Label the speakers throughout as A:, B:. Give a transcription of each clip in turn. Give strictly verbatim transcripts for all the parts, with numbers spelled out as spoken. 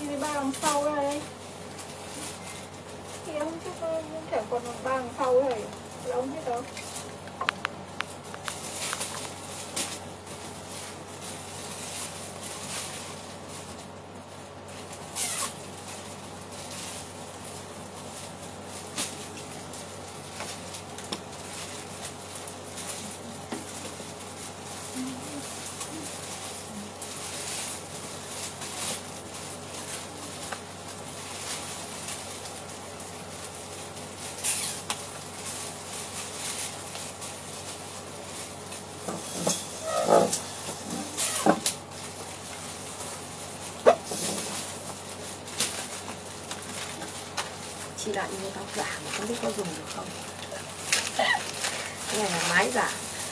A: đi ba đằng sau đây. Thì em chắc thể còn ba đằng sau này là không biết đâu.
B: Chị lại mua tóc giả mà không biết có dùng được không. Cái này là mái giả.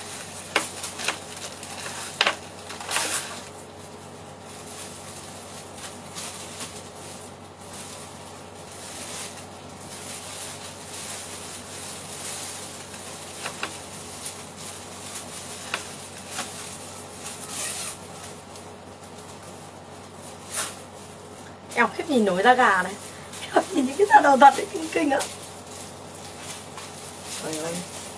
B: Eo khiếp nhìn nổi da gà này. Nhìn những cái da đầu thật ấy, kinh kinh á. Trời ơi.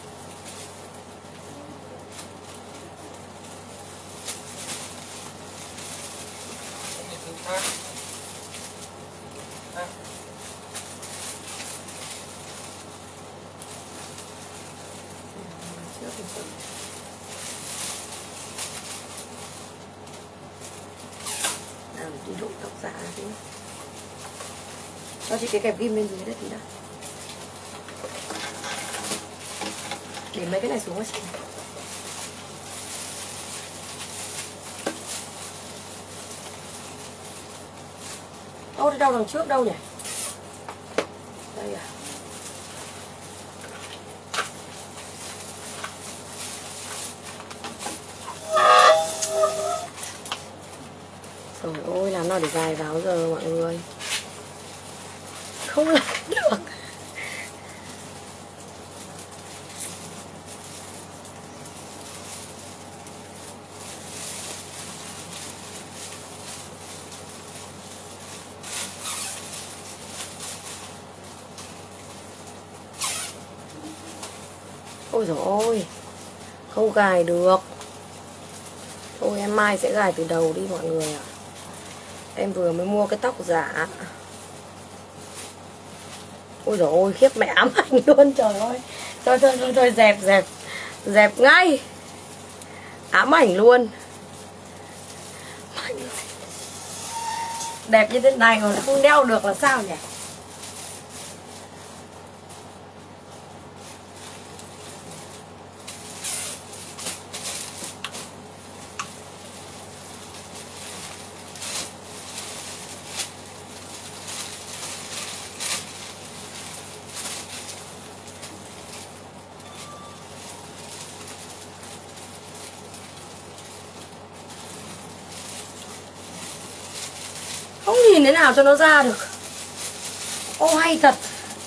B: Nào đi đụng tóc giả đi. Cho chị cái kẹp ghim bên dưới đây tí đã. Để mấy cái này xuống cho chị. Ô, đi đâu đằng trước đâu nhỉ? Đây à. Trời ơi, làm nào để dài vào giờ mọi người. Không làm được. Ôi dồi ôi, không gài được. Thôi em mai sẽ gài từ đầu đi mọi người ạ. Em vừa mới mua cái tóc giả. Ôi dồi ôi, khiếp mẹ ám ảnh luôn, trời ơi. Thôi thôi thôi, thôi dẹp dẹp. Dẹp ngay. Ám ảnh luôn. Đẹp như thế này mà không đeo được là sao nhỉ? Không nhìn thế nào cho nó ra được. Ô hay thật.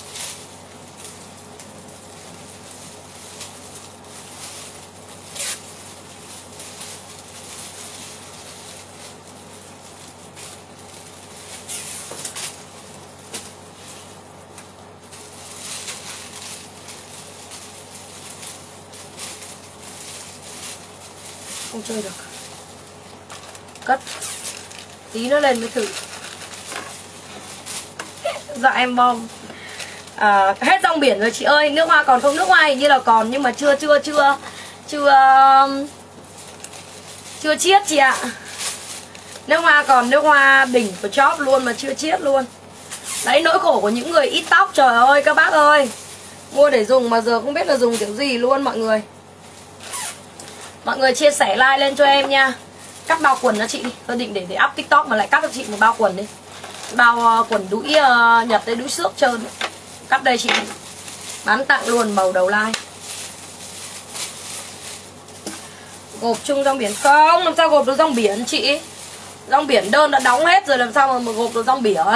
B: Không chơi được. Cất. Tí nữa lên mới thử. Dạ em bom à, hết rong biển rồi chị ơi. Nước hoa còn không? Nước hoa hình như là còn nhưng mà chưa chưa chưa chưa chưa chiết chị ạ. Nước hoa còn nước hoa đỉnh của chóp luôn mà chưa chiết luôn. Đấy nỗi khổ của những người ít tóc. Trời ơi các bác ơi, mua để dùng mà giờ không biết là dùng kiểu gì luôn mọi người. Mọi người chia sẻ like lên cho em nha. Cắt bao quần cho chị đi. Tôi định để để up TikTok mà lại cắt cho chị một bao quần đi. Bao uh, quần đũi uh, Nhật đấy, đũi xước trơn. Cắt đây chị. Bán tặng luôn màu đầu lai. Gộp chung rong biển không? Làm sao gộp được rong biển chị? Rong biển đơn đã đóng hết rồi, làm sao mà, mà gộp được rong biển?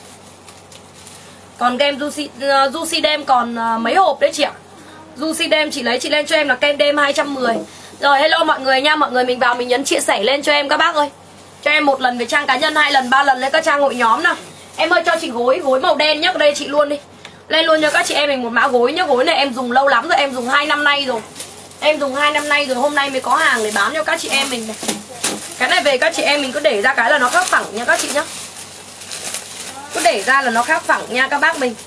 B: Còn kem Juicy, uh, Juicy đêm còn uh, mấy hộp đấy chị ạ. Juicy đêm chị lấy, chị lên cho em là kem đêm hai trăm mười. Rồi hello mọi người nha. Mọi người mình vào mình nhấn chia sẻ lên cho em các bác ơi. Cho em một lần về trang cá nhân, hai lần, ba lần lên các trang hội nhóm nào. Em ơi cho chị gối, gối màu đen nhá, đây chị luôn đi. Lên luôn cho các chị em mình một mã gối nhá. Gối này em dùng lâu lắm rồi, em dùng hai năm nay rồi. Em dùng hai năm nay rồi, hôm nay mới có hàng để bán cho các chị em mình này. Cái này về các chị em mình cứ để ra cái là nó khác phẳng nha các chị nhá. Cứ để ra là nó khác phẳng nha các bác mình.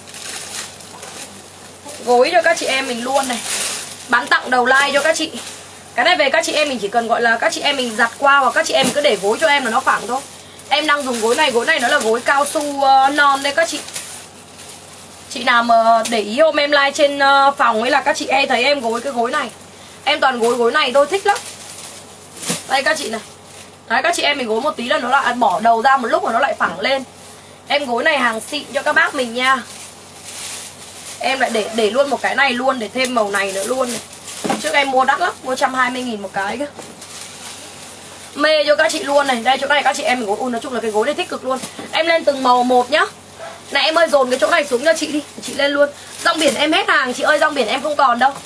B: Gối cho các chị em mình luôn này. Bán tặng đầu like cho các chị. Cái này về các chị em mình chỉ cần gọi là các chị em mình giặt qua, hoặc các chị em cứ để gối cho em là nó phẳng thôi. Em đang dùng gối này, gối này nó là gối cao su uh, non đây các chị. Chị nào mà để ý hôm em like trên uh, phòng ấy là các chị em thấy em gối cái gối này. Em toàn gối gối này tôi thích lắm. Đây các chị này. Đấy các chị em mình gối một tí là nó lại bỏ đầu ra một lúc mà nó lại phẳng lên. Em gối này hàng xịn cho các bác mình nha. Em lại để để luôn một cái này luôn, để thêm màu này nữa luôn này. Trước em mua đắt lắm, mua một trăm hai mươi nghìn một cái cơ. Mê cho các chị luôn này. Đây chỗ này các chị em mình gối, ui nói chung là cái gối này thích cực luôn. Em lên từng màu một nhá. Này em ơi dồn cái chỗ này xuống cho chị đi, chị lên luôn. Rong biển em hết hàng chị ơi, rong biển em không còn đâu.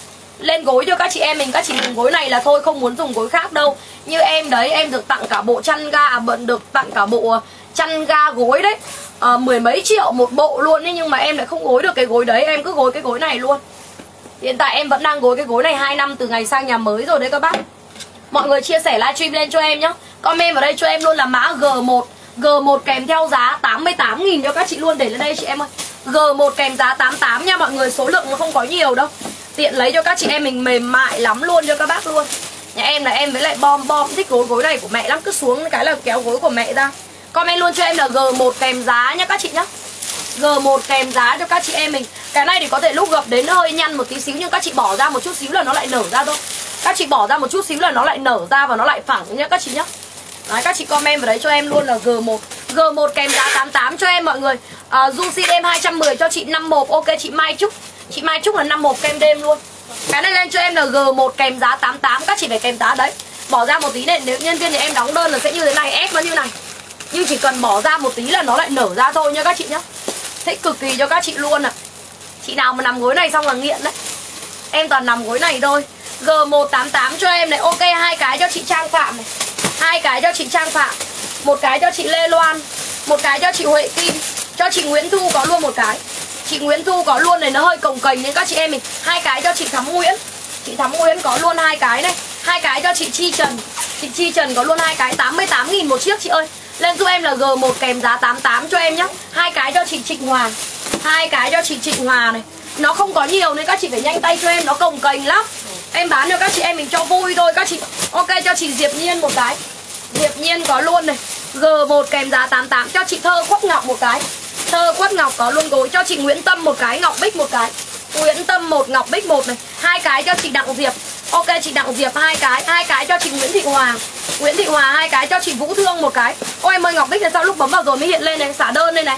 B: Lên gối cho các chị em mình, các chị dùng gối này là thôi, không muốn dùng gối khác đâu. Như em đấy, em được tặng cả bộ chăn ga, à, bận được tặng cả bộ chăn ga gối đấy, à, mười mấy triệu một bộ luôn ấy. Nhưng mà em lại không gối được cái gối đấy, em cứ gối cái gối này luôn. Hiện tại em vẫn đang gối cái gối này hai năm từ ngày sang nhà mới rồi đấy các bác. Mọi người chia sẻ livestream lên cho em nhá. Comment vào đây cho em luôn là mã G một. G một kèm theo giá tám mươi tám nghìn cho các chị luôn. Để lên đây chị em ơi. G một kèm giá tám mươi tám nha mọi người. Số lượng nó không có nhiều đâu. Tiện lấy cho các chị em mình, mềm mại lắm luôn cho các bác luôn. Nhà em là em với lại bom bom thích gối gối này của mẹ lắm. Cứ xuống cái là kéo gối của mẹ ra. Comment luôn cho em là G một kèm giá nhá các chị nhá. G một kèm giá cho các chị em mình. Cái này thì có thể lúc gập đến hơi nhăn một tí xíu, nhưng các chị bỏ ra một chút xíu là nó lại nở ra thôi. Các chị bỏ ra một chút xíu là nó lại nở ra và nó lại phẳng nhá các chị nhá. Đấy các chị comment vào đấy cho em luôn là G một. G một kèm giá tám mươi tám cho em mọi người. à, Juicy đêm hai trăm mười cho chị năm hộp. Ok chị Mai Trúc. Chị Mai Trúc là năm hộp kem đêm luôn. Cái này lên cho em là G một kèm giá tám mươi tám. Các chị phải kèm giá đấy. Bỏ ra một tí này, nếu nhân viên thì em đóng đơn là sẽ như thế này, ép nó như này. Nhưng chỉ cần bỏ ra một tí là nó lại nở ra thôi nha các chị nhá. Thích cực kỳ cho các chị luôn ạ. à. Chị nào mà nằm gối này xong là nghiện đấy. Em toàn nằm gối này thôi. G một tám mươi tám cho em này. Ok hai cái cho chị Trang Phạm này. Hai cái cho chị Trang Phạm. Một cái cho chị Lê Loan. Một cái cho chị Huệ Kim. Cho chị Nguyễn Thu có luôn một cái. Chị Nguyễn Thu có luôn này, nó hơi cồng kềnh nên các chị em mình. Hai cái cho chị Thắm Nguyễn. Chị Thắm Nguyễn có luôn hai cái này. Hai cái cho chị Chi Trần. Chị Chi Trần có luôn hai cái, tám mươi tám nghìn một chiếc chị ơi. Lên giúp em là G một kèm giá tám mươi tám cho em nhá. Hai cái cho chị Trịnh Hòa. Hai cái cho chị Trịnh Hòa này. Nó không có nhiều nên các chị phải nhanh tay cho em, nó cồng kềnh lắm. Em bán cho các chị em mình cho vui thôi các chị. Ok cho chị Diệp Nhiên một cái. Diệp Nhiên có luôn này. G một kèm giá tám mươi tám cho chị Thơ Quất Ngọc một cái. Thơ Quất Ngọc có luôn gối. Cho chị Nguyễn Tâm một cái, Ngọc Bích một cái. Nguyễn Tâm một, Ngọc Bích một này. Hai cái cho chị Đặng Diệp. Ok chị Đặng Diệp hai cái. Hai cái cho chị Nguyễn Thị Hòa. Nguyễn Thị Hòa hai cái cho chị Vũ Thương một cái. Ôi em ơi Ngọc Bích là sao lúc bấm vào rồi mới hiện lên này, xả đơn đây này.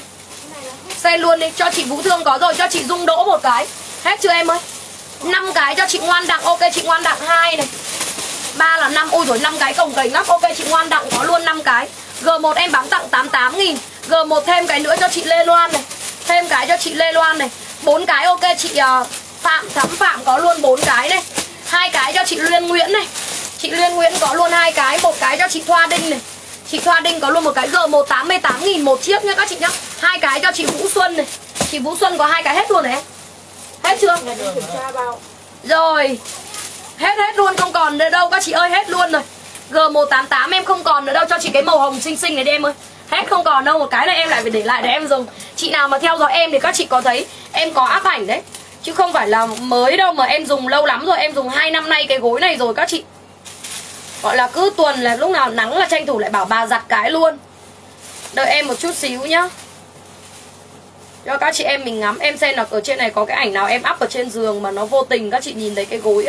B: Xe luôn đi, cho chị Vũ Thương có rồi, cho chị Dung Đỗ một cái. Hết chưa em ơi? năm cái cho chị Ngoan Đặng. Ok chị Ngoan Đặng hai này. ba là năm. Ôi rồi năm cái cồng kềnh lắm. Ok chị Ngoan Đặng có luôn năm cái. G một em bán tặng tám mươi tám nghìn. G một thêm cái nữa cho chị Lê Loan này. Thêm cái cho chị Lê Loan này. bốn cái ok chị uh, Phạm Thắm Phạm có luôn bốn cái này. Hai cái cho chị Liên Nguyễn này. Chị Liên Nguyễn có luôn hai cái. Một cái cho chị Thoa Đinh này. Chị Thoa Đinh có luôn một cái. G một tám mươi tám nghìn một chiếc nhá các chị nhá. Hai cái cho chị Vũ Xuân này. Chị Vũ Xuân có hai cái hết luôn này em. Hết chưa? Rồi. Hết hết luôn, không còn nữa đâu các chị ơi, hết luôn rồi. G một tám tám em không còn nữa đâu. Cho chị cái màu hồng xinh xinh này đi em ơi. Hết không còn đâu, một cái này em lại phải để lại để em dùng. Chị nào mà theo dõi em thì các chị có thấy em có áp ảnh đấy. Chứ không phải là mới đâu mà em dùng lâu lắm rồi. Em dùng hai năm nay cái gối này rồi các chị. Gọi là cứ tuần là lúc nào nắng là tranh thủ lại bảo bà giặt cái luôn. Đợi em một chút xíu nhá. Cho các chị em mình ngắm. Em xem là ở trên này có cái ảnh nào em up ở trên giường mà nó vô tình các chị nhìn thấy cái gối á.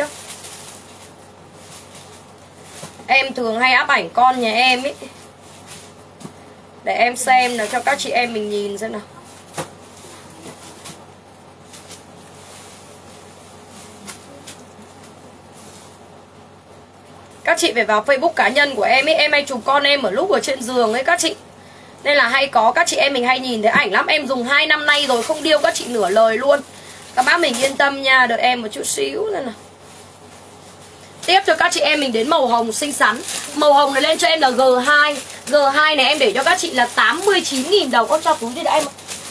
B: Em thường hay up ảnh con nhà em ý. Để em xem là cho các chị em mình nhìn xem nào. Các chị phải vào Facebook cá nhân của em ấy. Em hay chụp con em ở lúc ở trên giường ấy các chị. Nên là hay có các chị em mình hay nhìn thấy ảnh lắm. Em dùng hai năm nay rồi không điêu các chị nửa lời luôn. Các bác mình yên tâm nha. Đợi em một chút xíu nữa nào. Tiếp cho các chị em mình đến màu hồng xinh xắn. Màu hồng này lên cho em là G hai. G hai này em để cho các chị là tám mươi chín nghìn đồng. Ôi cho túi đi đã em.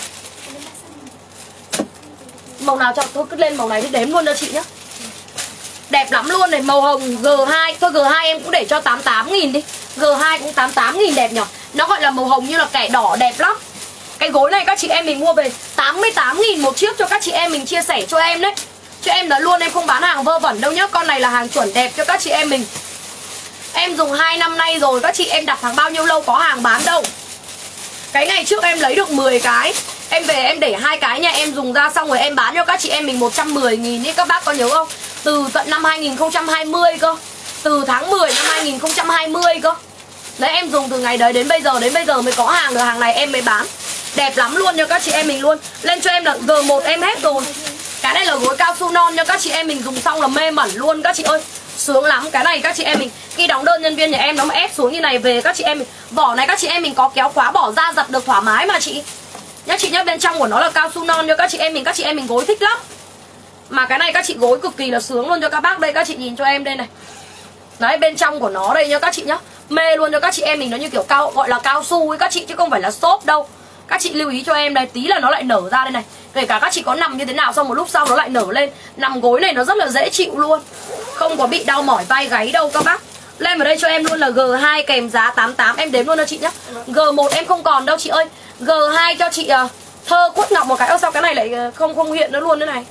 B: Màu nào cho tôi cứ lên màu này thì đếm luôn cho chị nhá. Đẹp lắm luôn này, màu hồng G hai. Thôi G hai em cũng để cho tám mươi tám nghìn đi. G hai cũng tám mươi tám nghìn đẹp nhỉ. Nó gọi là màu hồng như là kẻ đỏ đẹp lắm. Cái gối này các chị em mình mua về tám mươi tám nghìn một chiếc cho các chị em mình chia sẻ cho em đấy. Cho em là luôn, em không bán hàng vơ vẩn đâu nhá. Con này là hàng chuẩn đẹp cho các chị em mình. Em dùng hai năm nay rồi, các chị em đặt hàng bao nhiêu lâu có hàng bán đâu. Cái ngày trước em lấy được mười cái, em về em để hai cái nhà em dùng ra, xong rồi em bán cho các chị em mình một trăm mười nghìn ý. Các bác có nhớ không? Từ tận năm hai nghìn không trăm hai mươi cơ. Từ tháng mười năm hai nghìn không trăm hai mươi cơ. Đấy, em dùng từ ngày đấy đến bây giờ, đến bây giờ mới có hàng được, hàng này em mới bán. Đẹp lắm luôn cho các chị em mình luôn. Lên cho em là G một em hết rồi. Cái này là gối cao su non cho các chị em mình dùng xong là mê mẩn luôn các chị ơi. Sướng lắm, cái này các chị em mình khi đóng đơn nhân viên nhà em nó mà ép xuống như này về các chị em mình. Vỏ này các chị em mình có kéo khóa bỏ ra giặt được thoải mái mà chị. Nhá chị nhá, bên trong của nó là cao su non cho các chị em mình, các chị em mình gối thích lắm. Mà cái này các chị gối cực kỳ là sướng luôn cho các bác. Đây các chị nhìn cho em đây này. Đấy, bên trong của nó đây nhá các chị nhá. Mê luôn cho các chị em mình, nó như kiểu cao, gọi là cao su ấy các chị, chứ không phải là xốp đâu. Các chị lưu ý cho em đây, tí là nó lại nở ra đây này. Kể cả các chị có nằm như thế nào, xong một lúc sau nó lại nở lên. Nằm gối này nó rất là dễ chịu luôn. Không có bị đau mỏi vai gáy đâu các bác. Lên vào đây cho em luôn là G hai kèm giá tám mươi tám. Em đếm luôn cho chị nhá. G một em không còn đâu chị ơi. G hai cho chị uh, Thơ Quất Ngọc một cái. Ơ sao cái này lại không không hiện nữa luôn thế này.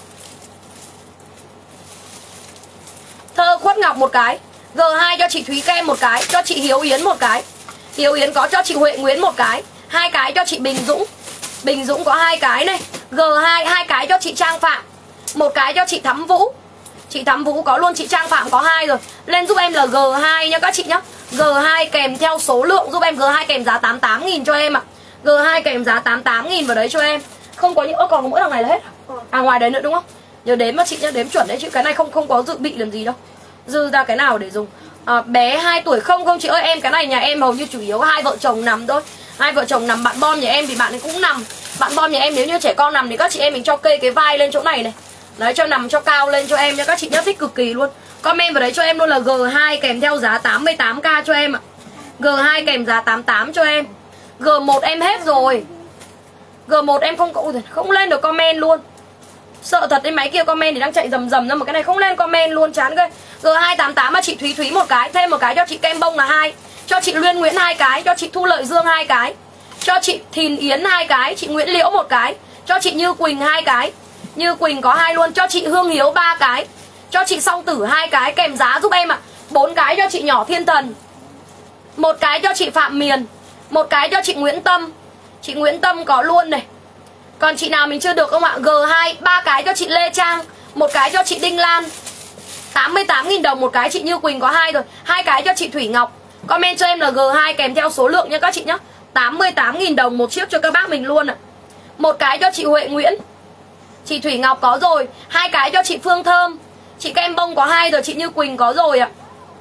B: Thơ Quất Ngọc một cái. G hai cho chị Thúy Kem một cái. Cho chị Hiếu Yến một cái. Hiếu Yến có cho chị Huệ Nguyễn một cái. Hai cái cho chị Bình Dũng. Bình Dũng có hai cái này. G hai, hai cái cho chị Trang Phạm. Một cái cho chị Thắm Vũ. Chị Thắm Vũ có luôn, chị Trang Phạm có hai rồi. Lên giúp em là G hai nhá các chị nhá. G hai kèm theo số lượng giúp em. G hai kèm giá tám mươi tám nghìn cho em ạ. G hai kèm giá tám mươi tám nghìn vào đấy cho em. Không có những, ơ còn có mỗi đằng này là hết. À ngoài đấy nữa đúng không? Nhớ đếm mà chị nhá, đếm chuẩn đấy chứ. Cái này không không có dự bị làm gì đâu. Dư ra cái nào để dùng. À, bé hai tuổi không không chị ơi, em cái này nhà em hầu như chủ yếu hai vợ chồng nằm thôi. Hai vợ chồng nằm, bạn bom nhà em thì bạn ấy cũng nằm. Bạn bom nhà em nếu như trẻ con nằm thì các chị em mình cho kê cái vai lên chỗ này này. Đấy, cho nằm cho cao lên cho em nha. Các chị nhá, thích cực kỳ luôn. Comment vào đấy cho em luôn là G hai kèm theo giá tám mươi tám k cho em ạ. G hai kèm giá tám mươi tám cho em. G một em hết rồi. G một em không có, không lên được comment luôn. Sợ thật, cái máy kia comment thì đang chạy rầm rầm ra, mà cái này không lên comment luôn, chán ghê. G hai tám tám mà chị Thúy Thúy một cái, thêm một cái cho chị Kem Bông là hai, cho chị Luyên Nguyễn hai cái, cho chị Thu Lợi Dương hai cái, cho chị Thìn Yến hai cái, chị Nguyễn Liễu một cái, cho chị Như Quỳnh hai cái. Như Quỳnh có hai luôn, cho chị Hương Hiếu ba cái, cho chị Song Tử hai cái kèm giá giúp em ạ. Bốn cái cho chị Nhỏ Thiên Thần. Một cái cho chị Phạm Miền. Một cái cho chị Nguyễn Tâm. Chị Nguyễn Tâm có luôn này. Còn chị nào mình chưa được không ạ? G hai, ba cái cho chị Lê Trang. Một cái cho chị Đinh Lan. tám mươi tám nghìn đồng một cái. Chị Như Quỳnh có hai rồi. Hai cái cho chị Thủy Ngọc. Comment cho em là G hai kèm theo số lượng nha các chị nhá. tám mươi tám nghìn đồng một chiếc cho các bác mình luôn ạ. Một cái cho chị Huệ Nguyễn. Chị Thủy Ngọc có rồi. Hai cái cho chị Phương Thơm. Chị Kem Bông có hai rồi. Chị Như Quỳnh có rồi ạ.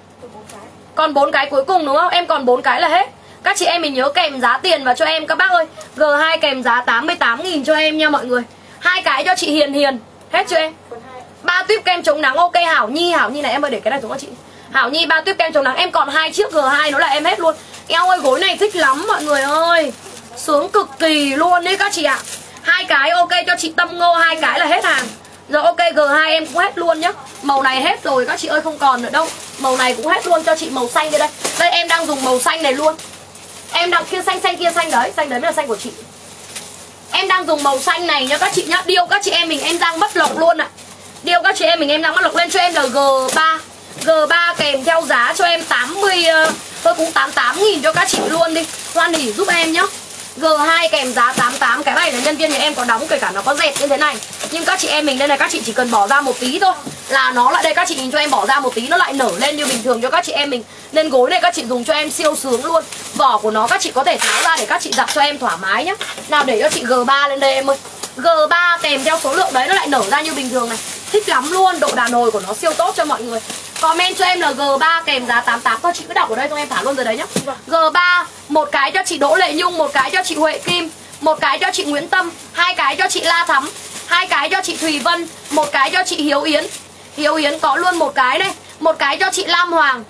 B: Còn bốn cái cuối cùng đúng không? Em còn bốn cái là hết. Các chị em mình nhớ kèm giá tiền vào cho em các bác ơi. G hai kèm giá tám mươi tám nghìn cho em nha mọi người. Hai cái cho chị Hiền Hiền. Hết chưa em? Ba tuyếp kem chống nắng. Ok Hảo Nhi, Hảo Nhi này em ơi, để cái này xuống cho chị. Hảo Nhi ba tuyếp kem chống nắng. Em còn hai chiếc G hai nữa là em hết luôn. Eo ơi, gối này thích lắm mọi người ơi. Sướng cực kỳ luôn đấy các chị ạ. Hai cái ok cho chị Tâm Ngô, hai cái là hết hàng. Rồi ok, G hai em cũng hết luôn nhá. Màu này hết rồi các chị ơi, không còn nữa đâu. Màu này cũng hết luôn, cho chị màu xanh đây đây. Đây em đang dùng màu xanh này luôn. Em đang kia xanh xanh kia xanh đấy, xanh đấy mới là xanh của chị. Em đang dùng màu xanh này nha các chị nhá. Điêu các chị em mình em đang bất lộc luôn ạ. Điêu các chị em mình em đang bất lộc, lên cho em là G ba. G ba kèm theo giá cho em tám mươi, tôi cũng tám mươi tám nghìn cho các chị luôn đi. Hoan hỉ giúp em nhá. G hai kèm giá tám mươi tám. Cái này là nhân viên nhà em có đóng, kể cả nó có dẹp như thế này. Nhưng các chị em mình đây này, các chị chỉ cần bỏ ra một tí thôi là nó lại đây. Các chị nhìn cho em, bỏ ra một tí nó lại nở lên như bình thường cho các chị em mình. Nên gối này các chị dùng cho em siêu sướng luôn. Vỏ của nó các chị có thể tháo ra để các chị giặt cho em thoải mái nhá. Nào để cho chị G ba lên đây em ơi. G ba kèm theo số lượng đấy nó lại nở ra như bình thường này. Thích lắm luôn, độ đàn hồi của nó siêu tốt cho mọi người. Comment cho em là G ba kèm giá tám mươi tám. Thôi chị cứ đọc ở đây cho em thả luôn rồi đấy nhá. G ba, một cái cho chị Đỗ Lệ Nhung, một cái cho chị Huệ Kim, một cái cho chị Nguyễn Tâm, hai cái cho chị La Thắm, hai cái cho chị Thùy Vân, một cái cho chị Hiếu Yến. Hiếu Yến có luôn một cái này, một cái cho chị Lam Hoàng.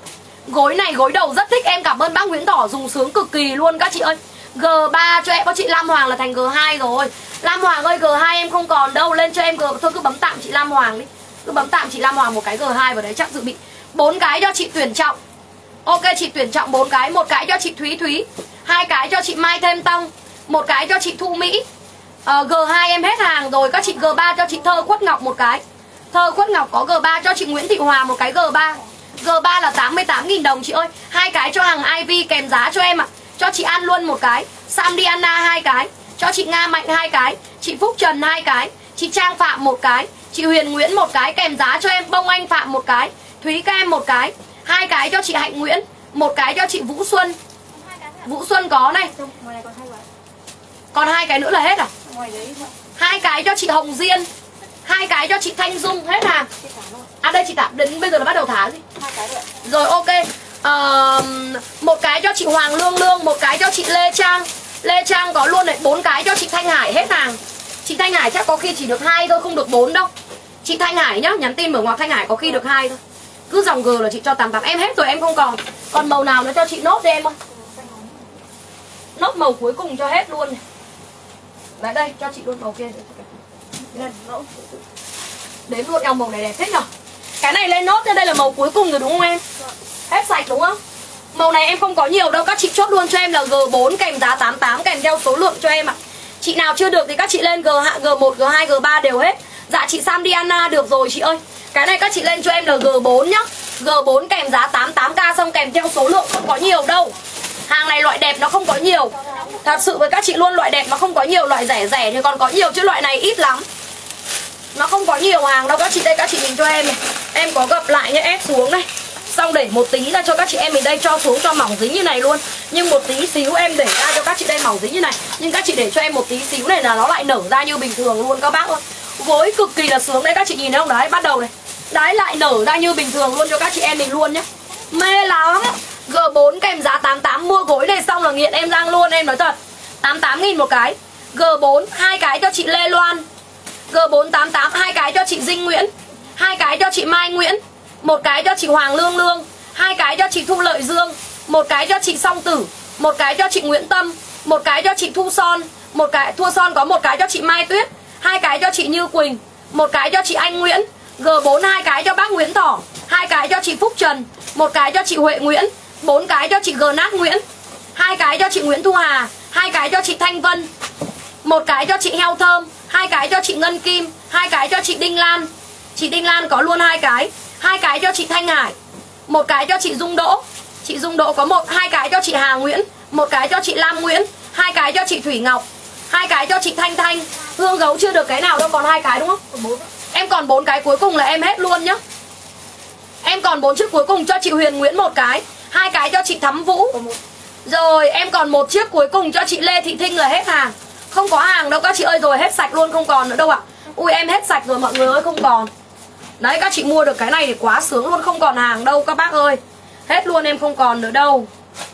B: Gối này gối đầu rất thích. Em cảm ơn bác Nguyễn Thỏ dùng sướng cực kỳ luôn các chị ơi. G ba cho em. Có chị Lam Hoàng là thành G hai rồi. Lam Hoàng ơi, G hai em không còn đâu. Lên cho em G. Thôi cứ bấm tạm chị Lam Hoàng đi. Cứ bấm tạm chị Lam Hoàng một cái G hai vào đấy chắc dự bị. Bốn cái cho chị Tuyển Trọng. Ok chị Tuyển Trọng bốn cái. Một cái cho chị Thúy Thúy. Hai cái cho chị Mai Thêm Tông. Một cái cho chị Thu Mỹ. uh, G hai em hết hàng rồi. Các chị G ba cho chị Thơ Quất Ngọc một cái. Thơ Quất Ngọc có G ba cho chị Nguyễn Thị Hòa một cái G ba. G ba là tám mươi tám nghìn đồng chị ơi. Hai cái cho hàng Ivy kèm giá cho em ạ. Cho chị An Luân một cái. Sam Diana hai cái. Cho chị Nga Mạnh hai cái. Chị Phúc Trần hai cái. Chị Trang Phạm một cái. Chị Huyền Nguyễn một cái kèm giá cho em. Bông Anh Phạm một cái. Thúy Kem một cái. Hai cái cho chị Hạnh Nguyễn. Một cái cho chị Vũ Xuân. Vũ Xuân có này. Còn hai cái nữa là hết à? Hai cái cho chị Hồng Diên. Hai cái cho chị Thanh Dung. Hết hàng. À đây chị Tạm, đến bây giờ là bắt đầu thả gì? Rồi ok. uh, Một cái cho chị Hoàng Lương Lương. Một cái cho chị Lê Trang. Lê Trang có luôn này. Bốn cái cho chị Thanh Hải. Hết hàng. Chị Thanh Hải chắc có khi chỉ được hai thôi, không được bốn đâu. Chị Thanh Hải nhá, nhắn tin mở ngoặc Thanh Hải có khi được hai thôi. Cứ dòng G là chị cho tám tám. Em hết rồi em không còn. Còn màu nào nữa cho chị nốt đi em ơi. Nốt màu cuối cùng cho hết luôn này. Đấy đây, cho chị luôn màu kia. Lên nốt. Đến luôn em, màu này đẹp thích nhở. Cái này lên nốt nha, đây là màu cuối cùng rồi đúng không em? Hết sạch đúng không? Màu này em không có nhiều đâu, các chị chốt luôn cho em là G bốn kèm giá tám tám kèm theo số lượng cho em ạ. Chị nào chưa được thì các chị lên G một, G hai, G ba đều hết. Dạ chị Sam Diana được rồi chị ơi. Cái này các chị lên cho em là G bốn nhá. G bốn kèm giá tám tám k xong kèm theo số lượng, không có nhiều đâu. Hàng này loại đẹp nó không có nhiều. Thật sự với các chị luôn, loại đẹp nó không có nhiều. Loại rẻ rẻ thì còn có nhiều chứ loại này ít lắm. Nó không có nhiều hàng đâu các chị. Đây các chị nhìn cho em này. Em có gập lại nhá, ép xuống đây. Xong để một tí ra cho các chị em mình đây, cho xuống cho mỏng dính như này luôn. Nhưng một tí xíu em để ra cho các chị đây mỏng dính như này. Nhưng các chị để cho em một tí xíu này là nó lại nở ra như bình thường luôn các bác ơi. Gối cực kỳ là sướng đấy các chị nhìn thấy không? Đấy bắt đầu này. Đấy lại nở ra như bình thường luôn cho các chị em mình luôn nhá. Mê lắm. G bốn kèm giá tám tám. Mua gối này xong là nghiện em Giang luôn, em nói thật. tám mươi tám nghìn một cái. G bốn hai cái cho chị Lê Loan. G bốn tám tám. Hai cái cho chị Dinh Nguyễn. Hai cái cho chị Mai Nguyễn. Một cái cho chị Hoàng Lương Lương. Hai cái cho chị Thu Lợi Dương. Một cái cho chị Song Tử. Một cái cho chị Nguyễn Tâm. Một cái cho chị Thu Son. Một cái Thu Son có một cái cho chị Mai Tuyết. Hai cái cho chị Như Quỳnh. Một cái cho chị Anh Nguyễn. G bốn hai cái cho bác Nguyễn Thỏ. Hai cái cho chị Phúc Trần. Một cái cho chị Huệ Nguyễn. Bốn cái cho chị G Nát Nguyễn. Hai cái cho chị Nguyễn Thu Hà. Hai cái cho chị Thanh Vân. Một cái cho chị Heo Thơm. Hai cái cho chị Ngân Kim. Hai cái cho chị Đinh Lan. Chị Đinh Lan có luôn hai cái. Hai cái cho chị Thanh Hải. Một cái cho chị Dung Đỗ. Chị Dung Đỗ có một. Hai cái cho chị Hà Nguyễn. Một cái cho chị Lam Nguyễn. Hai cái cho chị Thủy Ngọc. Hai cái cho chị Thanh Thanh. Hương Gấu chưa được cái nào đâu, còn hai cái đúng không? Em còn bốn cái cuối cùng là em hết luôn nhá. Em còn bốn chiếc cuối cùng cho chị Huyền Nguyễn một cái. Hai cái cho chị Thắm Vũ. Rồi em còn một chiếc cuối cùng cho chị Lê Thị Thinh là hết hàng. Không có hàng đâu các chị ơi, rồi hết sạch luôn, không còn nữa đâu ạ. Ui em hết sạch rồi mọi người ơi, không còn. Đấy các chị mua được cái này thì quá sướng luôn, không còn hàng đâu các bác ơi. Hết luôn, em không còn nữa đâu.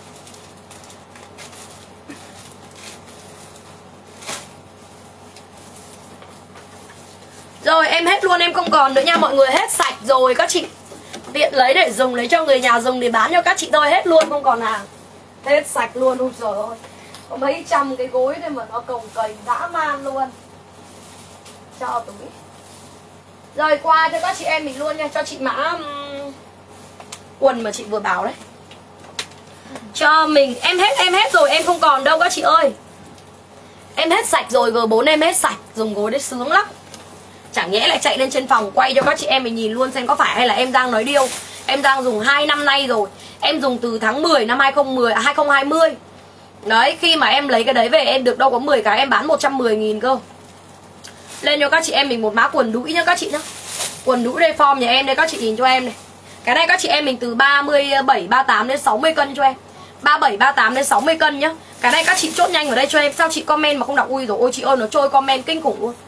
B: Rồi em hết luôn, em không còn nữa nha mọi người, hết sạch rồi các chị. Tiện lấy để dùng, lấy cho người nhà dùng để bán cho các chị thôi, hết luôn, không còn hàng. Hết sạch luôn, ui trời ơi. Có mấy trăm cái gối đây mà nó cồng kềnh dã man luôn. Cho túi. Rồi qua cho các chị em mình luôn nha. Cho chị mã um, quần mà chị vừa bảo đấy. Cho mình, em hết, em hết rồi, em không còn đâu các chị ơi. Em hết sạch rồi, G bốn em hết sạch. Dùng gối đấy sướng lắm. Chẳng nhẽ lại chạy lên trên phòng quay cho các chị em mình nhìn luôn xem có phải hay là em đang nói điêu. Em đang dùng hai năm nay rồi. Em dùng từ tháng mười năm hai không một không, hai không hai không. Đấy, khi mà em lấy cái đấy về em được đâu có mười cái, em bán một trăm mười nghìn cơ. Lên cho các chị em mình một mã quần đũi nhá các chị nhá. Quần đũi đây form nhà em đây, các chị nhìn cho em này. Cái này các chị em mình từ ba mươi bảy, ba mươi tám đến sáu mươi cân cho em. ba mươi bảy, ba mươi tám đến sáu mươi cân nhá. Cái này các chị chốt nhanh ở đây cho em. Sao chị comment mà không đọc? Ui rồi ôi chị ơi, nó trôi comment kinh khủng luôn.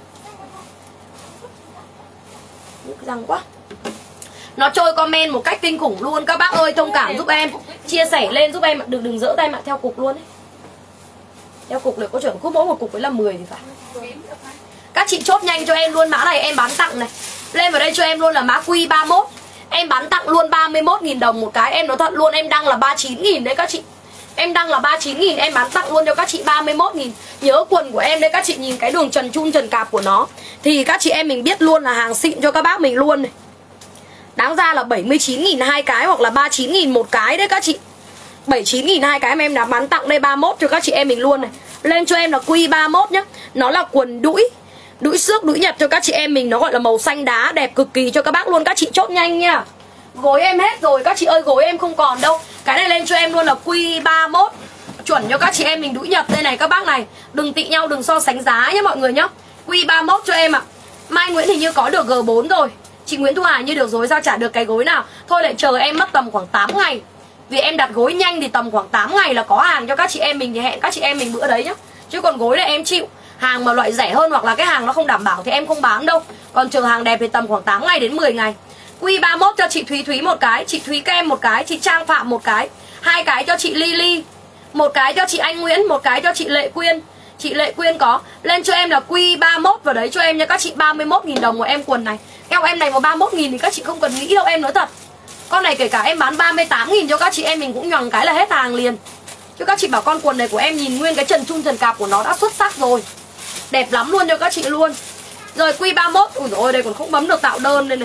B: Răng quá. Nó trôi comment một cách kinh khủng luôn. Các bác ơi thông cảm giúp em, chia sẻ lên giúp em. Đừng đừng dỡ tay mà theo cục luôn ấy. Theo cục này có chuẩn cứ mỗi một cục với là mười thì phải. Các chị chốt nhanh cho em luôn. Mã này em bán tặng này. Lên vào đây cho em luôn là mã Q ba mốt. Em bán tặng luôn ba mươi mốt nghìn đồng một cái. Em nói thật luôn, em đăng là ba mươi chín nghìn đấy các chị. Em đăng là ba mươi chín nghìn, em bán tặng luôn cho các chị ba mươi mốt nghìn. Nhớ quần của em đấy các chị, nhìn cái đường trần chun trần cạp của nó thì các chị em mình biết luôn là hàng xịn cho các bác mình luôn này. Đáng ra là bảy mươi chín nghìn hai cái hoặc là ba mươi chín nghìn một cái đấy các chị. bảy mươi chín nghìn hai cái mà em đã bán tặng đây ba mươi mốt cho các chị em mình luôn này. Lên cho em là quy ba mươi mốt nhá. Nó là quần đũi, đũi xước, đũi nhật cho các chị em mình. Nó gọi là màu xanh đá, đẹp cực kỳ cho các bác luôn. Các chị chốt nhanh nha. Gối em hết rồi các chị ơi, gối em không còn đâu. Cái này lên cho em luôn là quy ba mươi mốt, chuẩn cho các chị em mình đũi nhật đây này các bác này. Đừng tị nhau, đừng so sánh giá nhé mọi người nhá. Quy ba mươi mốt cho em ạ. à. Mai Nguyễn hình như có được G bốn rồi. Chị Nguyễn Thu Hà như được rồi, sao chả được cái gối nào. Thôi lại chờ em mất tầm khoảng tám ngày. Vì em đặt gối nhanh thì tầm khoảng tám ngày là có hàng cho các chị em mình. Thì hẹn các chị em mình bữa đấy nhá. Chứ còn gối này em chịu. Hàng mà loại rẻ hơn hoặc là cái hàng nó không đảm bảo thì em không bán đâu. Còn chờ hàng đẹp thì tầm khoảng tám ngày đến mười ngày. Quy ba mươi mốt cho chị Thúy Thúy một cái, chị Thúy Kem một cái, chị Trang Phạm một cái, hai cái cho chị Lily, một cái cho chị Anh Nguyễn, một cái cho chị Lệ Quyên. Chị Lệ Quyên có. Lên cho em là quy ba mươi mốt vào đấy cho em nha các chị, ba mươi mốt nghìn đồng của em quần này. Eo em này mà ba mươi mốt nghìn thì các chị không cần nghĩ đâu, em nói thật. Con này kể cả em bán ba mươi tám nghìn cho các chị em mình cũng nhoằng cái là hết hàng liền. Chứ các chị bảo con quần này của em nhìn nguyên cái trần chun trần cạp của nó đã xuất sắc rồi. Đẹp lắm luôn cho các chị luôn. Rồi quy ba mươi mốt, ui dồi ôi đây còn không bấm được tạo đơn đây này.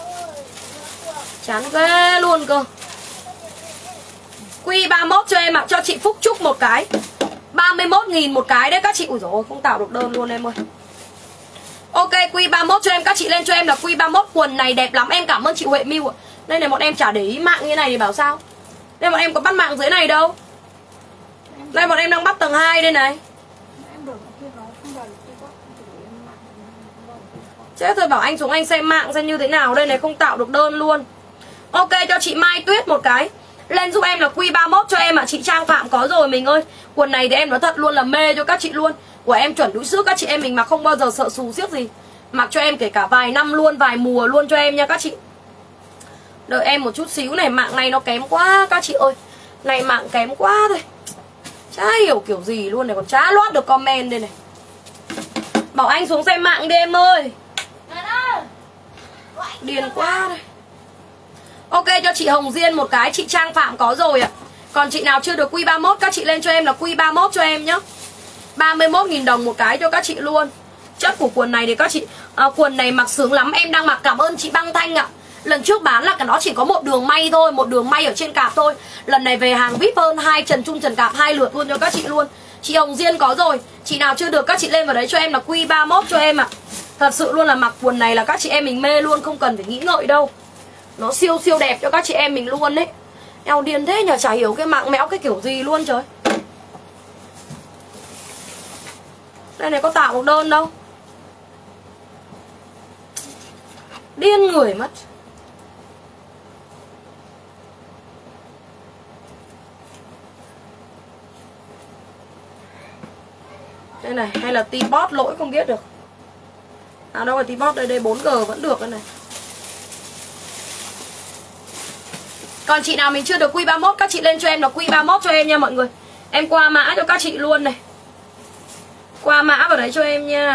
B: Chán ghê luôn cơ. Quy ba mươi mốt cho em ạ, à. Cho chị Phúc Trúc một cái, ba mươi mốt nghìn một cái đấy các chị. Ui dồi ôi không tạo được đơn luôn em ơi. Ok quy ba mươi mốt cho em, các chị lên cho em là quy ba mươi mốt. Quần này đẹp lắm, em cảm ơn chị Huệ Miu ạ. Đây này bọn em chả để ý mạng như này thì bảo sao. Đây bọn em có bắt mạng dưới này đâu. Đây bọn em đang bắt tầng hai đây này. Chết thôi, bảo anh xuống anh xem mạng xem như thế nào. Đây này không tạo được đơn luôn. Ok cho chị Mai Tuyết một cái. Lên giúp em là quy ba mươi mốt cho em ạ. à. Chị Trang Phạm có rồi mình ơi. Quần này thì em nói thật luôn là mê cho các chị luôn. Của em chuẩn đũi xước các chị em mình mà không bao giờ sợ xù xiếc gì. Mặc cho em kể cả vài năm luôn, vài mùa luôn cho em nha các chị. Đợi em một chút xíu này, mạng này nó kém quá các chị ơi. Này mạng kém quá thôi. Chả hiểu kiểu gì luôn này, còn chả loát được comment đây này. Bảo anh xuống xem mạng đi em ơi. Điên quá đây. Ok cho chị Hồng Diên một cái, chị Trang Phạm có rồi ạ. à. Còn chị nào chưa được quy ba mươi mốt các chị lên cho em là quy ba mươi mốt cho em nhá. ba mươi mốt nghìn đồng một cái cho các chị luôn. Chất của quần này thì các chị à, quần này mặc sướng lắm, em đang mặc cảm ơn chị Băng Thanh ạ. à. Lần trước bán là cái nó chỉ có một đường may thôi, một đường may ở trên cạp thôi. Lần này về hàng vê i pê hơn, hai trần trung trần cạp hai lượt luôn cho các chị luôn. Chị Hồng Diên có rồi. Chị nào chưa được các chị lên vào đấy cho em là quy ba mươi mốt cho em ạ. à. Thật sự luôn là mặc quần này là các chị em mình mê luôn, không cần phải nghĩ ngợi đâu. Nó siêu siêu đẹp cho các chị em mình luôn đấy. Eo điên thế nhờ, chả hiểu cái mạng mẽo cái kiểu gì luôn trời. Đây này có tạo được đơn đâu. Điên người mất. Đây này, hay là T-Bot lỗi không biết được. À đâu phải T-Bot, đây đây bốn G vẫn được đây này. Còn chị nào mình chưa được quy ba mươi mốt các chị lên cho em là quy ba mươi mốt cho em nha mọi người. Em qua mã cho các chị luôn này. Qua mã vào đấy cho em nha.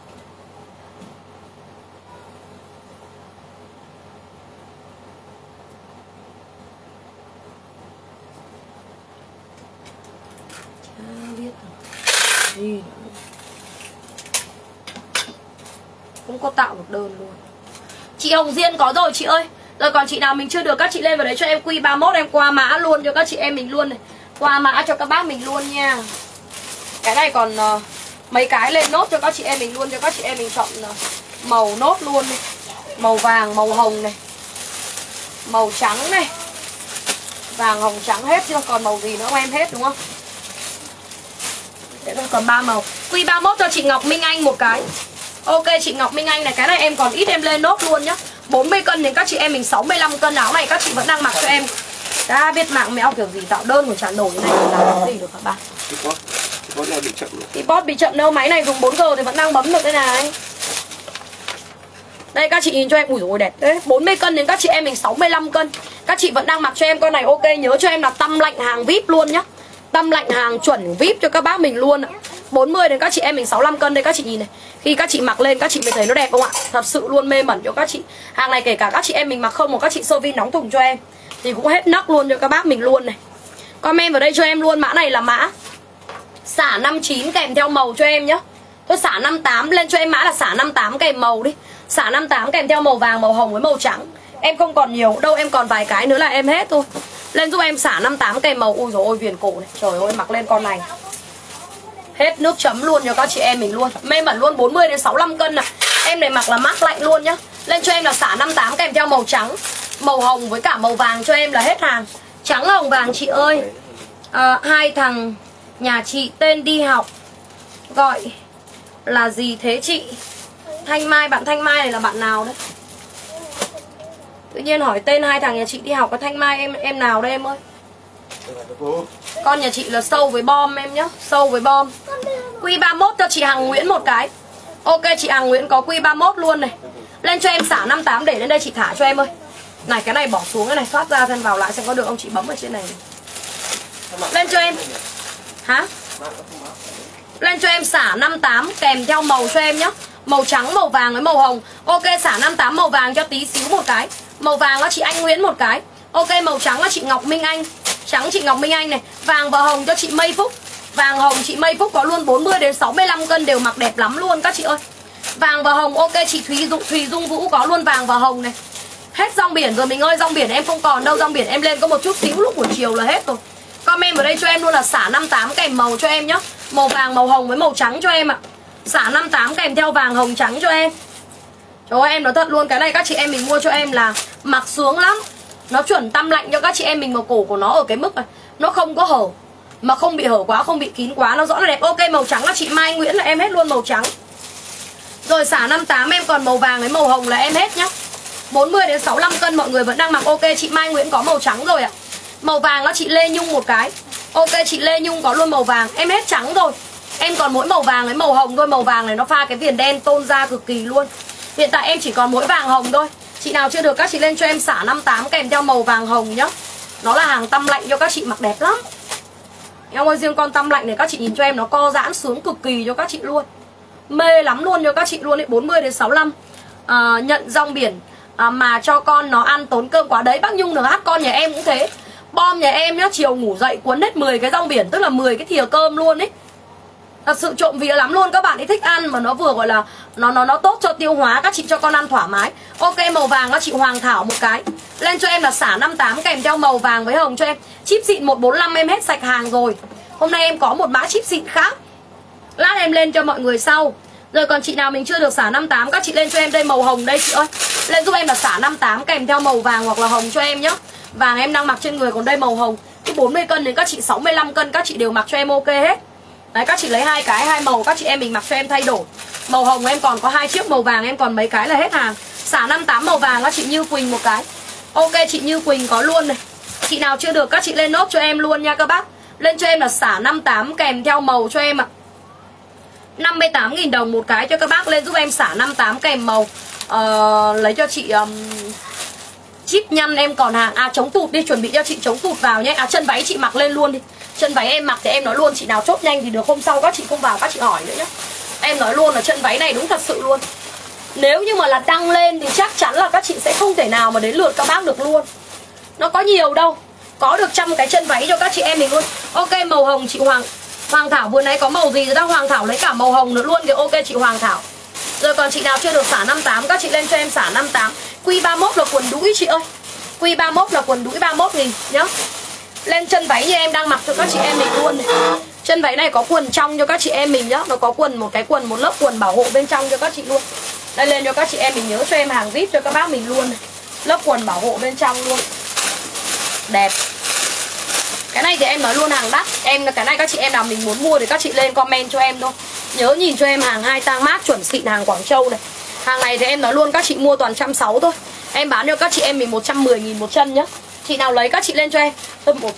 B: Chả biết gì không có tạo được đơn luôn. Chị Hồng Diên có rồi chị ơi. Rồi còn chị nào mình chưa được các chị lên vào đấy cho em quy ba mươi mốt, em qua mã luôn cho các chị em mình luôn này. Qua mã cho các bác mình luôn nha. Cái này còn uh, mấy cái lên nốt cho các chị em mình luôn, cho các chị em mình chọn uh, màu nốt luôn này. Màu vàng, màu hồng này, màu trắng này. Vàng, hồng, trắng hết chưa? Còn màu gì nữa không em, hết đúng không? Thế thôi còn ba màu. Quy ba mươi mốt cho chị Ngọc Minh Anh một cái. Ok chị Ngọc Minh Anh này, cái này em còn ít em lên nốt luôn nhá. bốn mươi cân đến các chị em mình sáu mươi lăm cân. Áo này các chị vẫn đang mặc cho em. Đã biết mạng mẽo kiểu gì tạo đơn của trả nổi này là làm gì được các bạn.
C: T-Bot bị chậm rồi.
B: T-Bot bị chậm đâu, máy này dùng bốn G thì vẫn đang bấm được đây này. Đây các chị nhìn cho em, ui dồi ôi đẹp thế. bốn mươi cân đến các chị em mình sáu mươi lăm cân. Các chị vẫn đang mặc cho em con này. Ok nhớ cho em là tăm lạnh hàng vê i pê luôn nhá. Tăm lạnh hàng chuẩn vê i pê cho các bác mình luôn ạ. bốn mươi đến các chị em mình sáu mươi lăm cân đây các chị nhìn này. Khi các chị mặc lên các chị mới thấy nó đẹp không ạ? Thật sự luôn mê mẩn cho các chị. Hàng này kể cả các chị em mình mặc không, một các chị sơ vi nóng thùng cho em thì cũng hết nấc luôn cho các bác mình luôn này. Comment vào đây cho em luôn, mã này là mã xả năm chín kèm theo màu cho em nhá. Thôi xả năm tám lên cho em mã là xả năm tám kèm màu đi. Xả năm tám kèm theo màu vàng, màu hồng với màu trắng. Em không còn nhiều đâu, em còn vài cái nữa là em hết thôi. Lên giúp em xả năm tám kèm màu. Ui dồi ôi viền cổ này. Trời ơi mặc lên con này hết nước chấm luôn cho các chị em mình luôn. Mê mẩn luôn, bốn mươi đến sáu mươi lăm cân à. Em này mặc là mát lạnh luôn nhá. Lên cho em là xả năm tám kèm theo màu trắng, màu hồng với cả màu vàng cho em là hết hàng. Trắng hồng vàng chị ơi. à, Hai thằng nhà chị tên đi học gọi là gì thế chị? Thanh Mai, bạn Thanh Mai này là bạn nào đấy? Tự nhiên hỏi tên hai thằng nhà chị đi học. Có Thanh Mai em em nào đây em ơi? Con nhà chị là sâu với bom em nhá. Sâu với bom. Quy ba mốt cho chị Hằng Nguyễn một cái. Ok chị Hằng Nguyễn có quy ba mốt luôn này. Lên cho em xả năm tám để lên đây chị thả cho em ơi. Này cái này bỏ xuống cái này, thoát ra thân vào lại xem có được không, chị bấm ở trên này. Lên cho em. Hả? Lên cho em xả năm tám kèm theo màu cho em nhá. Màu trắng, màu vàng với màu hồng. Ok xả năm tám màu vàng cho tí xíu một cái. Màu vàng đó chị Anh Nguyễn một cái. Ok màu trắng là chị Ngọc Minh Anh. Trắng chị Ngọc Minh Anh này. Vàng và hồng cho chị Mây Phúc. Vàng hồng chị Mây Phúc có luôn bốn mươi đến sáu mươi lăm cân đều mặc đẹp lắm luôn các chị ơi. Vàng và hồng ok chị Thúy Dung, Thùy Dung Vũ có luôn vàng và hồng này. Hết rong biển rồi mình ơi, rong biển em không còn đâu, rong biển em lên có một chút xíu lúc buổi chiều là hết rồi. Comment vào đây cho em luôn là xả năm tám kèm màu cho em nhá. Màu vàng, màu hồng với màu trắng cho em ạ. Xả năm tám kèm theo vàng hồng trắng cho em. Trời ơi em nói thật luôn, cái này các chị em mình mua cho em là mặc sướng lắm. Nó chuẩn tăm lạnh cho các chị em mình, mà cổ của nó ở cái mức này nó không có hở, mà không bị hở quá, không bị kín quá, nó rõ là đẹp. Ok màu trắng là chị Mai Nguyễn là em hết luôn màu trắng. Rồi xả năm tám em còn màu vàng với màu hồng là em hết nhá. Bốn mươi đến sáu mươi lăm cân mọi người vẫn đang mặc. Ok chị Mai Nguyễn có màu trắng rồi ạ. Màu vàng đó chị Lê Nhung một cái. Ok chị Lê Nhung có luôn màu vàng. Em hết trắng rồi. Em còn mỗi màu vàng với màu hồng thôi. Màu vàng này nó pha cái viền đen tôn da cực kỳ luôn. Hiện tại em chỉ còn mỗi vàng hồng thôi. Chị nào chưa được các chị lên cho em xả năm tám kèm theo màu vàng hồng nhá. Nó là hàng tăm lạnh cho các chị mặc đẹp lắm. Em ơi riêng con tăm lạnh này các chị nhìn cho em nó co giãn sướng cực kỳ cho các chị luôn. Mê lắm luôn cho các chị luôn ấy. Bốn mươi đến sáu mươi lăm. à, Nhận rong biển à, mà cho con nó ăn tốn cơm quá. Đấy bác Nhung en hát con nhà em cũng thế. Bom nhà em nhá, chiều ngủ dậy cuốn hết mười cái rong biển, tức là mười cái thìa cơm luôn ấy. Thật sự trộm vía lắm luôn, các bạn ấy thích ăn mà nó vừa gọi là nó nó nó tốt cho tiêu hóa, các chị cho con ăn thoải mái. Ok màu vàng các chị Hoàng Thảo một cái. Lên cho em là xả năm tám kèm theo màu vàng với hồng cho em. Chip xịn một bốn lăm em hết sạch hàng rồi. Hôm nay em có một mã chip xịn khác, lát em lên cho mọi người sau. Rồi còn chị nào mình chưa được xả năm tám các chị lên cho em đây màu hồng đây chị ơi. Lên giúp em là xả năm tám kèm theo màu vàng hoặc là hồng cho em nhá. Vàng em đang mặc trên người, còn đây màu hồng. Cái bốn mươi cân đến các chị sáu mươi lăm cân các chị đều mặc cho em ok hết. Đấy các chị lấy hai cái hai màu các chị em mình mặc cho em thay đổi. Màu hồng em còn có hai chiếc, màu vàng em còn mấy cái là hết hàng. Xả năm tám màu vàng các chị Như Quỳnh một cái. Ok chị Như Quỳnh có luôn này. Chị nào chưa được các chị lên nốt cho em luôn nha các bác. Lên cho em là xả năm tám kèm theo màu cho em ạ. năm mươi tám nghìn đồng một cái cho các bác. Lên giúp em xả năm tám kèm màu. uh, Lấy cho chị um, chip nhăn em còn hàng. À chống tụt đi, chuẩn bị cho chị chống tụt vào nhé. À chân váy chị mặc lên luôn đi. Chân váy em mặc thì em nói luôn, chị nào chốt nhanh thì được, hôm sau các chị không vào các chị hỏi nữa nhé. Em nói luôn là chân váy này đúng thật sự luôn. Nếu như mà là đăng lên thì chắc chắn là các chị sẽ không thể nào mà đến lượt các bác được luôn. Nó có nhiều đâu. Có được trăm cái chân váy cho các chị em mình luôn. Ok màu hồng chị Hoàng Hoàng Thảo vừa nãy có màu gì rồi đó. Hoàng Thảo lấy cả màu hồng nữa luôn kìa. Ok chị Hoàng Thảo. Rồi còn chị nào chưa được xả năm tám các chị lên cho em xả năm tám. Quy ba mốt là quần đũi chị ơi. Quy ba mốt là quần đũi ba mốt nghìn nhá. Lên chân váy như em đang mặc cho các chị em mình luôn này. Chân váy này có quần trong cho các chị em mình nhá. Nó có quần, một cái quần, một lớp quần bảo hộ bên trong cho các chị luôn. Đây lên cho các chị em mình nhớ cho em hàng vip cho các bác mình luôn này. Lớp quần bảo hộ bên trong luôn. Đẹp. Cái này thì em nói luôn hàng đắt. Em cái này các chị em nào mình muốn mua thì các chị lên comment cho em thôi. Nhớ nhìn cho em hàng hai tang mát chuẩn xịn hàng Quảng Châu này. Hàng này thì em nói luôn các chị mua toàn một trăm sáu mươi thôi. Em bán cho các chị em mình một trăm mười nghìn một chân nhá. Chị nào lấy các chị lên cho em tôi một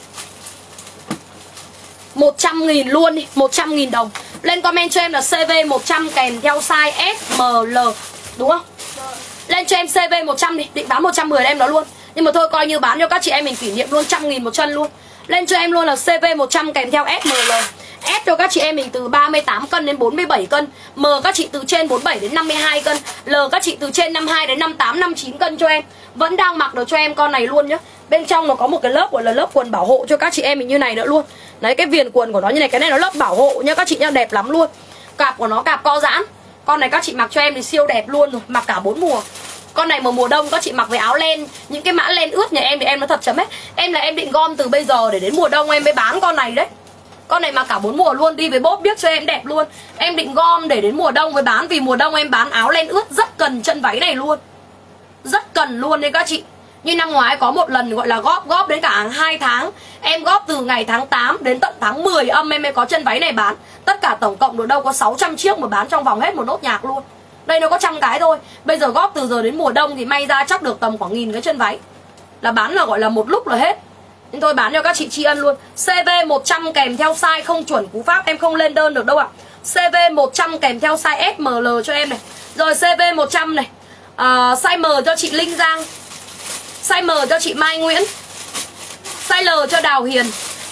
B: một trăm nghìn luôn đi, một trăm nghìn đồng. Lên comment cho em là xê vê một trăm kèm theo size ét em lờ. Đúng không? Lên cho em xê vê một trăm đi. Định bán một trăm mười em nói luôn. Nhưng mà thôi coi như bán cho các chị em mình kỷ niệm luôn, trăm nghìn một chân luôn. Lên cho em luôn là xê vê một trăm kèm theo ét em lờ. S cho các chị em mình từ ba mươi tám cân đến bốn mươi bảy cân, M các chị từ trên bốn mươi bảy đến năm mươi hai cân, L các chị từ trên năm mươi hai đến năm mươi tám, năm mươi chín cân cho em. Vẫn đang mặc được cho em con này luôn nhá. Bên trong nó có một cái lớp gọi là lớp quần bảo hộ cho các chị em mình như này nữa luôn. Đấy, cái viền quần của nó như này, cái này nó lớp bảo hộ nhá các chị nhá, đẹp lắm luôn. Cạp của nó cạp co giãn. Con này các chị mặc cho em thì siêu đẹp luôn rồi, mặc cả bốn mùa. Con này mà mùa đông các chị mặc với áo len, những cái mã len ướt nhà em thì em nó thật chấm hết. Em là em định gom từ bây giờ để đến mùa đông em mới bán con này đấy. Con này mặc cả bốn mùa luôn, đi với bốp biết cho em đẹp luôn. Em định gom để đến mùa đông mới bán, vì mùa đông em bán áo len ướt rất cần chân váy này luôn. Rất cần luôn đấy các chị. Như năm ngoái có một lần gọi là góp góp đến cả hai tháng. Em góp từ ngày tháng tám đến tận tháng mười âm em mới có chân váy này bán. Tất cả tổng cộng được đâu có sáu trăm chiếc mà bán trong vòng hết một nốt nhạc luôn. Đây nó có trăm cái thôi. Bây giờ góp từ giờ đến mùa đông thì may ra chắc được tầm khoảng nghìn cái chân váy. Là bán là gọi là một lúc là hết. Nhưng tôi bán cho các chị tri ân luôn. xê vê một trăm kèm theo size không chuẩn cú pháp em không lên đơn được đâu ạ. xê vê một trăm kèm theo size ét em lờ cho em này. Rồi xê vê một trăm này, à, size M cho chị Linh Giang, size M cho chị Mai Nguyễn, size L cho Đào Hiền.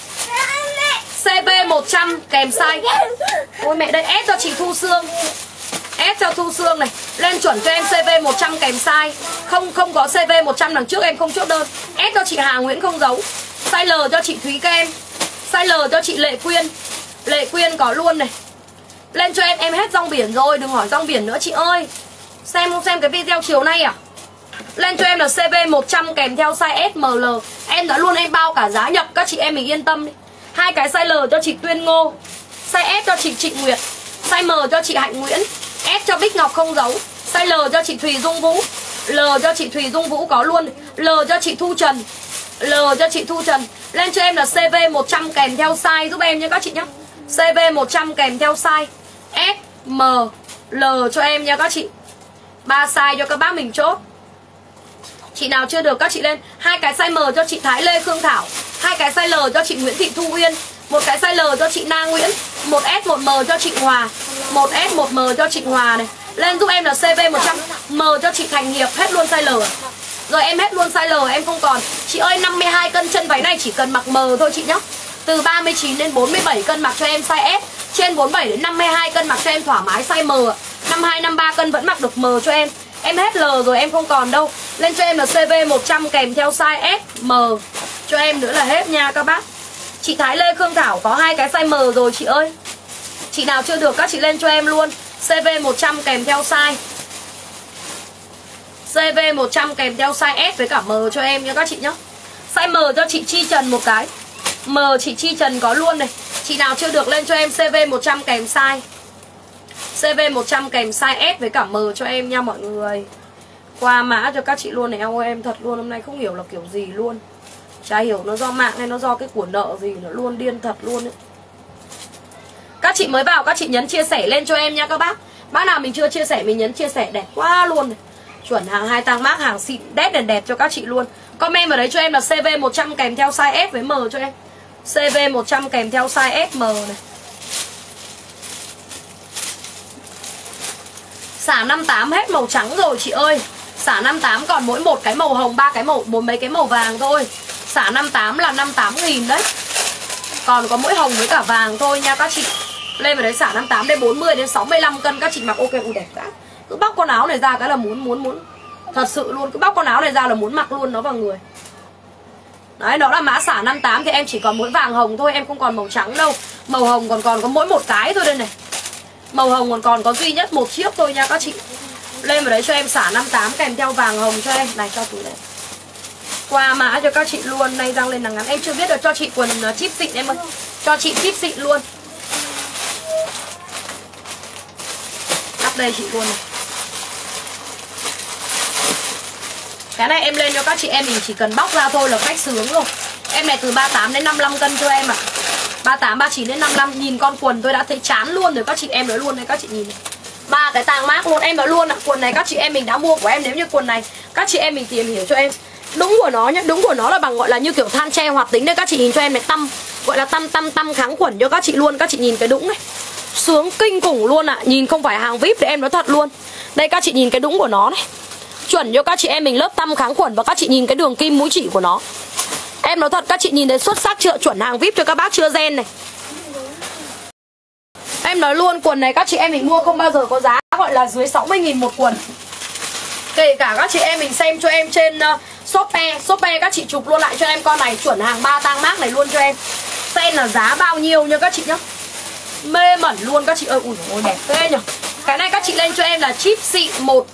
B: xê vê một trăm kèm size. Ôi mẹ đây, S cho chị Thu Sương, S cho Thu Sương này. Lên chuẩn cho em xê vê một trăm kèm size. Không không có xê vê một trăm đằng trước em không chốt đơn. S cho chị Hà Nguyễn không giấu. Size L cho chị Thúy Kem, size L cho chị Lệ Quyên. Lệ Quyên có luôn này. Lên cho em, em hết rong biển rồi, đừng hỏi rong biển nữa chị ơi. Xem không xem cái video chiều nay à? Lên cho em là xê vê một trăm kèm theo size ét em lờ. Em đã luôn em bao cả giá nhập, các chị em mình yên tâm đi. Hai cái size L cho chị Tuyên Ngô, size S cho chị Trịnh Nguyệt, size M cho chị Hạnh Nguyễn, S cho Bích Ngọc không giấu, size L cho chị Thùy Dung Vũ. L cho chị Thùy Dung Vũ có luôn. L cho chị Thu Trần, L cho chị Thu Trần. Lên cho em là xê vê một trăm kèm theo size giúp em nhé các chị nhé. xê vê một trăm kèm theo size S, M, L cho em nha các chị. Ba size cho các bác mình chốt. Chị nào chưa được các chị lên. Hai cái size M cho chị Thái Lê Khương Thảo, hai cái size L cho chị Nguyễn Thị Thu Uyên, một cái size L cho chị Na Nguyễn, một S một M cho chị Hòa, một S một M cho chị Hòa này. Lên giúp em là xê vê một trăm, M cho chị Thành Hiệp, hết luôn size L. Rồi em hết luôn size L, em không còn. Chị ơi năm mươi hai cân chân váy này chỉ cần mặc M thôi chị nhá. Từ ba mươi chín đến bốn mươi bảy cân mặc cho em size S. Trên bốn mươi bảy đến năm mươi hai cân mặc cho em thoải mái size M. năm mươi hai, năm mươi ba cân vẫn mặc được M cho em. Em hết L rồi em không còn đâu. Lên cho em là xê vê một trăm kèm theo size S, M cho em nữa là hết nha các bác. Chị Thái Lê Khương Thảo có hai cái size M rồi chị ơi. Chị nào chưa được các chị lên cho em luôn. xê vê một trăm kèm theo size, xê vê một trăm kèm theo size S với cả M cho em nha các chị nhá. Size M cho chị Chi Trần một cái. M chị Chi Trần có luôn này. Chị nào chưa được lên cho em xê vê một trăm kèm size, xê vê một trăm kèm size S với cả M cho em nha mọi người. Qua mã cho các chị luôn này. Eo ơi em thật luôn, hôm nay không hiểu là kiểu gì luôn. Chả hiểu nó do mạng hay nó do cái của nợ gì, nó luôn điên thật luôn ấy. Các chị mới vào các chị nhấn chia sẻ lên cho em nha các bác. Bác nào mình chưa chia sẻ mình nhấn chia sẻ, đẹp quá luôn này. Chuẩn hàng hai tang mác, hàng xịn đét đèn đẹp cho các chị luôn. Comment vào đấy cho em là xê vê một trăm kèm theo size S với M cho em. xê vê một trăm kèm theo size S, M này. Xả năm mươi tám hết màu trắng rồi chị ơi. Xả năm mươi tám còn mỗi một cái màu hồng, ba cái màu, bốn mấy cái màu vàng thôi. Xả năm mươi tám là năm mươi tám nghìn đấy. Còn có mỗi hồng với cả vàng thôi nha các chị. Lên vào đấy xả năm mươi tám đến bốn mươi đến sáu mươi lăm cân các chị mặc ok. Ui đẹp đã. Cứ bóc con áo này ra cái là muốn muốn muốn. Thật sự luôn, cứ bóc con áo này ra là muốn mặc luôn nó vào người. Đấy, đó là mã xả năm mươi tám thì em chỉ còn mỗi vàng hồng thôi, em không còn màu trắng đâu. Màu hồng còn còn có mỗi một cái thôi đây này. Màu hồng còn còn có duy nhất một chiếc thôi nha các chị. Lên vào đấy cho em xả năm mươi tám kèm theo vàng hồng cho em. Này cho túi này. Qua mã cho các chị luôn. Nay răng lên nắng ngắn. Em chưa biết được cho chị quần chip xịn em ơi. Cho chị chip xịn luôn. Up đây chị luôn này. Cái này em lên cho các chị em mình chỉ cần bóc ra thôi là khách sướng rồi. Em này từ ba mươi tám đến năm mươi lăm cân cho em ạ. À. ba mươi tám, ba mươi chín đến năm mươi lăm. Nhìn con quần tôi đã thấy chán luôn rồi các chị em nói luôn đấy các chị nhìn này. Ba cái tang mác luôn em nói luôn ạ. À. Quần này các chị em mình đã mua của em, nếu như quần này các chị em mình tìm hiểu cho em. Đúng của nó nhá, đúng của nó là bằng gọi là như kiểu than tre hoạt tính đấy các chị nhìn cho em này, tăm gọi là tăm tăm tăm kháng khuẩn cho các chị luôn. Các chị nhìn cái đũng này. Sướng kinh khủng luôn ạ. À. Nhìn không phải hàng vê i pê để em nói thật luôn. Đây các chị nhìn cái đũng của nó này. Chuẩn cho các chị em mình lớp tăm kháng khuẩn. Và các chị nhìn cái đường kim mũi chỉ của nó. Em nói thật các chị nhìn thấy xuất sắc chưa? Chuẩn hàng vê i pê cho các bác chưa gen này. Em nói luôn, quần này các chị em mình mua không bao giờ có giá gọi là dưới sáu mươi nghìn một quần. Kể cả các chị em mình xem cho em trên uh, Shopee. Shopee các chị chụp luôn lại cho em con này, chuẩn hàng ba tang mác này luôn cho em. Xem là giá bao nhiêu nha các chị nhá. Mê mẩn luôn các chị ơi. Ui ôi đẹp thế nhỉ. Cái này các chị lên cho em là chip xịn một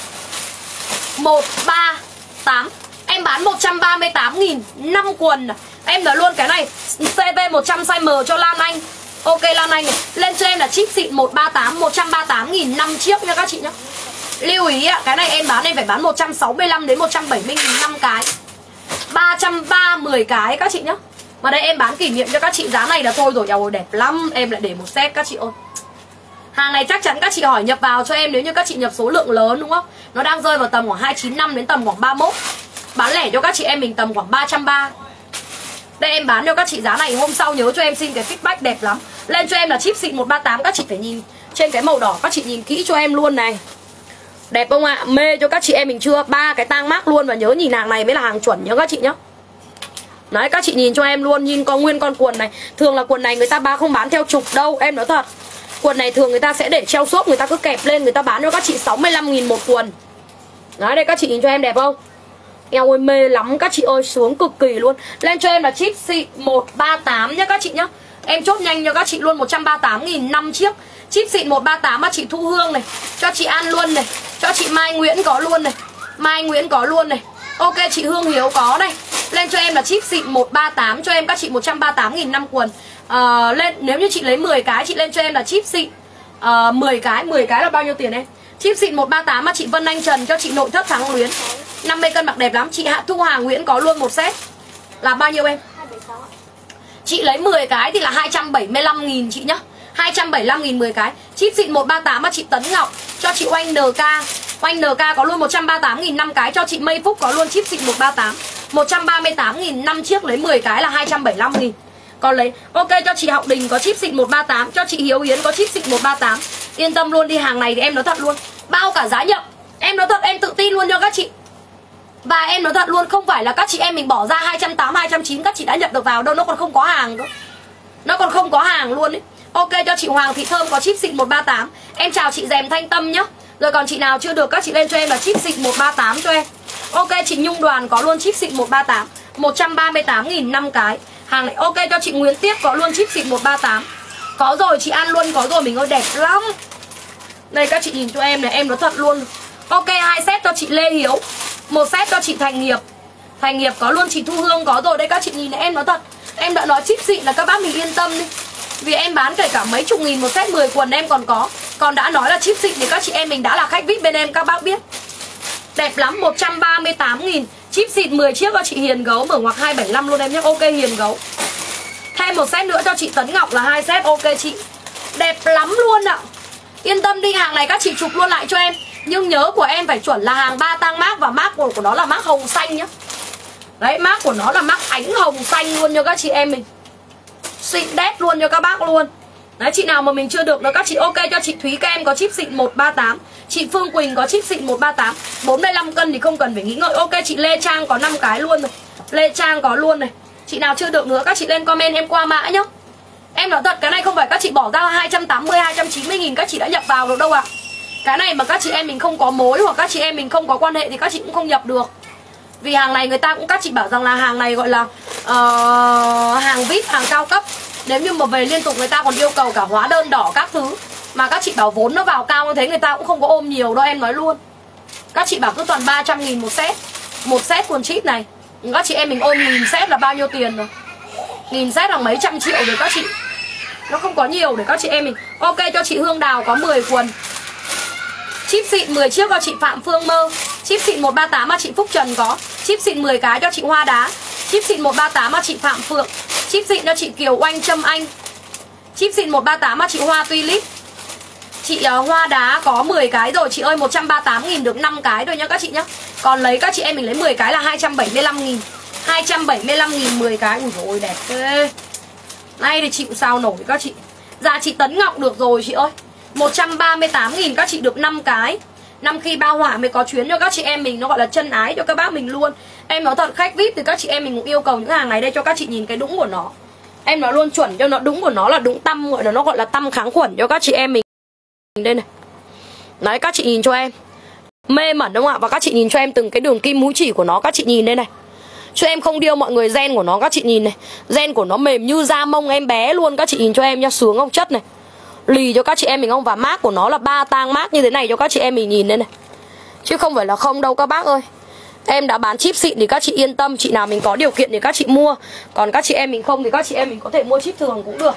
B: một ba tám. Em bán một trăm ba mươi tám nghìn năm quần. Em nói luôn cái này xê vê một trăm size M cho Lan Anh. Ok Lan Anh này. Lên cho em là chip xịn một ba tám, một trăm ba mươi tám nghìn năm chiếc nha các chị nhá. Lưu ý ạ, cái này em bán em phải bán một trăm sáu mươi lăm đến một trăm bảy mươi nghìn năm cái. ba trăm ba mươi cái các chị nhá. Mà đây em bán kỷ niệm cho các chị giá này là thôi rồi. Ôi đẹp lắm, em lại để một set các chị ơi. Hàng này chắc chắn các chị hỏi nhập vào cho em nếu như các chị nhập số lượng lớn đúng không? Nó đang rơi vào tầm khoảng hai trăm chín mươi lăm đến tầm khoảng ba mươi mốt. Bán lẻ cho các chị em mình tầm khoảng ba trăm ba mươi. Đây em bán cho các chị giá này, hôm sau nhớ cho em xin cái feedback đẹp lắm. Lên cho em là chip xịn một ba tám, các chị phải nhìn trên cái màu đỏ, các chị nhìn kỹ cho em luôn này. Đẹp không ạ? À? Mê cho các chị em mình chưa? Ba cái tang mác luôn, và nhớ nhìn hàng này mới là hàng chuẩn nhá các chị nhá. Đấy các chị nhìn cho em luôn, nhìn con nguyên con quần này. Thường là quần này người ta ba không bán theo chục đâu, em nói thật. Quần này thường người ta sẽ để treo xốp, người ta cứ kẹp lên, người ta bán cho các chị sáu mươi lăm nghìn một quần. Đấy đây các chị nhìn cho em đẹp không? Eo ơi mê lắm các chị ơi, sướng cực kỳ luôn. Lên cho em là chip xịn một ba tám nhá các chị nhá. Em chốt nhanh cho các chị luôn, một trăm ba mươi tám nghìn năm chiếc. Chip xịn một ba tám mà chị Thu Hương này, cho chị An luôn này, cho chị Mai Nguyễn có luôn này, Mai Nguyễn có luôn này. Ok chị Hương Hiếu có này. Lên cho em là chip xịn một ba tám, cho em các chị một trăm ba mươi tám nghìn năm quần. à, lên Nếu như chị lấy mười cái, chị lên cho em là chip xịn à, mười cái, mười cái là bao nhiêu tiền em? Chip xịn một ba tám mà chị Vân Anh Trần, cho chị Nội Thất Thắng Luyến, năm mươi cân mặc đẹp lắm. Chị Hạ Thu Hà Nguyễn có luôn một set. Là bao nhiêu em? Chị lấy mười cái thì là hai trăm bảy mươi lăm nghìn chị nhá. hai trăm bảy mươi lăm nghìn mười cái. Chip xịn một ba tám mà chị Tấn Ngọc, cho chị Oanh en ca. Oanh en ca có luôn một trăm ba mươi tám nghìn năm cái. Cho chị Mây Phúc có luôn chip xịn một ba tám, một trăm ba mươi tám nghìn năm chiếc, lấy mười cái là hai trăm bảy mươi lăm nghìn. Còn lấy ok cho chị Hậu Đình có chip xịn một ba tám, cho chị Hiếu Yến có chip xịn một ba tám. Yên tâm luôn, đi hàng này thì em nói thật luôn, bao cả giá nhập. Em nói thật, em tự tin luôn cho các chị. Và em nói thật luôn, không phải là các chị em mình bỏ ra hai trăm tám mươi, hai trăm chín mươi các chị đã nhập được vào đâu, nó còn không có hàng nữa. Nó còn không có hàng luôn ấy. Ok cho chị Hoàng Thị Thơm có chip xịn một ba tám. Em chào chị Dèm Thanh Tâm nhá. Rồi còn chị nào chưa được các chị lên cho em là chip xịn một ba tám cho em. Ok chị Nhung Đoàn có luôn chip xịn một ba tám, một trăm ba mươi tám nghìn năm cái. Hàng này ok cho chị Nguyễn Tiếp có luôn chip xịn một ba tám. Có rồi chị An Luân có rồi, mình ơi đẹp lắm. Đây các chị nhìn cho em này, em nói thật luôn. Ok hai set cho chị Lê Hiếu, một set cho chị Thành Nghiệp. Thành Nghiệp có luôn, chị Thu Hương có rồi. Đây các chị nhìn này, em nói thật, em đã nói chip xịn là các bác mình yên tâm đi. Vì em bán kể cả mấy chục nghìn một set, mười quần em còn có. Còn đã nói là chip xịn thì các chị em mình đã là khách vê i pê bên em, các bác biết. Đẹp lắm, một trăm ba mươi tám nghìn. Chip xịn mười chiếc cho chị Hiền Gấu, mở ngoặc hai bảy lăm luôn em nhé. Ok Hiền Gấu. Thêm một set nữa cho chị Tấn Ngọc là hai set. Ok chị. Đẹp lắm luôn ạ. Yên tâm đi, hàng này các chị chụp luôn lại cho em. Nhưng nhớ của em phải chuẩn là hàng ba tang mác, và mác của, của nó là mác hồng xanh nhá. Đấy, mác của nó là mác ánh hồng xanh luôn cho các chị em mình. Xịn đét luôn cho các bác luôn. Đấy, chị nào mà mình chưa được nữa các chị ok cho chị Thúy Kem có chip xịn một ba tám. Chị Phương Quỳnh có chip xịn một ba tám, bốn mươi lăm cân thì không cần phải nghĩ ngợi. Ok chị Lê Trang có năm cái luôn rồi. Lê Trang có luôn này. Chị nào chưa được nữa các chị lên comment em qua mã nhá. Em nói thật, cái này không phải các chị bỏ ra hai trăm tám mươi, hai trăm chín mươi nghìn các chị đã nhập vào được đâu ạ. À. Cái này mà các chị em mình không có mối hoặc các chị em mình không có quan hệ thì các chị cũng không nhập được. Vì hàng này người ta cũng, các chị bảo rằng là hàng này gọi là uh, hàng vê i pê, hàng cao cấp. Nếu như mà về liên tục người ta còn yêu cầu cả hóa đơn đỏ các thứ. Mà các chị bảo vốn nó vào cao như thế người ta cũng không có ôm nhiều đâu, em nói luôn. Các chị bảo cứ toàn ba trăm nghìn một set. Một set quần chip này. Các chị em mình ôm nghìn set là bao nhiêu tiền rồi. Nghìn set là mấy trăm triệu rồi các chị. Nó không có nhiều để các chị em mình. Ok cho chị Hương Đào có mười quần. Chip xịn mười chiếc cho chị Phạm Phương Mơ. Chip xịn một ba tám mà chị Phúc Trần có. Chip xịn mười cái cho chị Hoa Đá. Chip xịn một ba tám mà chị Phạm Phượng. Chip xịn cho chị Kiều Oanh Trâm Anh. Chip xịn một ba tám mà chị Hoa Tulip. Chị uh, Hoa Đá có mười cái rồi. Chị ơi một trăm ba mươi tám nghìn được năm cái thôi nhá các chị nhá. Còn lấy các chị em mình lấy mười cái là hai trăm bảy mươi lăm nghìn. Hai trăm bảy mươi lăm nghìn mười cái. Ui dồi ôi đẹp thế. Nay thì chịu sao nổi các chị. Dạ chị Tấn Ngọc được rồi chị ơi. Một trăm ba mươi tám nghìn các chị được năm cái. Năm khi bao hỏa mới có chuyến cho các chị em mình. Nó gọi là chân ái cho các bác mình luôn. Em nói thật, khách vê i pê thì các chị em mình cũng yêu cầu những hàng này đây cho các chị nhìn cái đũng của nó. Em nói luôn chuẩn cho nó đúng của nó là đúng tăm, gọi là nó gọi là tăm kháng khuẩn cho các chị em mình. Đây này. Đấy, các chị nhìn cho em. Mê mẩn đúng không ạ? Và các chị nhìn cho em từng cái đường kim mũi chỉ của nó, các chị nhìn đây này. Cho em không điêu mọi người, gen của nó các chị nhìn này. Gen của nó mềm như da mông em bé luôn, các chị nhìn cho em nha, sướng không, chất này. Lì cho các chị em mình không. Và mác của nó là ba tang mác như thế này cho các chị em mình nhìn đây này. Chứ không phải là không đâu các bác ơi. Em đã bán chip xịn thì các chị yên tâm. Chị nào mình có điều kiện thì các chị mua. Còn các chị em mình không thì các chị em mình có thể mua chip thường cũng được.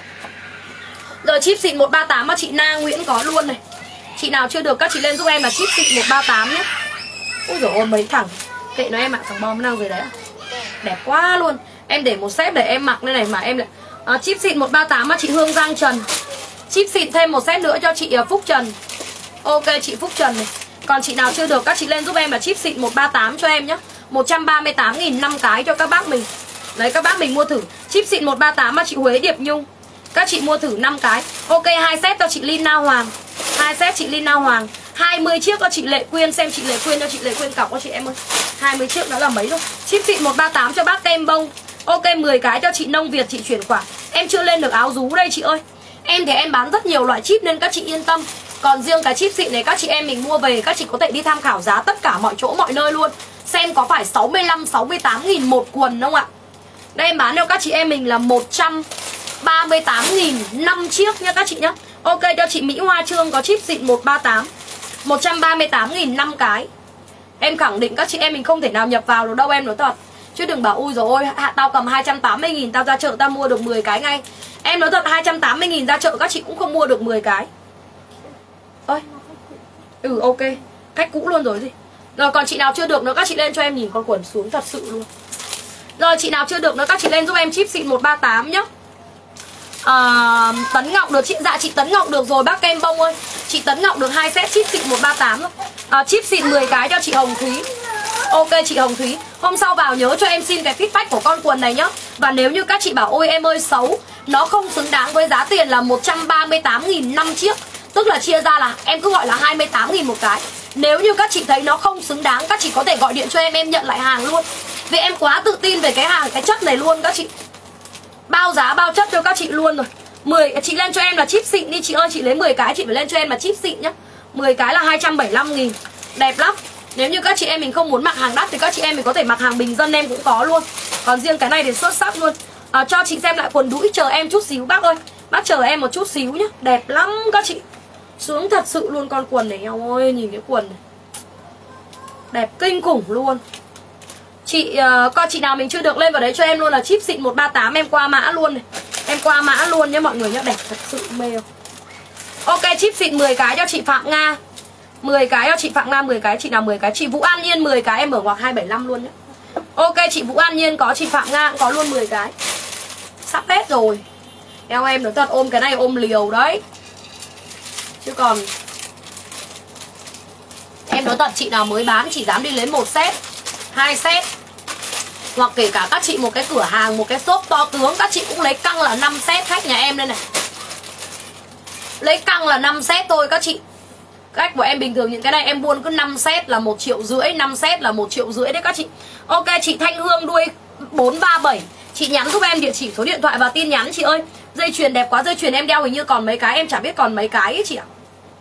B: Rồi chip xịn một ba tám mà chị Na Nguyễn có luôn này. Chị nào chưa được các chị lên giúp em là chip xịn một ba tám nhé. Ôi dồi ôi mấy thằng. Kệ nó em ạ, thằng bom nào rồi đấy ạ. Đẹp quá luôn. Em để một set để em mặc đây này mà em lại à, chip xịn một ba tám mà chị Hương Giang Trần. Chip xịn thêm một set nữa cho chị Phúc Trần. Ok chị Phúc Trần này. Còn chị nào chưa được các chị lên giúp em là chip xịn một ba tám cho em nhé. Một trăm ba mươi tám nghìn năm cái cho các bác mình. Đấy các bác mình mua thử. Chip xịn một ba tám mà chị Huế Điệp Nhung. Các chị mua thử năm cái. Ok hai set cho chị Lina Hoàng. Hai set chị Lina Hoàng. Hai mươi chiếc cho chị Lệ Quyên. Xem chị Lệ Quyên cho chị Lệ Quyên cọc cho chị em ơi. Hai mươi chiếc đó là mấy rồi. Chip xịn một ba tám cho bác kem bông. Ok mười cái cho chị Nông Việt, chị chuyển khoản. Em chưa lên được áo rú đây chị ơi. Em thì em bán rất nhiều loại chip nên các chị yên tâm. Còn riêng cái chip xịn này các chị em mình mua về, các chị có thể đi tham khảo giá tất cả mọi chỗ mọi nơi luôn. Xem có phải sáu mươi lăm sáu mươi tám nghìn một quần không ạ? Đây em bán cho các chị em mình là một trăm ba mươi tám nghìn năm chiếc nha các chị nhá. Ok cho chị Mỹ Hoa Trương có chip xịn một ba tám. một trăm ba mươi tám nghìn năm cái. Em khẳng định các chị em mình không thể nào nhập vào được đâu, em nói thật. Chứ đừng bảo ui dồi ôi, tao cầm hai trăm tám mươi nghìn tao ra chợ tao mua được mười cái ngay. Em nói thật, hai trăm tám mươi nghìn ra chợ các chị cũng không mua được mười cái. Ơi. Ừ ok, cách cũ luôn rồi gì. Rồi còn chị nào chưa được nữa các chị lên cho em nhìn con quần xuống thật sự luôn. Rồi chị nào chưa được nữa các chị lên giúp em chip xịn một ba tám nhá. à, Tấn Ngọc được chị, dạ chị Tấn Ngọc được rồi bác kem bông ơi. Chị Tấn Ngọc được hai set chip xịn một ba tám. à, Chip xịn mười cái cho chị Hồng Thúy. Ok chị Hồng Thúy. Hôm sau vào nhớ cho em xin cái feedback của con quần này nhá. Và nếu như các chị bảo ôi em ơi xấu, nó không xứng đáng với giá tiền là một trăm ba mươi tám nghìn năm chiếc, tức là chia ra là em cứ gọi là hai mươi tám nghìn một cái. Nếu như các chị thấy nó không xứng đáng, các chị có thể gọi điện cho em, em nhận lại hàng luôn. Vì em quá tự tin về cái hàng, cái chất này luôn các chị. Bao giá bao chất cho các chị luôn rồi. mười chị lên cho em là chip xịn đi chị ơi. Chị lấy mười cái chị phải lên cho em là chip xịn nhá. mười cái là hai trăm bảy mươi lăm nghìn. Đẹp lắm. Nếu như các chị em mình không muốn mặc hàng đắt thì các chị em mình có thể mặc hàng bình dân em cũng có luôn. Còn riêng cái này thì xuất sắc luôn. à, Cho chị xem lại quần đũi, chờ em chút xíu bác ơi. Bác chờ em một chút xíu nhá. Đẹp lắm các chị. Sướng thật sự luôn con quần này. Eo ơi nhìn cái quần này đẹp kinh khủng luôn. Chị uh, coi chị nào mình chưa được lên vào đấy cho em luôn là chip xịn một ba tám. Em qua mã luôn này. Em qua mã luôn nhé mọi người nhá. Đẹp thật sự mê không. Ok chip xịn mười cái cho chị Phạm Nga. mười cái cho chị Phạm Nga, mười cái chị nào mười cái. Chị Vũ An Nhiên mười cái em mở ngoặc hai bảy năm luôn nhé. Ok chị Vũ An Nhiên có, chị Phạm Nga cũng có luôn mười cái. Sắp hết rồi. Eo em nói thật ôm cái này ôm liều đấy. Chứ còn em nói thật chị nào mới bán chỉ dám đi lấy một set, hai set. Hoặc kể cả các chị một cái cửa hàng, một cái shop to tướng, các chị cũng lấy căng là năm set. Khách nhà em đây này lấy căng là năm set thôi các chị. Cách của em bình thường những cái này em buôn cứ năm set là một triệu rưỡi, năm set là một triệu rưỡi đấy các chị. Ok chị Thanh Hương đuôi bốn ba bảy. Chị nhắn giúp em địa chỉ số điện thoại và tin nhắn chị ơi. Dây chuyền đẹp quá, dây chuyền em đeo hình như còn mấy cái, em chả biết còn mấy cái ấy chị ạ.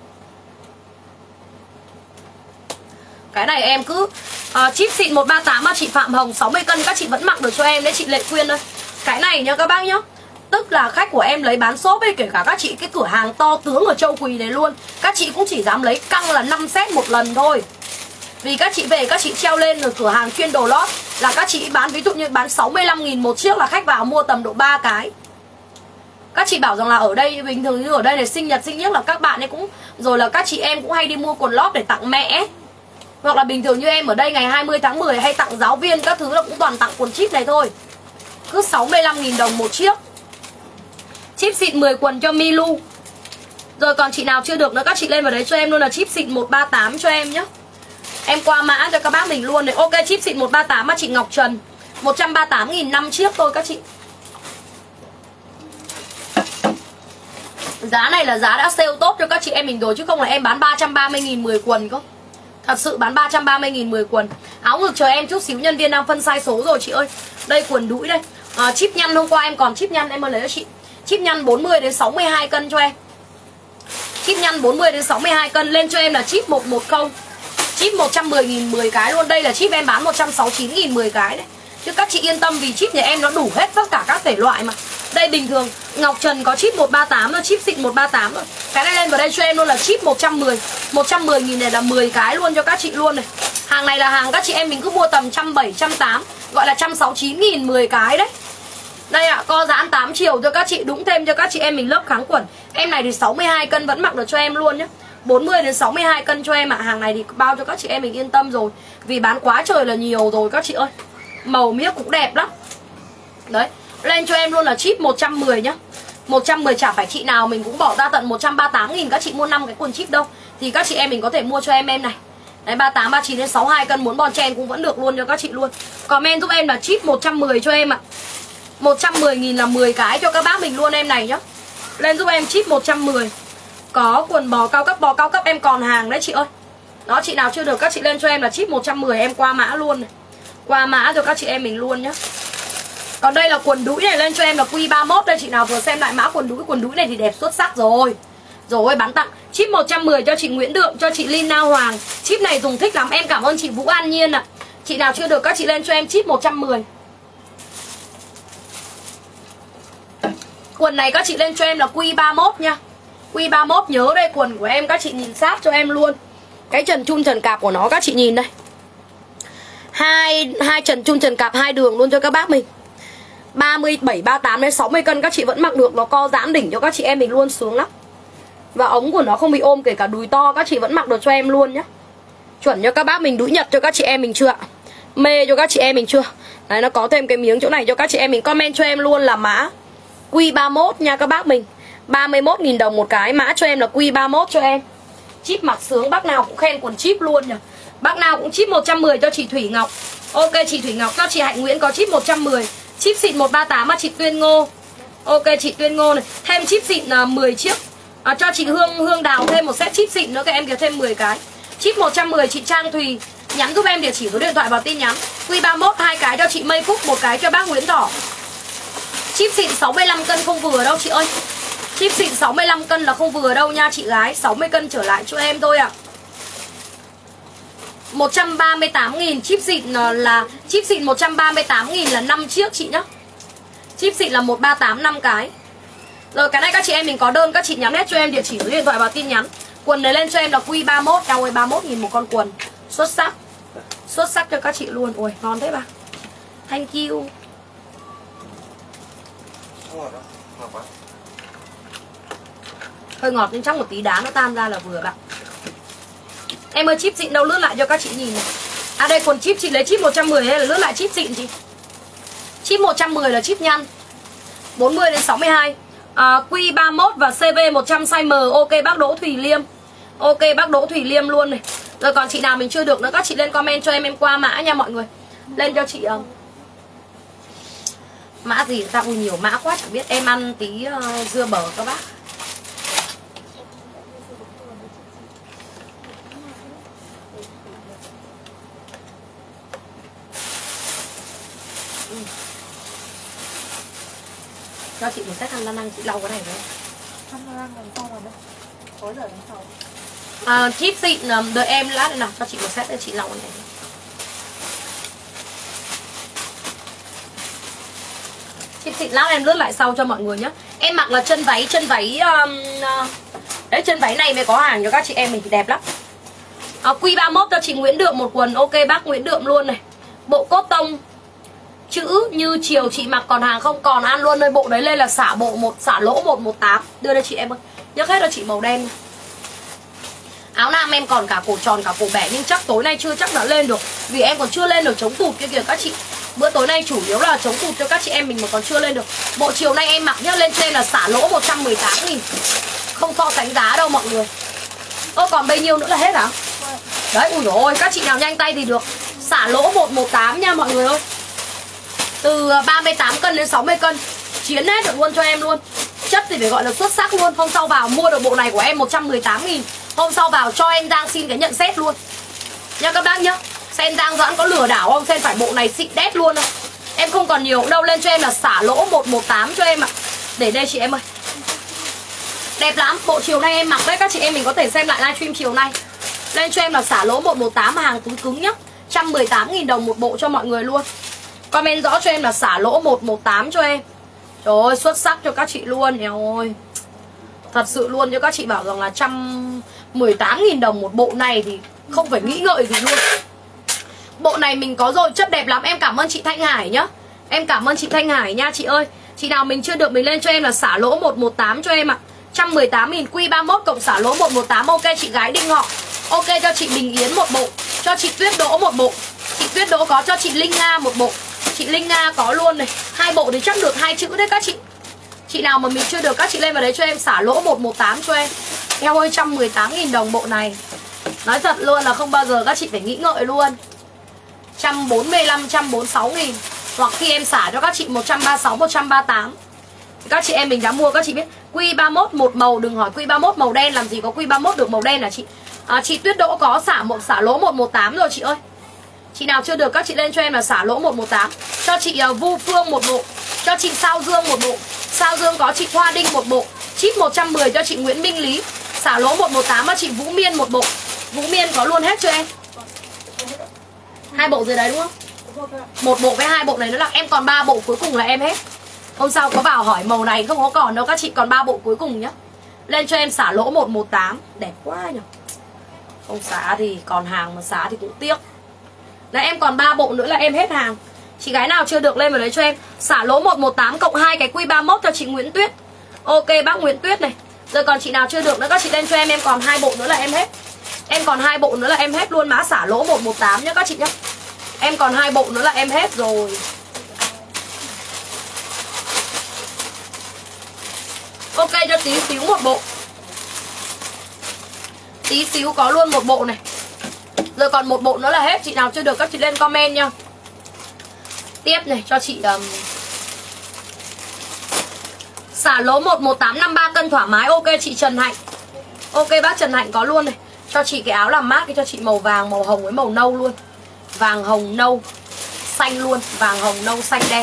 B: Cái này em cứ uh, chip xịn một ba tám mà chị Phạm Hồng sáu mươi cân các chị vẫn mặc được cho em đấy chị Lệ Quyên ơi. Cái này nha các bác nhá. Tức là khách của em lấy bán shop ấy, kể cả các chị cái cửa hàng to tướng ở Châu Quỳ này luôn, các chị cũng chỉ dám lấy căng là năm set một lần thôi. Vì các chị về các chị treo lên ở cửa hàng chuyên đồ lót là các chị bán, ví dụ như bán sáu mươi lăm nghìn một chiếc là khách vào mua tầm độ ba cái. Các chị bảo rằng là ở đây bình thường như ở đây này sinh nhật sinh nhật là các bạn ấy cũng, rồi là các chị em cũng hay đi mua quần lót để tặng mẹ ấy. Hoặc là bình thường như em ở đây ngày hai mươi tháng mười hay tặng giáo viên các thứ là cũng toàn tặng quần chip này thôi. Cứ sáu mươi lăm nghìn đồng một chiếc. Chip xịn mười quần cho Milu. Rồi còn chị nào chưa được nữa các chị lên vào đấy cho em luôn là chip xịn một ba tám cho em nhé. Em qua mã cho các bác mình luôn này. Ok chip xịn một ba tám mà chị Ngọc Trần một trăm ba mươi tám nghìn năm chiếc thôi các chị. Giá này là giá đã sale tốt cho các chị em mình rồi, chứ không là em bán ba trăm ba mươi nghìn mười quần cơ. Thật sự bán ba trăm ba mươi nghìn mười quần. Áo ngực chờ em chút xíu, nhân viên đang phân size số rồi chị ơi. Đây quần đũi đây. à, Chip nhăn hôm qua em còn chip nhăn em mới lấy cho chị. Chip nhăn bốn mươi đến sáu mươi hai cân cho em. Chip nhăn bốn mươi đến sáu mươi hai cân lên cho em là chip một một không. Chip một trăm mười nghìn mười cái luôn. Đây là chip em bán một trăm sáu mươi chín nghìn mười cái đấy. Chứ các chị yên tâm vì chip nhà em nó đủ hết tất cả các thể loại mà. Đây bình thường Ngọc Trần có chip một ba tám rồi, chip xịn một ba tám rồi. Cái này lên vào đây cho em luôn là chip một trăm mười. một trăm mười nghìn này là mười cái luôn cho các chị luôn này. Hàng này là hàng các chị em mình cứ mua tầm một trăm bảy mươi, một trăm tám mươi, gọi là một trăm sáu mươi chín nghìn mười cái đấy. Đây ạ, à, co giãn tám chiều cho các chị, đúng thêm cho các chị em mình lớp kháng khuẩn. Em này thì sáu mươi hai cân vẫn mặc được cho em luôn nhá. bốn mươi đến sáu mươi hai cân cho em ạ. À. Hàng này thì bao cho các chị em mình yên tâm rồi. Vì bán quá trời là nhiều rồi các chị ơi. Màu miếc cũng đẹp lắm. Đấy, lên cho em luôn là chip một trăm mười nhá. một trăm mười chả phải chị nào mình cũng bỏ ra tận một trăm ba mươi tám nghìn các chị mua năm cái quần chip đâu. Thì các chị em mình có thể mua cho em em này. Đấy, ba mươi tám, ba mươi chín đến sáu mươi hai cân muốn bon chen cũng vẫn được luôn cho các chị luôn. Comment giúp em là chip một trăm mười cho em ạ. À. một trăm mười nghìn là mười cái cho các bác mình luôn em này nhá. Lên giúp em chip một trăm mười. Có quần bò cao cấp, bò cao cấp em còn hàng đấy chị ơi. Đó, chị nào chưa được các chị lên cho em là chip một trăm mười em qua mã luôn này. Qua mã cho các chị em mình luôn nhá. Còn đây là quần đũi này lên cho em là Q ba mươi mốt. Đây chị nào vừa xem lại mã quần đũi. Quần đũi này thì đẹp xuất sắc rồi. Rồi bán tặng chip một trăm mười cho chị Nguyễn Đượng, cho chị Lina Hoàng. Chip này dùng thích lắm. Em cảm ơn chị Vũ An Nhiên ạ. À. Chị nào chưa được các chị lên cho em chip một trăm mười. Quần này các chị lên cho em là Q ba mươi mốt nha. Q ba mươi mốt nhớ đây, quần của em các chị nhìn sát cho em luôn. Cái trần chun trần cạp của nó các chị nhìn đây. Hai, hai trần chun trần cạp hai đường luôn cho các bác mình. ba mươi bảy, ba mươi tám đến sáu mươi cân các chị vẫn mặc được. Nó co giãn đỉnh cho các chị em mình luôn, sướng lắm. Và ống của nó không bị ôm, kể cả đùi to các chị vẫn mặc được cho em luôn nhá. Chuẩn cho các bác mình, đũi Nhật cho các chị em mình chưa ạ? Mê cho các chị em mình chưa? Đấy, nó có thêm cái miếng chỗ này cho các chị em mình. Comment cho em luôn là mã Q ba mươi mốt nha các bác mình. Ba mươi mốt nghìn đồng một cái. Mã cho em là Q ba mươi mốt cho em. Chip mặc sướng, bác nào cũng khen quần chip luôn nhỉ. Bác nào cũng chip một trăm mười cho chị Thủy Ngọc. Ok chị Thủy Ngọc. Cho chị Hạnh Nguyễn có chip một trăm mười. Chip xịn một ba tám mà chị Tuyên Ngô. Ok chị Tuyên Ngô này. Thêm chip xịn uh, mười chiếc. À, cho chị Hương Hương Đào thêm một set chip xịn nữa các em kìa, thêm mười cái. Chip một trăm mười chị Trang Thùy. Nhắn giúp em địa chỉ số điện thoại vào tin nhắn. Q ba mươi mốt hai cái cho chị Mây Phúc, một cái cho bác Nguyễn Thỏ. Chip xịn sáu mươi lăm cân không vừa đâu chị ơi. Chip xịn sáu mươi lăm cân là không vừa đâu nha chị gái. Sáu mươi cân trở lại cho em thôi ạ. À. một trăm ba mươi tám nghìn. Chip xịn là chip xịn một trăm ba mươi tám nghìn là năm chiếc chị nhá. Chip xịn là một ba tám năm cái. Rồi cái này các chị em mình có đơn, các chị nhắn hết cho em địa chỉ số điện thoại vào tin nhắn. Quần này lên cho em là Q ba mươi mốt. Eo ơi, ba mươi mốt nghìn một con quần. Xuất sắc. Xuất sắc cho các chị luôn. Ôi ngon thế bà. Thank you. Hơi ngọt nhưng trong một tí đá nó tan ra là vừa bạn. Em ơi chip xịn đâu, lướt lại cho các chị nhìn này. À đây quần chip chị lấy chip một trăm mười hay là lướt lại chip xịn chị? Chip một trăm mười là chip nhăn. bốn mươi đến sáu mươi hai. À, Q ba mươi mốt và C V một trăm size M. Ok bác Đỗ Thùy Liêm. Ok bác Đỗ Thùy Liêm luôn này. Rồi còn chị nào mình chưa được nữa các chị lên comment cho em, em qua mã nha mọi người. Lên cho chị uh, mã gì ta, ui nhiều mã quá chẳng biết. Em ăn tí uh, dưa bở các bác. Ừ. Cho chị một set khăn lăn năng, chị lau cái này với em.
A: Khăn lăn đằng sau rồi đây. Có giờ đằng sau.
B: À, chip xịn đợi em lát đây nào, cho chị một set để chị lau cái này. Chip xịn lát em lướt lại sau cho mọi người nhé. Em mặc là chân váy, chân váy um, đấy chân váy này mới có hàng cho các chị em mình thì đẹp lắm. À, Q ba mươi mốt cho chị Nguyễn Đượm một quần. Ok bác Nguyễn Đượm luôn này. Bộ cốt tông chữ như chiều chị mặc còn hàng không? Còn ăn luôn nơi bộ đấy lên là xả bộ một, xả lỗ một một tám. Đưa đây chị em ơi. Nhấc hết cho chị màu đen. Áo nam em còn cả cổ tròn cả cổ bẻ, nhưng chắc tối nay chưa chắc đã lên được, vì em còn chưa lên được chống tụt kia kìa các chị. Bữa tối nay chủ yếu là chống tụt cho các chị em mình mà còn chưa lên được. Bộ chiều nay em mặc nhá, lên trên là xả lỗ một trăm mười tám nghìn. Không so sánh giá đâu mọi người. Ơ còn bấy nhiêu nữa là hết hả? Đấy, ui dồi ôi, các chị nào nhanh tay thì được. Xả lỗ một một tám nha mọi người ơi. Từ ba mươi tám cân đến sáu mươi cân. Chiến hết được luôn cho em luôn. Chất thì phải gọi là xuất sắc luôn. Hôm sau vào mua được bộ này của em một trăm mười tám nghìn. Hôm sau vào cho em Giang xin cái nhận xét luôn nha các bác nhá. Xem Giang Doãn có lừa đảo không, xem phải bộ này xịn đét luôn không. Em không còn nhiều đâu, lên cho em là xả lỗ một một tám cho em ạ. Để đây chị em ơi. Đẹp lắm, bộ chiều nay em mặc đấy, các chị em mình có thể xem lại livestream chiều nay. Lên cho em là xả lỗ một một tám mà hàng cứng cứng nhá. một trăm mười tám nghìn đồng một bộ cho mọi người luôn. Comment rõ cho em là xả lỗ một một tám cho em. Trời ơi, xuất sắc cho các chị luôn. Eo ơi, thật sự luôn, cho các chị bảo rằng là một trăm mười tám nghìn đồng một bộ này thì không phải nghĩ ngợi gì luôn. Bộ này mình có rồi, chất đẹp lắm. Em cảm ơn chị Thanh Hải nhá. Em cảm ơn chị Thanh Hải nha chị ơi. Chị nào mình chưa được mình lên cho em là xả lỗ một một tám cho em ạ. một trăm mười tám nghìn quy ba mươi mốt cộng xả lỗ một một tám. Ok chị gái Đinh Ngọ. Ok cho chị Bình Yến một bộ. Cho chị Tuyết Đỗ một bộ. Chị Tuyết Đỗ có, cho chị Linh Nga một bộ. Chị Linh Nga có luôn này. Hai bộ thì chắc được hai chữ đấy các chị. Chị nào mà mình chưa được các chị lên vào đấy cho em xả lỗ một một tám cho em. Eo ơi, một trăm mười tám nghìn đồng bộ này. Nói thật luôn là không bao giờ các chị phải nghĩ ngợi luôn. Một trăm bốn mươi lăm, một trăm bốn mươi sáu nghìn. Hoặc khi em xả cho các chị một trăm ba mươi sáu, một trăm ba mươi tám. Các chị em mình đã mua các chị biết quy ba mươi mốt một màu, đừng hỏi quy ba mươi mốt màu đen làm gì có quy ba mươi mốt được màu đen là chị. À, chị Tuyết Đỗ có xả một xả lỗ một một tám rồi chị ơi. Chị nào chưa được các chị lên cho em là xả lỗ một một tám. Cho chị uh, Vu Phương một bộ. Cho chị Sao Dương một bộ. Sao Dương có chị Hoa Đinh một bộ. Chip một trăm mười cho chị Nguyễn Minh Lý. Xả lỗ một một tám cho chị Vũ Miên một bộ. Vũ Miên có luôn hết cho em. Hai bộ dưới đấy đúng không? Một bộ với hai bộ này nữa là em còn ba bộ cuối cùng là em hết. Hôm sau có vào hỏi màu này không có còn đâu các chị, còn ba bộ cuối cùng nhá. Lên cho em xả lỗ một một tám. Đẹp quá nhỉ. Không xả thì còn hàng, mà xả thì cũng tiếc. Đấy, em còn ba bộ nữa là em hết hàng. Chị gái nào chưa được lên vào đấy cho em xả lỗ một một tám cộng hai cái quy ba mươi mốt cho chị Nguyễn Tuyết. Ok bác Nguyễn Tuyết này. Rồi còn chị nào chưa được nữa các chị lên cho em, em còn hai bộ nữa là em hết. Em còn hai bộ nữa là em hết luôn, mã xả lỗ một một tám nhá các chị nhá. Em còn hai bộ nữa là em hết rồi. Ok cho tí xíu một bộ. Tí xíu có luôn một bộ này. Rồi còn một bộ nữa là hết. Chị nào chưa được các chị lên comment nha. Tiếp này cho chị um, xả lỗ một một tám năm mươi ba cân thoải mái. Ok chị Trần Hạnh. Ok bác Trần Hạnh có luôn này. Cho chị cái áo làm mát cái cho chị màu vàng, màu hồng với màu nâu luôn. Vàng hồng nâu xanh luôn. Vàng hồng nâu xanh đen.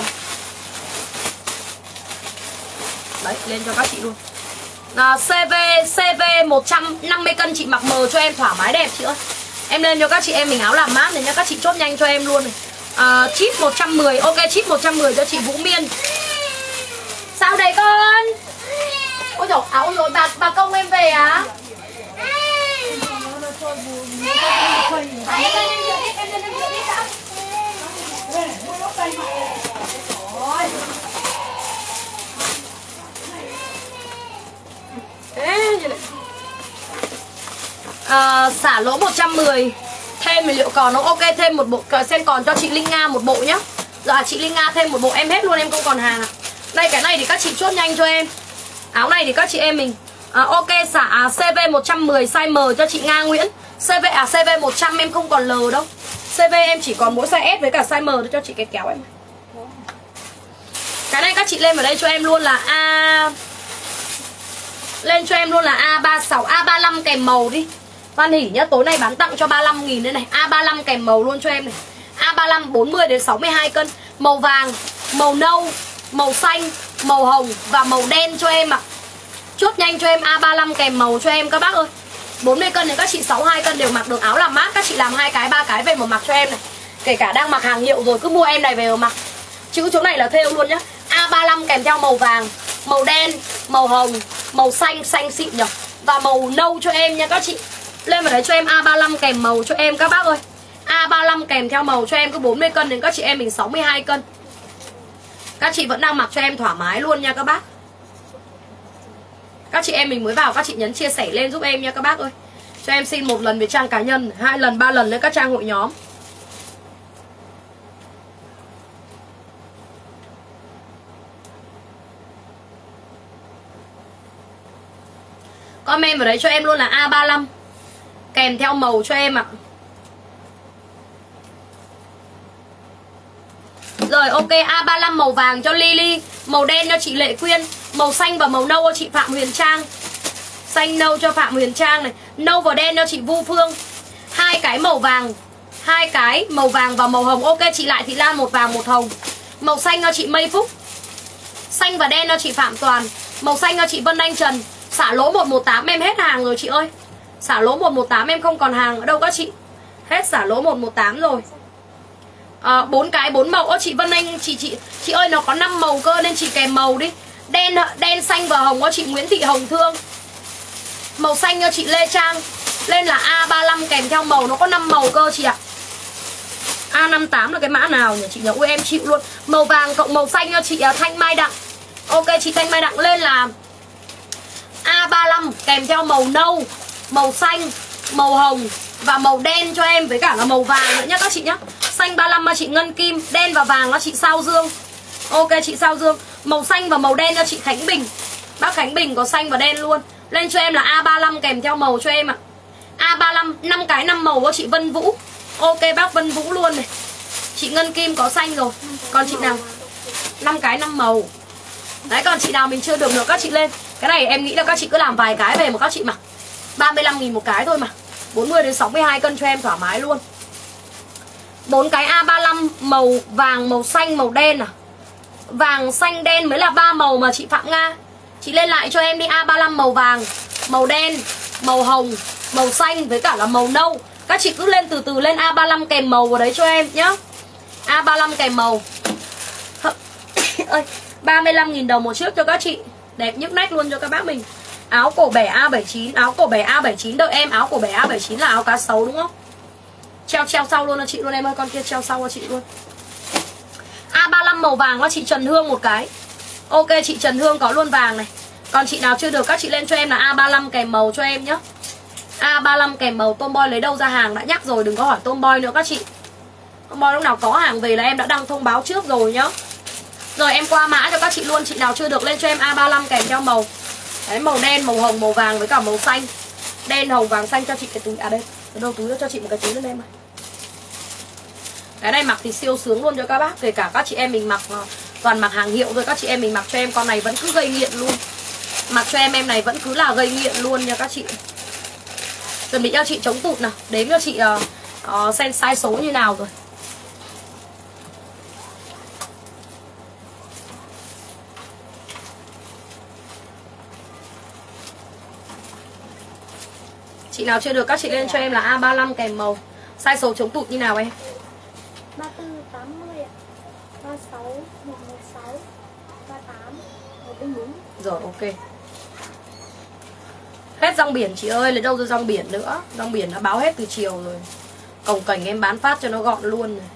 B: Đấy lên cho các chị luôn. à, xê vê xê vê một trăm năm mươi cân chị mặc mờ cho em thoải mái đẹp chị ơi. Em lên cho các chị em mình áo làm mát này nha. Các chị chốt nhanh cho em luôn này. à, Chip một trăm mười. Ok chip một trăm mười cho chị Vũ Miên. Sao đây con? Ôi dồi áo rồi bà, bà công em về à? Thế như này. À, xả lỗ một trăm mười. Thêm thì liệu còn không? Ok thêm một bộ. Xem còn cho chị Linh Nga một bộ nhá. Dạ chị Linh Nga thêm một bộ em hết luôn, em không còn hàng ạ. Đây cái này thì các chị chốt nhanh cho em. Áo này thì các chị em mình à, ok xả à, xê vê một trăm mười size M cho chị Nga Nguyễn. xê vê à xê vê một trăm em không còn L đâu. xê vê em chỉ còn mỗi size S với cả size M thôi, cho chị cái kéo em. Cái này các chị lên vào đây cho em luôn là A. Lên cho em luôn là A ba mươi sáu, A ba mươi lăm kèm màu đi. Hoan hỉ nhá, tối nay bán tặng cho ba mươi lăm nghìn đây này. A ba mươi lăm kèm màu luôn cho em này. A ba mươi lăm bốn mươi đến sáu mươi hai cân. Màu vàng, màu nâu, màu xanh, màu hồng và màu đen cho em ạ. À. Chốt nhanh cho em A ba mươi lăm kèm màu cho em các bác ơi. bốn mươi cân thì các chị sáu mươi hai cân đều mặc được áo làm mát. Các chị làm hai cái, ba cái về mà mặc cho em này. Kể cả đang mặc hàng hiệu rồi cứ mua em này về mà mặc. Chữ chỗ này là thêu luôn nhá. A ba mươi lăm kèm theo màu vàng, màu đen, màu hồng, màu xanh, xanh xịn nhỉ. Và màu nâu cho em nha các chị. Lên vào đấy cho em A ba mươi lăm kèm màu cho em các bác ơi. A ba mươi lăm kèm theo màu cho em cứ bốn mươi cân đến các chị em mình sáu mươi hai cân. Các chị vẫn đang mặc cho em thoải mái luôn nha các bác. Các chị em mình mới vào các chị nhấn chia sẻ lên giúp em nha các bác ơi. Cho em xin một lần về trang cá nhân, hai lần, ba lần lên các trang hội nhóm. Comment vào đấy cho em luôn là A ba mươi lăm kèm theo màu cho em ạ. Rồi ok, A ba mươi lăm màu vàng cho Lily, màu đen cho chị Lệ Quyên, màu xanh và màu nâu cho chị Phạm Huyền Trang. Xanh nâu cho Phạm Huyền Trang này, nâu và đen cho chị Vu Phương. Hai cái màu vàng, hai cái màu vàng và màu hồng. Ok chị Lại Thị Lan một vàng một hồng. Màu xanh cho chị Mây Phúc, xanh và đen cho chị Phạm Toàn, màu xanh cho chị Vân Anh Trần. Xả lỗ một một tám em hết hàng rồi chị ơi. Xả lỗ một một tám em không còn hàng ở đâu các chị. Hết xả lỗ một một tám rồi. à, bốn cái bốn màu. Ơ chị Vân Anh, chị chị chị ơi nó có năm màu cơ nên chị kèm màu đi. Đen đen xanh và hồng cho chị Nguyễn Thị Hồng Thương. Màu xanh cho chị Lê Trang. Lên là A ba mươi lăm kèm theo màu, nó có năm màu cơ chị ạ. A năm mươi tám là cái mã nào nhỉ chị nhỉ? Ui em chịu luôn. Màu vàng cộng màu xanh cho chị Thanh Mai Đặng. Ok chị Thanh Mai Đặng lên là A ba mươi lăm kèm theo màu nâu, màu xanh, màu hồng và màu đen cho em, với cả là màu vàng nữa nhá các chị nhá. Xanh ba mươi lăm cho chị Ngân Kim, đen và vàng cho chị Sao Dương. Ok chị Sao Dương. Màu xanh và màu đen cho chị Khánh Bình. Bác Khánh Bình có xanh và đen luôn. Lên cho em là A ba mươi lăm kèm theo màu cho em ạ. A ba mươi lăm năm cái năm màu cho chị Vân Vũ. Ok bác Vân Vũ luôn này. Chị Ngân Kim có xanh rồi. Còn chị nào năm cái năm màu. Đấy còn chị nào mình chưa được nữa các chị lên. Cái này em nghĩ là các chị cứ làm vài cái về mà các chị mặc. ba mươi lăm nghìn một cái thôi mà. bốn mươi đến sáu mươi hai cân cho em thoải mái luôn. bốn cái A ba mươi lăm màu vàng, màu xanh, màu đen à. Vàng, xanh, đen mới là ba màu mà chị Phạm Nga. Chị lên lại cho em đi A ba mươi lăm màu vàng, màu đen, màu hồng, màu xanh với cả là màu nâu. Các chị cứ lên từ từ lên A ba mươi lăm kèm màu vào đấy cho em nhá. A ba mươi lăm kèm màu. Ơi, ba mươi lăm nghìn đồng một chiếc cho các chị. Đẹp nhức nách luôn cho các bác mình. Áo cổ bẻ A bảy mươi chín, áo cổ bẻ A bảy mươi chín đợi em. Áo cổ bẻ A bảy mươi chín là áo cá sấu đúng không? Treo treo sau luôn cho chị luôn em ơi. Con kia treo sau cho chị luôn. A ba mươi lăm màu vàng cho chị Trần Hương một cái. Ok chị Trần Hương có luôn vàng này. Còn chị nào chưa được các chị lên cho em là A ba mươi lăm kèm màu cho em nhé. A ba mươi lăm kèm màu. Tomboy lấy đâu ra hàng, đã nhắc rồi, đừng có hỏi Tomboy nữa các chị. Tomboy lúc nào có hàng về là em đã đăng thông báo trước rồi nhá. Rồi em qua mã cho các chị luôn. Chị nào chưa được lên cho em A ba mươi lăm kèm theo màu. Đấy, màu đen, màu hồng, màu vàng với cả màu xanh. Đen, hồng, vàng, xanh cho chị cái túi. À đây, ở đâu túi đó cho chị một cái túi lên em ơi. Cái này mặc thì siêu sướng luôn cho các bác. Kể cả các chị em mình mặc toàn mặc hàng hiệu rồi. Các chị em mình mặc cho em con này vẫn cứ gây nghiện luôn. Mặc cho em em này vẫn cứ là gây nghiện luôn nha các chị. Chuẩn bị cho chị chống tụt nào. Đếm cho chị uh, uh, xem size số như nào rồi. Chị nào chưa được các chị lên cho em là A ba mươi lăm kèm màu. Size số chống tụt như nào em?
A: ba mươi tư, tám mươi ạ. ba mươi sáu, một trăm mười sáu, ba mươi tám, một trăm bốn.
B: Rồi ok. Hết rong biển chị ơi, lấy đâu ra rong biển nữa. Rong biển đã báo hết từ chiều rồi. Cồng cảnh em bán phát cho nó gọn luôn này.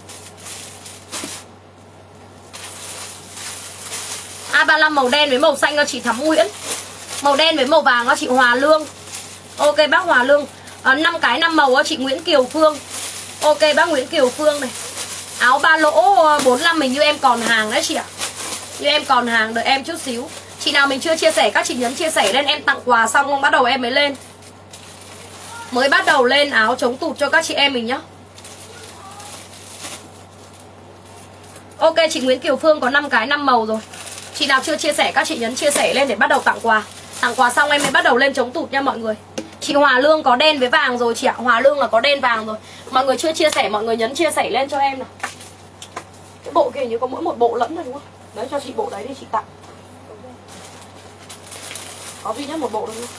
B: A ba mươi lăm màu đen với màu xanh cho chị Thắm Nguyễn. Màu đen với màu vàng cho chị Hòa Lương. Ok bác Hòa Lương. à, năm cái năm màu cho chị Nguyễn Kiều Phương. Ok bác Nguyễn Kiều Phương này. Áo ba lỗ bốn mươi lăm mình như em còn hàng đấy chị ạ. Như em còn hàng, đợi em chút xíu. Chị nào mình chưa chia sẻ các chị nhấn chia sẻ lên. Em tặng quà xong không bắt đầu em mới lên. Mới bắt đầu lên áo chống tụt cho các chị em mình nhá. Ok chị Nguyễn Kiều Phương có năm cái năm màu rồi. Chị nào chưa chia sẻ các chị nhấn chia sẻ lên để bắt đầu tặng quà. Tặng quà xong em mới bắt đầu lên chống tụt nha mọi người. Chị Hòa Lương có đen với vàng rồi chị ạ. Hòa Lương là có đen vàng rồi. Mọi người chưa chia sẻ, mọi người nhấn chia sẻ lên cho em nào. Cái bộ kia như có mỗi một bộ lẫn rồi đúng không? Đấy cho chị bộ đấy đi chị tặng. Có duy nhất một bộ thôi nhá.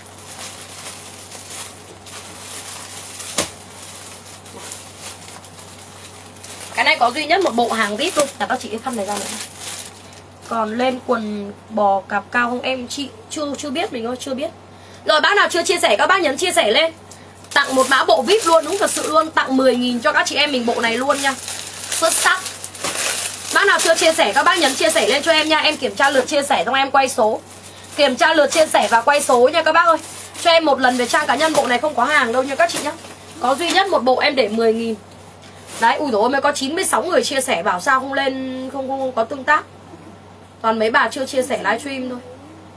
B: Cái này có duy nhất một bộ hàng vê i pê luôn. Là các chị cái khăn này ra nữa. Còn lên quần bò cạp cao không em? Chị chưa chưa biết mình ơi, chưa biết. Rồi bác nào chưa chia sẻ các bác nhấn chia sẻ lên. Tặng một mã bộ vê i pê luôn, đúng thật sự luôn. Tặng mười nghìn cho các chị em mình bộ này luôn nha. Xuất sắc. Bác nào chưa chia sẻ các bác nhấn chia sẻ lên cho em nha. Em kiểm tra lượt chia sẻ xong em quay số. Kiểm tra lượt chia sẻ và quay số nha các bác ơi. Cho em một lần về trang cá nhân, bộ này không có hàng đâu nha các chị nhá. Có duy nhất một bộ em để mười nghìn. Đấy, ui dồi ôi mới có chín mươi sáu người chia sẻ, bảo sao không lên, không, không, không có tương tác. Toàn mấy bà chưa chia sẻ livestream thôi.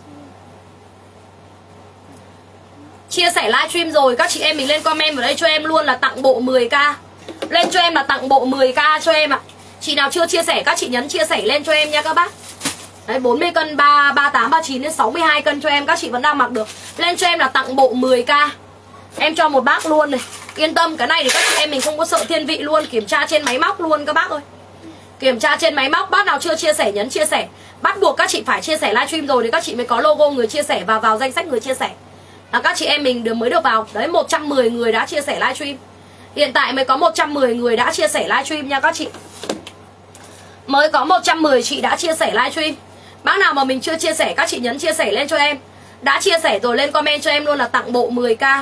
B: Chia sẻ livestream rồi các chị em mình lên comment vào đây cho em luôn là tặng bộ mười k. Lên cho em là tặng bộ mười k cho em ạ. Chị nào chưa chia sẻ các chị nhấn chia sẻ lên cho em nha các bác. Đấy, bốn mươi cân, ba, ba mươi tám, ba mươi chín đến sáu mươi hai cân cho em, các chị vẫn đang mặc được. Lên cho em là tặng bộ mười k. Em cho một bác luôn này. Yên tâm, cái này thì các chị em mình không có sợ thiên vị luôn. Kiểm tra trên máy móc luôn các bác ơi. Kiểm tra trên máy móc, bác nào chưa chia sẻ nhấn chia sẻ. Bắt buộc các chị phải chia sẻ livestream rồi thì các chị mới có logo người chia sẻ và vào danh sách người chia sẻ. Là các chị em mình được mới được vào. Đấy, một trăm mười người đã chia sẻ livestream. Hiện tại mới có một trăm mười người đã chia sẻ livestream nha các chị. Mới có một trăm mười chị đã chia sẻ livestream. Bác nào mà mình chưa chia sẻ các chị nhấn chia sẻ lên cho em. Đã chia sẻ rồi lên comment cho em luôn là tặng bộ mười k.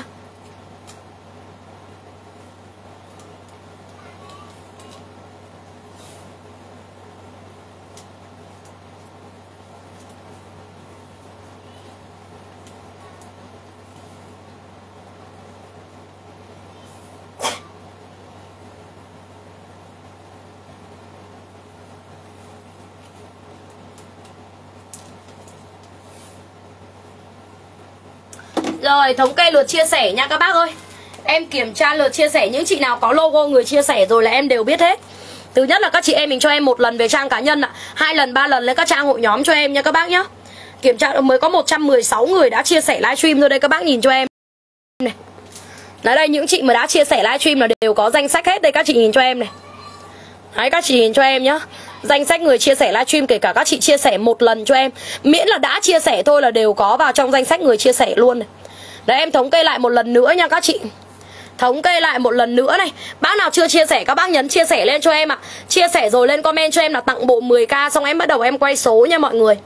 B: Rồi, thống kê lượt chia sẻ nha các bác ơi. Em kiểm tra lượt chia sẻ, những chị nào có logo người chia sẻ rồi là em đều biết hết. Thứ nhất là các chị em mình cho em một lần về trang cá nhân ạ, hai lần, ba lần lên các trang hội nhóm cho em nha các bác nhá. Kiểm tra mới có một trăm mười sáu người đã chia sẻ livestream rồi đây, các bác nhìn cho em này. Đấy, đây những chị mà đã chia sẻ livestream là đều có danh sách hết đây, các chị nhìn cho em này. Đấy, các chị nhìn cho em nhá. Danh sách người chia sẻ livestream, kể cả các chị chia sẻ một lần cho em, miễn là đã chia sẻ thôi là đều có vào trong danh sách người chia sẻ luôn này. Đấy, em thống kê lại một lần nữa nha các chị. Thống kê lại một lần nữa này. Bác nào chưa chia sẻ các bác nhấn chia sẻ lên cho em ạ. Chia sẻ rồi lên comment cho em là tặng bộ mười k. Xong em bắt đầu em quay số nha mọi người.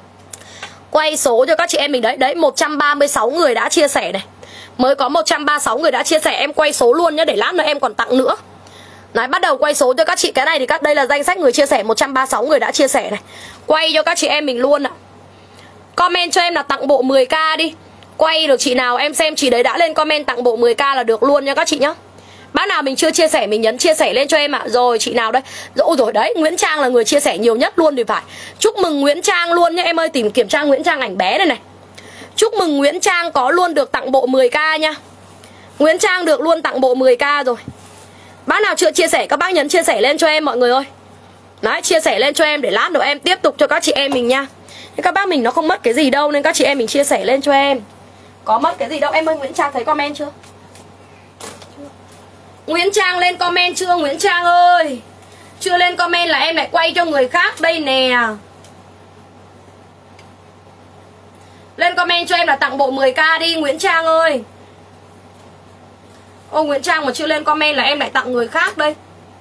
B: Quay số cho các chị em mình đấy. Đấy, một trăm ba mươi sáu người đã chia sẻ này. Mới có một trăm ba mươi sáu người đã chia sẻ. Em quay số luôn nhé, để lát nữa em còn tặng nữa. Đấy, bắt đầu quay số cho các chị. Cái này thì các đây là danh sách người chia sẻ, một trăm ba mươi sáu người đã chia sẻ này. Quay cho các chị em mình luôn ạ. Comment cho em là tặng bộ mười k đi. Quay được chị nào em xem chị đấy đã lên comment tặng bộ mười k là được luôn nha các chị nhá. Bác nào mình chưa chia sẻ mình nhấn chia sẻ lên cho em ạ. Rồi chị nào đây? Ôi rồi đấy, Nguyễn Trang là người chia sẻ nhiều nhất luôn thì phải. Chúc mừng Nguyễn Trang luôn nhá em ơi, tìm kiểm tra Nguyễn Trang ảnh bé này này. Chúc mừng Nguyễn Trang có luôn được tặng bộ mười k nha. Nguyễn Trang được luôn tặng bộ mười k rồi. Bác nào chưa chia sẻ các bác nhấn chia sẻ lên cho em mọi người ơi. Đấy, chia sẻ lên cho em để lát nữa em tiếp tục cho các chị em mình nha. Nhưng các bác mình nó không mất cái gì đâu nên các chị em mình chia sẻ lên cho em. Có mất cái gì đâu. Em ơi, Nguyễn Trang thấy comment chưa? Nguyễn Trang lên comment chưa Nguyễn Trang ơi? Chưa lên comment là em lại quay cho người khác đây nè. Lên comment cho em là tặng bộ mười k đi Nguyễn Trang ơi. Ô Nguyễn Trang mà chưa lên comment là em lại tặng người khác đây.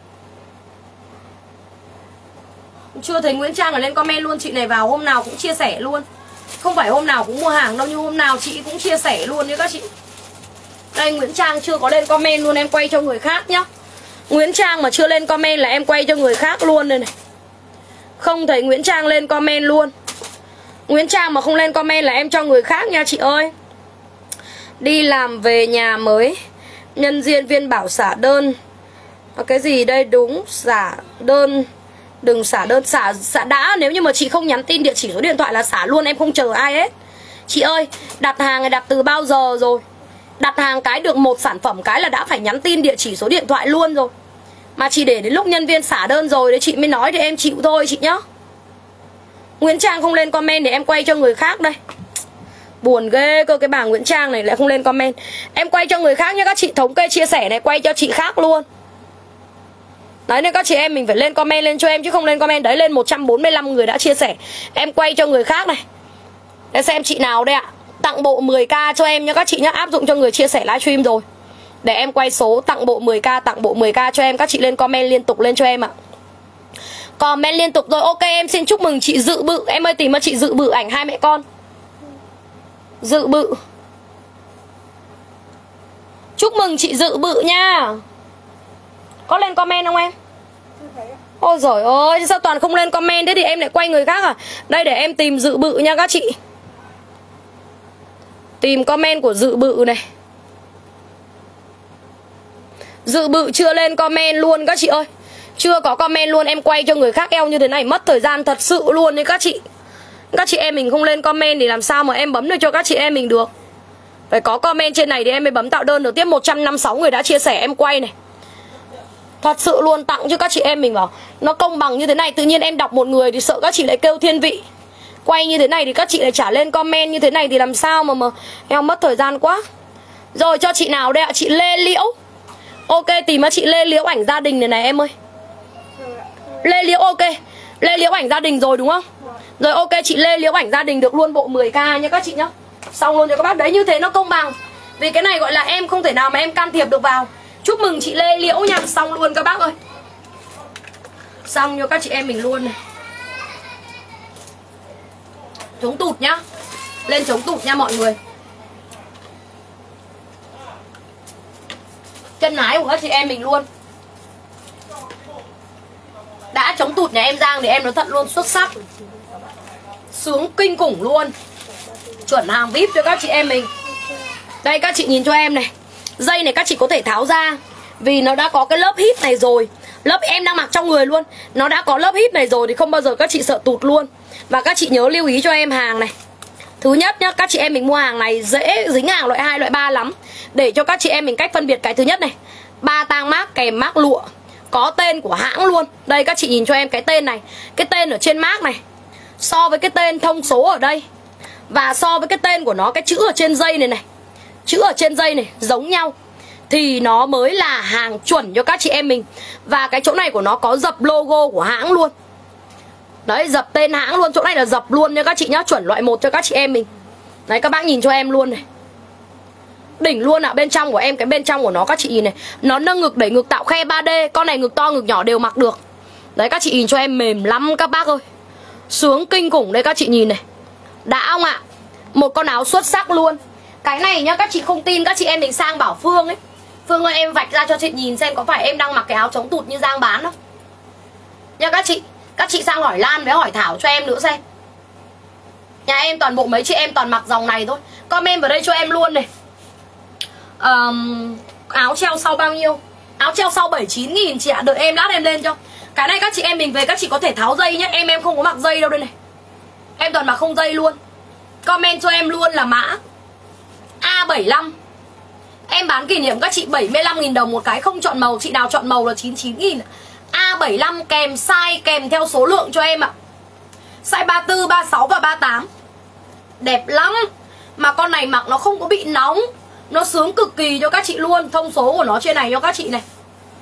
B: Chưa thấy Nguyễn Trang là lên comment luôn. Chị này vào hôm nào cũng chia sẻ luôn. Không phải hôm nào cũng mua hàng đâu, nhưng hôm nào chị cũng chia sẻ luôn nha các chị. Đây, Nguyễn Trang chưa có lên comment luôn, em quay cho người khác nhá. Nguyễn Trang mà chưa lên comment là em quay cho người khác luôn đây này. Không thấy Nguyễn Trang lên comment luôn. Nguyễn Trang mà không lên comment là em cho người khác nha chị ơi. Đi làm về nhà mới, nhân viên viên bảo xả đơn. Cái gì đây? Đúng, xả đơn. Đừng xả đơn, xả, xả đã. Nếu như mà chị không nhắn tin địa chỉ số điện thoại là xả luôn, em không chờ ai hết. Chị ơi, đặt hàng này đặt từ bao giờ rồi? Đặt hàng cái được một sản phẩm cái là đã phải nhắn tin địa chỉ số điện thoại luôn rồi. Mà chị để đến lúc nhân viên xả đơn rồi đấy chị mới nói thì em chịu thôi chị nhá. Nguyễn Trang không lên comment để em quay cho người khác đây. Buồn ghê cơ, cái bà Nguyễn Trang này lại không lên comment. Em quay cho người khác nhá các chị, thống kê chia sẻ này quay cho chị khác luôn. Đấy, nên các chị em mình phải lên comment lên cho em chứ không lên comment. Đấy, lên một trăm bốn mươi lăm người đã chia sẻ. Em quay cho người khác này. Để xem chị nào đây ạ. Tặng bộ mười k cho em nha các chị nhá. Áp dụng cho người chia sẻ livestream rồi. Để em quay số tặng bộ mười k. Tặng bộ mười k cho em. Các chị lên comment liên tục lên cho em ạ. Comment liên tục rồi. Ok, em xin chúc mừng chị Dự Bự. Em ơi, tìm cho chị Dự Bự ảnh hai mẹ con. Dự Bự. Chúc mừng chị Dự Bự nha. Có lên comment không em? Ôi giời ơi, sao toàn không lên comment thế thì em lại quay người khác à? Đây, để em tìm Dự Bự nha các chị. Tìm comment của Dự Bự này. Dự Bự chưa lên comment luôn các chị ơi. Chưa có comment luôn, em quay cho người khác eo như thế này mất thời gian thật sự luôn đấy các chị. Các chị em mình không lên comment thì làm sao mà em bấm được cho các chị em mình được. Phải có comment trên này thì em mới bấm tạo đơn được. Tiếp một trăm năm mươi sáu người đã chia sẻ em quay này. Thật sự luôn, tặng cho các chị em mình vào. Nó công bằng như thế này. Tự nhiên em đọc một người thì sợ các chị lại kêu thiên vị. Quay như thế này thì các chị lại trả lên comment như thế này thì làm sao mà mà em mất thời gian quá. Rồi, cho chị nào đây ạ? Chị Lê Liễu. Ok, tìm cho chị Lê Liễu ảnh gia đình này này em ơi. Lê Liễu ok. Lê Liễu ảnh gia đình rồi đúng không? Rồi ok, chị Lê Liễu ảnh gia đình được luôn bộ mười k nha các chị nhá. Xong luôn cho các bác. Đấy, như thế nó công bằng. Vì cái này gọi là em không thể nào mà em can thiệp được vào. Chúc mừng chị Lê Liễu nha. Xong luôn các bác ơi. Xong cho các chị em mình luôn này. Chống tụt nhá. Lên chống tụt nha mọi người. Chân ái của các chị em mình luôn. Đã chống tụt nhà em Giang thì em nói thật luôn, xuất sắc. Sướng kinh khủng luôn. Chuẩn hàng vê i pê cho các chị em mình. Đây các chị nhìn cho em này. Dây này các chị có thể tháo ra, vì nó đã có cái lớp hít này rồi. Lớp em đang mặc trong người luôn. Nó đã có lớp hít này rồi thì không bao giờ các chị sợ tụt luôn. Và các chị nhớ lưu ý cho em hàng này. Thứ nhất nhá, các chị em mình mua hàng này dễ dính hàng loại hai, loại ba lắm. Để cho các chị em mình cách phân biệt cái thứ nhất này. Ba tang mác kèm mác lụa. Có tên của hãng luôn. Đây các chị nhìn cho em cái tên này. Cái tên ở trên mác này so với cái tên thông số ở đây, và so với cái tên của nó, cái chữ ở trên dây này này, chữ ở trên dây này giống nhau, thì nó mới là hàng chuẩn cho các chị em mình. Và cái chỗ này của nó có dập logo của hãng luôn. Đấy, dập tên hãng luôn. Chỗ này là dập luôn nha các chị nhá. Chuẩn loại một cho các chị em mình. Đấy, các bác nhìn cho em luôn này. Đỉnh luôn ạ. À. Bên trong của em, cái bên trong của nó các chị nhìn này. Nó nâng ngực, đẩy ngực, tạo khe ba D. Con này ngực to, ngực nhỏ đều mặc được. Đấy, các chị nhìn cho em mềm lắm các bác ơi. Sướng kinh khủng. Đây các chị nhìn này. Đã không ạ? À? Một con áo xuất sắc luôn. Cái này nhá, các chị không tin các chị em mình sang bảo Phương ấy. Phương ơi em vạch ra cho chị nhìn xem có phải em đang mặc cái áo chống tụt như Giang bán không. Nha các chị. Các chị sang hỏi Lan với hỏi Thảo cho em nữa xem. Nhà em toàn bộ mấy chị em toàn mặc dòng này thôi. Comment vào đây cho em luôn này. um, Áo treo sau bao nhiêu? Áo treo sau bảy mươi chín nghìn chị ạ. Đợi em lát em lên cho. Cái này các chị em mình về các chị có thể tháo dây nhé. Em em không có mặc dây đâu đây này. Em toàn mặc không dây luôn. Comment cho em luôn là mã A bảy mươi lăm. Em bán kỷ niệm các chị bảy mươi lăm nghìn đồng một cái, không chọn màu. Chị nào chọn màu là chín mươi chín nghìn. A bảy mươi lăm kèm size kèm theo số lượng cho em ạ. Size ba mươi tư, ba mươi sáu và ba mươi tám. Đẹp lắm. Mà con này mặc nó không có bị nóng. Nó sướng cực kỳ cho các chị luôn. Thông số của nó trên này cho các chị này.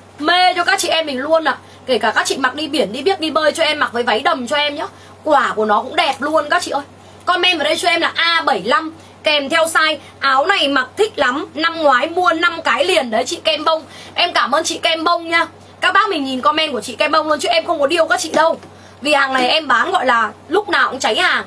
B: Mê cho các chị em mình luôn ạ. À. Kể cả các chị mặc đi biển, đi biếc, đi bơi cho em, mặc với váy đầm cho em nhá. Quả của nó cũng đẹp luôn các chị ơi. Comment vào đây cho em là A bảy mươi lăm kèm theo size. Áo này mặc thích lắm. Năm ngoái mua năm cái liền đấy chị Kem Bông. Em cảm ơn chị Kem Bông nha. Các bác mình nhìn comment của chị Kem Bông luôn, chứ em không có điêu các chị đâu. Vì hàng này em bán gọi là lúc nào cũng cháy hàng.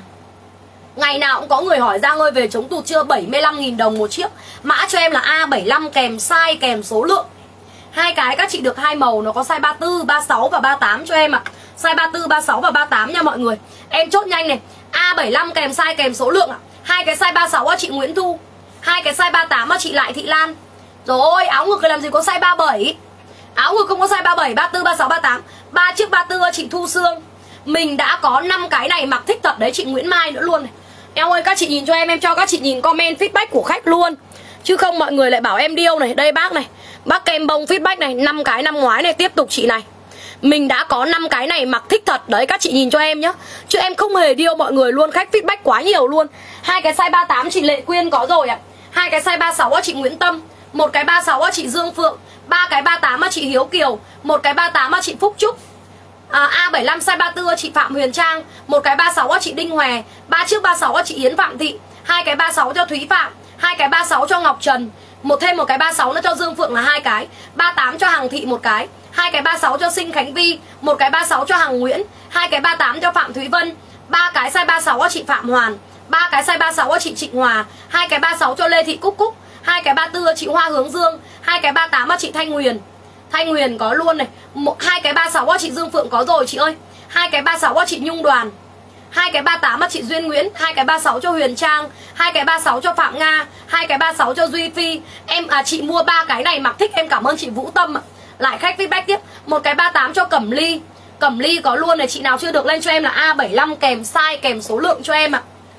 B: Ngày nào cũng có người hỏi Giang ơi về chống tụt chưa, bảy mươi lăm nghìn đồng một chiếc. Mã cho em là A bảy mươi lăm kèm size kèm số lượng. Hai cái các chị được hai màu, nó có size ba mươi tư, ba mươi sáu và ba mươi tám cho em ạ. À. Size ba mươi tư, ba mươi sáu và ba mươi tám nha mọi người. Em chốt nhanh này. A bảy mươi lăm kèm size kèm số lượng ạ. À. Hai cái size ba mươi sáu á chị Nguyễn Thu. Hai cái size ba mươi tám á chị Lại Thị Lan. Rồi ôi, áo ngực làm gì có size ba mươi bảy. Áo ngực không có size ba mươi bảy, ba mươi tư, ba mươi sáu, ba mươi tám. Ba chiếc ba mươi tư chị Thu Sương. Mình đã có năm cái này mặc thích thật đấy chị Nguyễn Mai nữa luôn này. Em ơi các chị nhìn cho em, em cho các chị nhìn comment feedback của khách luôn. Chứ không mọi người lại bảo em điêu này. Đây bác này, bác Kem Bông feedback này, năm cái năm ngoái này, tiếp tục chị này. Mình đã có năm cái này mặc thích thật đấy các chị nhìn cho em nhá. Chứ em không hề điêu mọi người luôn, khách feedback quá nhiều luôn. Hai cái size ba mươi tám chị Lệ Quyên có rồi ạ. À. Hai cái size ba mươi sáu á chị Nguyễn Tâm. Một cái ba mươi sáu á chị Dương Phượng. Ba cái ba mươi tám á chị Hiếu Kiều. Một cái ba mươi tám á chị Phúc Trúc. à, A bảy mươi lăm size ba mươi tư á chị Phạm Huyền Trang. Một cái ba mươi sáu á chị Đinh Hòe. Ba chiếc ba mươi sáu á chị Yến Phạm Thị. Hai cái ba mươi sáu cho Thúy Phạm. Hai cái ba mươi sáu cho Ngọc Trần. Một thêm một cái ba mươi sáu nữa cho Dương Phượng là hai cái. Ba mươi tám cho Hằng Thị một cái. Hai cái ba mươi sáu cho Sinh Khánh Vi. Một cái ba mươi sáu cho Hằng Nguyễn. Hai cái ba mươi tám cho Phạm Thúy Vân. Ba cái size ba mươi sáu á chị Phạm Hoàn. Ba cái size ba mươi sáu á chị Trịnh Hòa. Hai cái ba mươi sáu cho Lê Thị Cúc Cúc. Hai cái ba mươi tư á chị Hoa Hướng Dương. Hai cái ba mươi tám á chị Thanh Huyền. Thanh Huyền có luôn này. Một, hai cái ba mươi sáu á chị Dương Phượng có rồi chị ơi. Hai cái ba mươi sáu á chị Nhung Đoàn. Hai cái ba mươi tám á chị Duyên Nguyễn. Hai cái ba mươi sáu cho Huyền Trang. Hai cái ba mươi sáu cho Phạm Nga. Hai cái ba mươi sáu cho Duy Phi. Em à chị mua ba cái này mặc thích, em cảm ơn chị Vũ Tâm ạ. Lại khách feedback tiếp. Một cái ba mươi tám cho Cẩm Ly. Cẩm Ly có luôn này, chị nào chưa được lên cho em là A bảy mươi lăm kèm size kèm số lượng cho em ạ.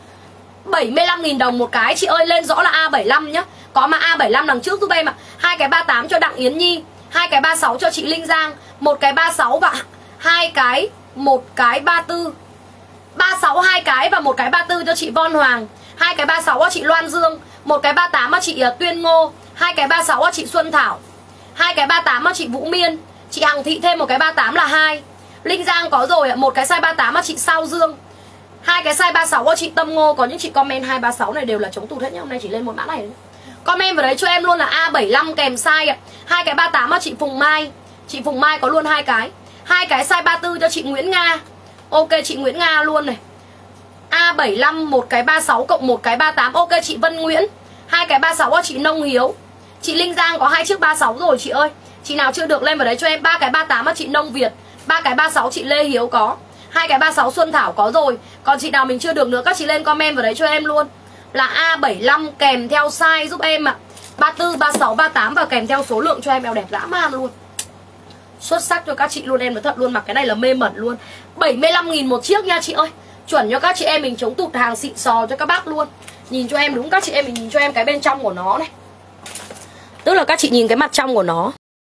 B: bảy mươi lăm nghìn đồng một cái chị ơi, lên rõ là A bảy mươi lăm nhá. Có mà A bảy mươi lăm đằng trước giúp em ạ. Hai cái ba mươi tám cho Đặng Yến Nhi. Hai cái ba mươi sáu cho chị Linh Giang. Một cái ba mươi sáu và hai cái một cái ba mươi tư. ba mươi sáu hai cái và một cái ba mươi tư cho chị Von Hoàng. Hai cái ba mươi sáu cho chị Loan Dương. Một cái ba mươi tám cho chị Tuyên Ngô. Hai cái ba mươi sáu cho chị Xuân Thảo. Hai cái ba mươi tám cho chị Vũ Miên. Chị Hằng Thị thêm một cái ba mươi tám là hai. Linh Giang có rồi ạ. Một cái size ba tám mà chị Sao Dương. Hai cái size ba mươi sáu của chị Tâm Ngô. Có những chị comment hai ba sáu này đều là chống tụt hết nhá. Hôm nay chỉ lên một mã này. Comment vào đấy cho em luôn là A bảy mươi lăm kèm size ạ. Hai cái ba mươi tám mà chị Phùng Mai. Chị Phùng Mai có luôn hai cái. Hai cái size ba mươi tư cho chị Nguyễn Nga. Ok chị Nguyễn Nga luôn này. A bảy mươi lăm một cái ba mươi sáu cộng một cái ba mươi tám. Ok chị Vân Nguyễn. Hai cái ba mươi sáu của chị Nông Hiếu. Chị Linh Giang có hai chiếc ba mươi sáu rồi chị ơi. Chị nào chưa được lên vào đấy cho em. Ba cái ba mươi tám mà chị Nông Việt. Ba cái ba mươi sáu chị Lê Hiếu có. Hai cái ba mươi sáu Xuân Thảo có rồi. Còn chị nào mình chưa được nữa các chị lên comment vào đấy cho em luôn. Là A bảy mươi lăm kèm theo size giúp em ạ. ba mươi tư, ba mươi sáu, ba mươi tám và kèm theo số lượng cho em. Eo đẹp dã man luôn. Xuất sắc cho các chị luôn, em nói thật luôn. Mặc cái này là mê mẩn luôn. Bảy mươi lăm nghìn một chiếc nha chị ơi. Chuẩn cho các chị em mình chống tụt, hàng xịn sò cho các bác luôn. Nhìn cho em, đúng các chị em mình nhìn cho em cái bên trong của nó này. Tức là các chị nhìn cái mặt trong của nó.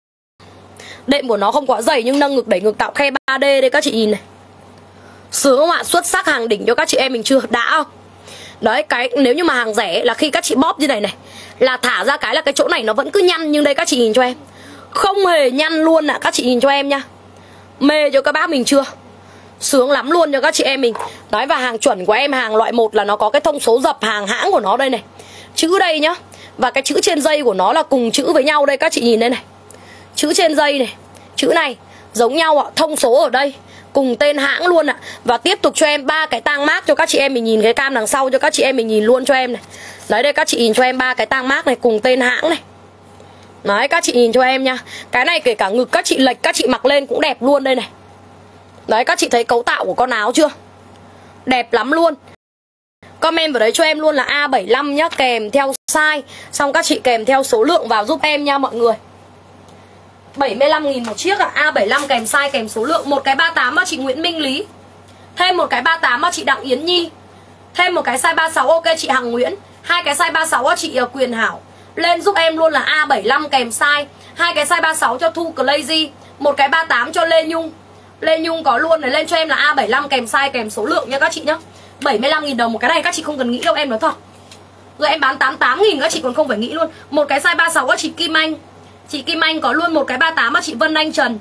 B: Đệm của nó không quá dày nhưng nâng ngực đẩy ngực tạo khe ba D đây các chị nhìn này. Sướng không ạ? Xuất sắc hàng đỉnh cho các chị em mình chưa? Đã không? Đấy, cái nếu như mà hàng rẻ là khi các chị bóp như này này là thả ra cái là cái chỗ này nó vẫn cứ nhăn. Nhưng đây các chị nhìn cho em, không hề nhăn luôn ạ. Các chị nhìn cho em nha. Mê cho các bác mình chưa? Sướng lắm luôn cho các chị em mình. Đấy, và hàng chuẩn của em, hàng loại một là nó có cái thông số dập hàng hãng của nó đây này. Chữ đây nhá. Và cái chữ trên dây của nó là cùng chữ với nhau đây các chị nhìn đây này. Chữ trên dây này, chữ này giống nhau ạ, thông số ở đây cùng tên hãng luôn ạ. Và tiếp tục cho em ba cái tang mác cho các chị em mình nhìn cái cam đằng sau cho các chị em mình nhìn luôn cho em này. Đấy đây các chị nhìn cho em ba cái tang mác này cùng tên hãng này. Đấy các chị nhìn cho em nha. Cái này kể cả ngực các chị lệch các chị mặc lên cũng đẹp luôn đây này. Đấy các chị thấy cấu tạo của con áo chưa? Đẹp lắm luôn. Comment vào đấy cho em luôn là A bảy mươi lăm nhá, kèm theo size. Xong các chị kèm theo số lượng vào giúp em nha mọi người. Bảy mươi lăm nghìn một chiếc ạ. À. A bảy mươi lăm kèm size kèm số lượng. Một cái ba mươi tám mà chị Nguyễn Minh Lý. Thêm một cái ba mươi tám mà chị Đặng Yến Nhi. Thêm một cái size ba mươi sáu ok chị Hằng Nguyễn. Hai cái size ba mươi sáu cho chị Quyền Hảo. Lên giúp em luôn là A bảy mươi lăm kèm size. Hai cái size ba mươi sáu cho Thu Crazy. Một cái ba mươi tám cho Lê Nhung. Lê Nhung có luôn này. Lên cho em là A bảy mươi lăm kèm size kèm số lượng nha các chị nhá. Bảy mươi lăm nghìn đồng một cái này các chị không cần nghĩ đâu, em nói thật. Rồi em bán tám mươi tám nghìn các chị còn không phải nghĩ luôn. Một cái size ba mươi sáu cho chị Kim Anh. Chị Kim Anh có luôn một cái ba mươi tám mà chị Vân Anh Trần.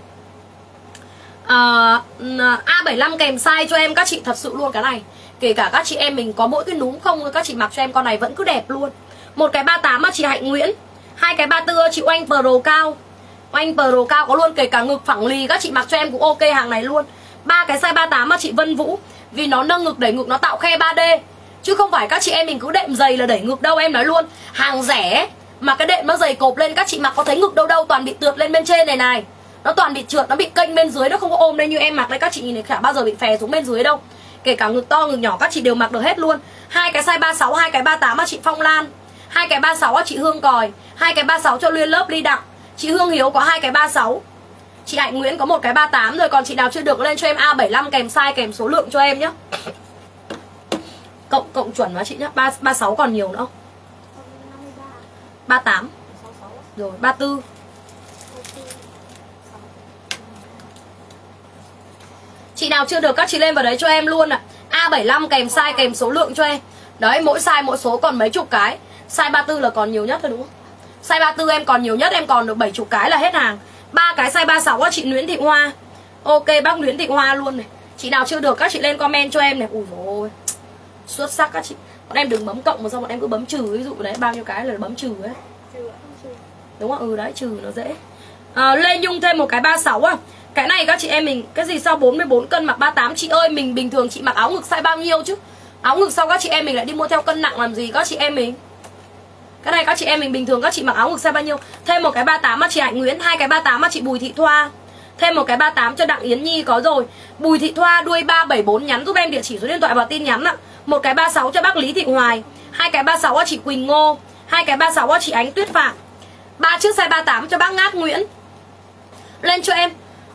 B: à, A bảy mươi lăm kèm size cho em các chị. Thật sự luôn cái này kể cả các chị em mình có mỗi cái núm không, các chị mặc cho em con này vẫn cứ đẹp luôn. Một cái ba mươi tám mà chị Hạnh Nguyễn. Hai cái ba mươi tư chị Oanh Pro Cao. Oanh Pro Cao có luôn, kể cả ngực phẳng lì các chị mặc cho em cũng ok hàng này luôn. Ba cái size ba mươi tám mà chị Vân Vũ. Vì nó nâng ngực đẩy ngực, nó tạo khe ba D. Chứ không phải các chị em mình cứ đệm dày là đẩy ngực đâu, em nói luôn. Hàng rẻ mà cái đệm nó dày cộp lên các chị mặc có thấy ngực đâu đâu, toàn bị trượt lên bên trên này này. Nó toàn bị trượt, nó bị kênh bên dưới, nó không có ôm đây như em mặc đây các chị nhìn này, chả bao giờ bị phè xuống bên dưới đâu. Kể cả ngực to ngực nhỏ các chị đều mặc được hết luôn. Hai cái size ba mươi sáu, hai cái ba mươi tám mà chị Phong Lan. Hai cái ba mươi sáu cho chị Hương Còi. Hai cái ba mươi sáu cho Liên Lớp Ly Đặng. Chị Hương Hiếu có hai cái ba mươi sáu. Chị Hạnh Nguyễn có một cái ba mươi tám rồi. Còn chị nào chưa được lên cho em A bảy mươi lăm kèm size kèm số lượng cho em nhé. Cộng cộng chuẩn mà chị nhá. ba mươi sáu còn nhiều nữa không? ba mươi tám. Rồi ba mươi tư. Chị nào chưa được các chị lên vào đấy cho em luôn ạ. À. A bảy mươi lăm kèm size kèm số lượng cho em. Đấy, mỗi size mỗi số còn mấy chục cái. Size ba mươi tư là còn nhiều nhất thôi đúng không? Size ba mươi tư em còn nhiều nhất, em còn được bảy chục cái là hết hàng. Ba cái size ba mươi sáu của chị Nguyễn Thị Hoa. Ok bác Nguyễn Thị Hoa luôn này. Chị nào chưa được các chị lên comment cho em này. Ui dồi ôi, xuất sắc các chị. Bọn em đừng bấm cộng mà sao bọn em cứ bấm trừ. Ví dụ đấy bao nhiêu cái là bấm trừ ấy. Đúng không? Ừ đấy, trừ nó dễ. à, Lê Nhung thêm một cái ba mươi sáu à. Cái này các chị em mình, cái gì sau bốn mươi bốn cân mặc ba mươi tám. Chị ơi, mình bình thường chị mặc áo ngực size bao nhiêu chứ? Áo ngực sau các chị em mình lại đi mua theo cân nặng làm gì các chị em mình? Cái này các chị em mình bình thường các chị mặc áo ngực size bao nhiêu? Thêm một cái ba mươi tám mà chị Hạnh Nguyễn. Hai cái ba mươi tám mà chị Bùi Thị Thoa. Thêm một cái ba mươi tám cho Đặng Yến Nhi có rồi. Bùi Thị Thoa đuôi ba bảy bốn nhắn giúp em địa chỉ số điện thoại vào tin nhắn ạ. Một cái ba mươi sáu cho bác Lý Thị Hoài. Hai cái ba mươi sáu cho chị Quỳnh Ngô. Hai cái ba mươi sáu cho chị Ánh Tuyết Phạm. Ba chiếc size ba mươi tám cho bác Ngát Nguyễn. Lên cho em.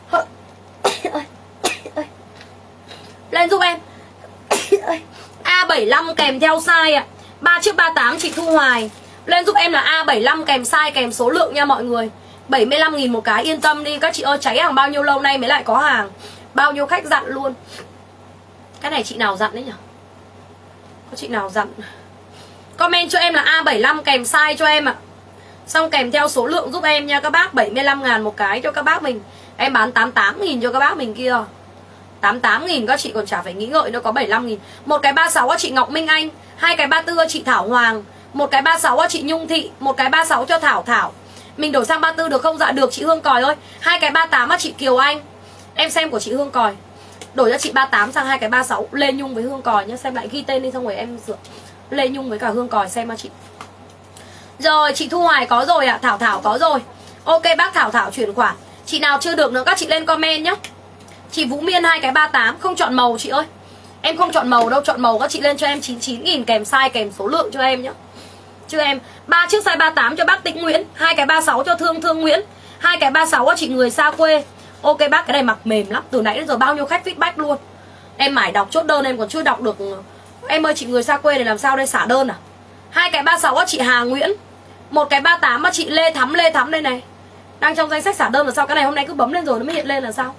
B: Lên giúp em. A bảy mươi lăm kèm theo size ạ. Ba chiếc ba mươi tám chị Thu Hoài. Lên giúp em là A bảy mươi lăm kèm size kèm số lượng nha mọi người. Bảy mươi lăm nghìn một cái, yên tâm đi các chị ơi. Cháy hàng bao nhiêu lâu nay mới lại có hàng. Bao nhiêu khách dặn luôn. Cái này chị nào dặn đấy nhỉ? Có chị nào dặn? Comment cho em là A bảy mươi lăm kèm size cho em ạ. Xong kèm theo số lượng giúp em nha các bác. Bảy mươi lăm ngàn một cái cho các bác mình. Em bán tám mươi tám nghìn cho các bác mình kia. tám mươi tám nghìn các chị còn chả phải nghĩ ngợi, nó có bảy mươi lăm nghìn. Một cái ba mươi sáu chị Ngọc Minh Anh, hai cái ba mươi tư chị Thảo Hoàng, một cái ba mươi sáu chị Nhung Thị, một cái ba mươi sáu cho Thảo Thảo. Mình đổi sang ba mươi tư được không? Dạ được chị Hương Còi ơi. Hai cái ba mươi tám chị Kiều Anh. Em xem của chị Hương Còi. Đổi cho chị ba mươi tám sang hai cái ba mươi sáu Lê Nhung với Hương Còi nhá, xem lại ghi tên đi xong rồi em sửa. Lê Nhung với cả Hương Còi xem mà chị. Rồi chị Thu Hoài có rồi ạ, à. Thảo Thảo có rồi. Ok bác Thảo Thảo chuyển khoản. Chị nào chưa được nữa các chị lên comment nhá. Chị Vũ Miên hai cái ba mươi tám không chọn màu chị ơi. Em không chọn màu đâu, chọn màu các chị lên cho em chín mươi chín nghìn kèm size kèm số lượng cho em nhá. Chứ em ba chiếc size ba mươi tám cho bác Tĩnh Nguyễn, hai cái ba mươi sáu cho Thương Thương Nguyễn, hai cái ba mươi sáu cho chị người xa quê. Ok bác, cái này mặc mềm lắm, từ nãy đến giờ bao nhiêu khách feedback luôn. Em mải đọc chốt đơn em còn chưa đọc được. Em ơi chị người xa quê này làm sao đây, xả đơn à? Hai cái ba mươi sáu cho chị Hà Nguyễn, một cái ba mươi tám cho chị Lê Thắm. Lê Thắm đây này, đang trong danh sách xả đơn là sao? Cái này hôm nay cứ bấm lên rồi nó mới hiện lên là sao?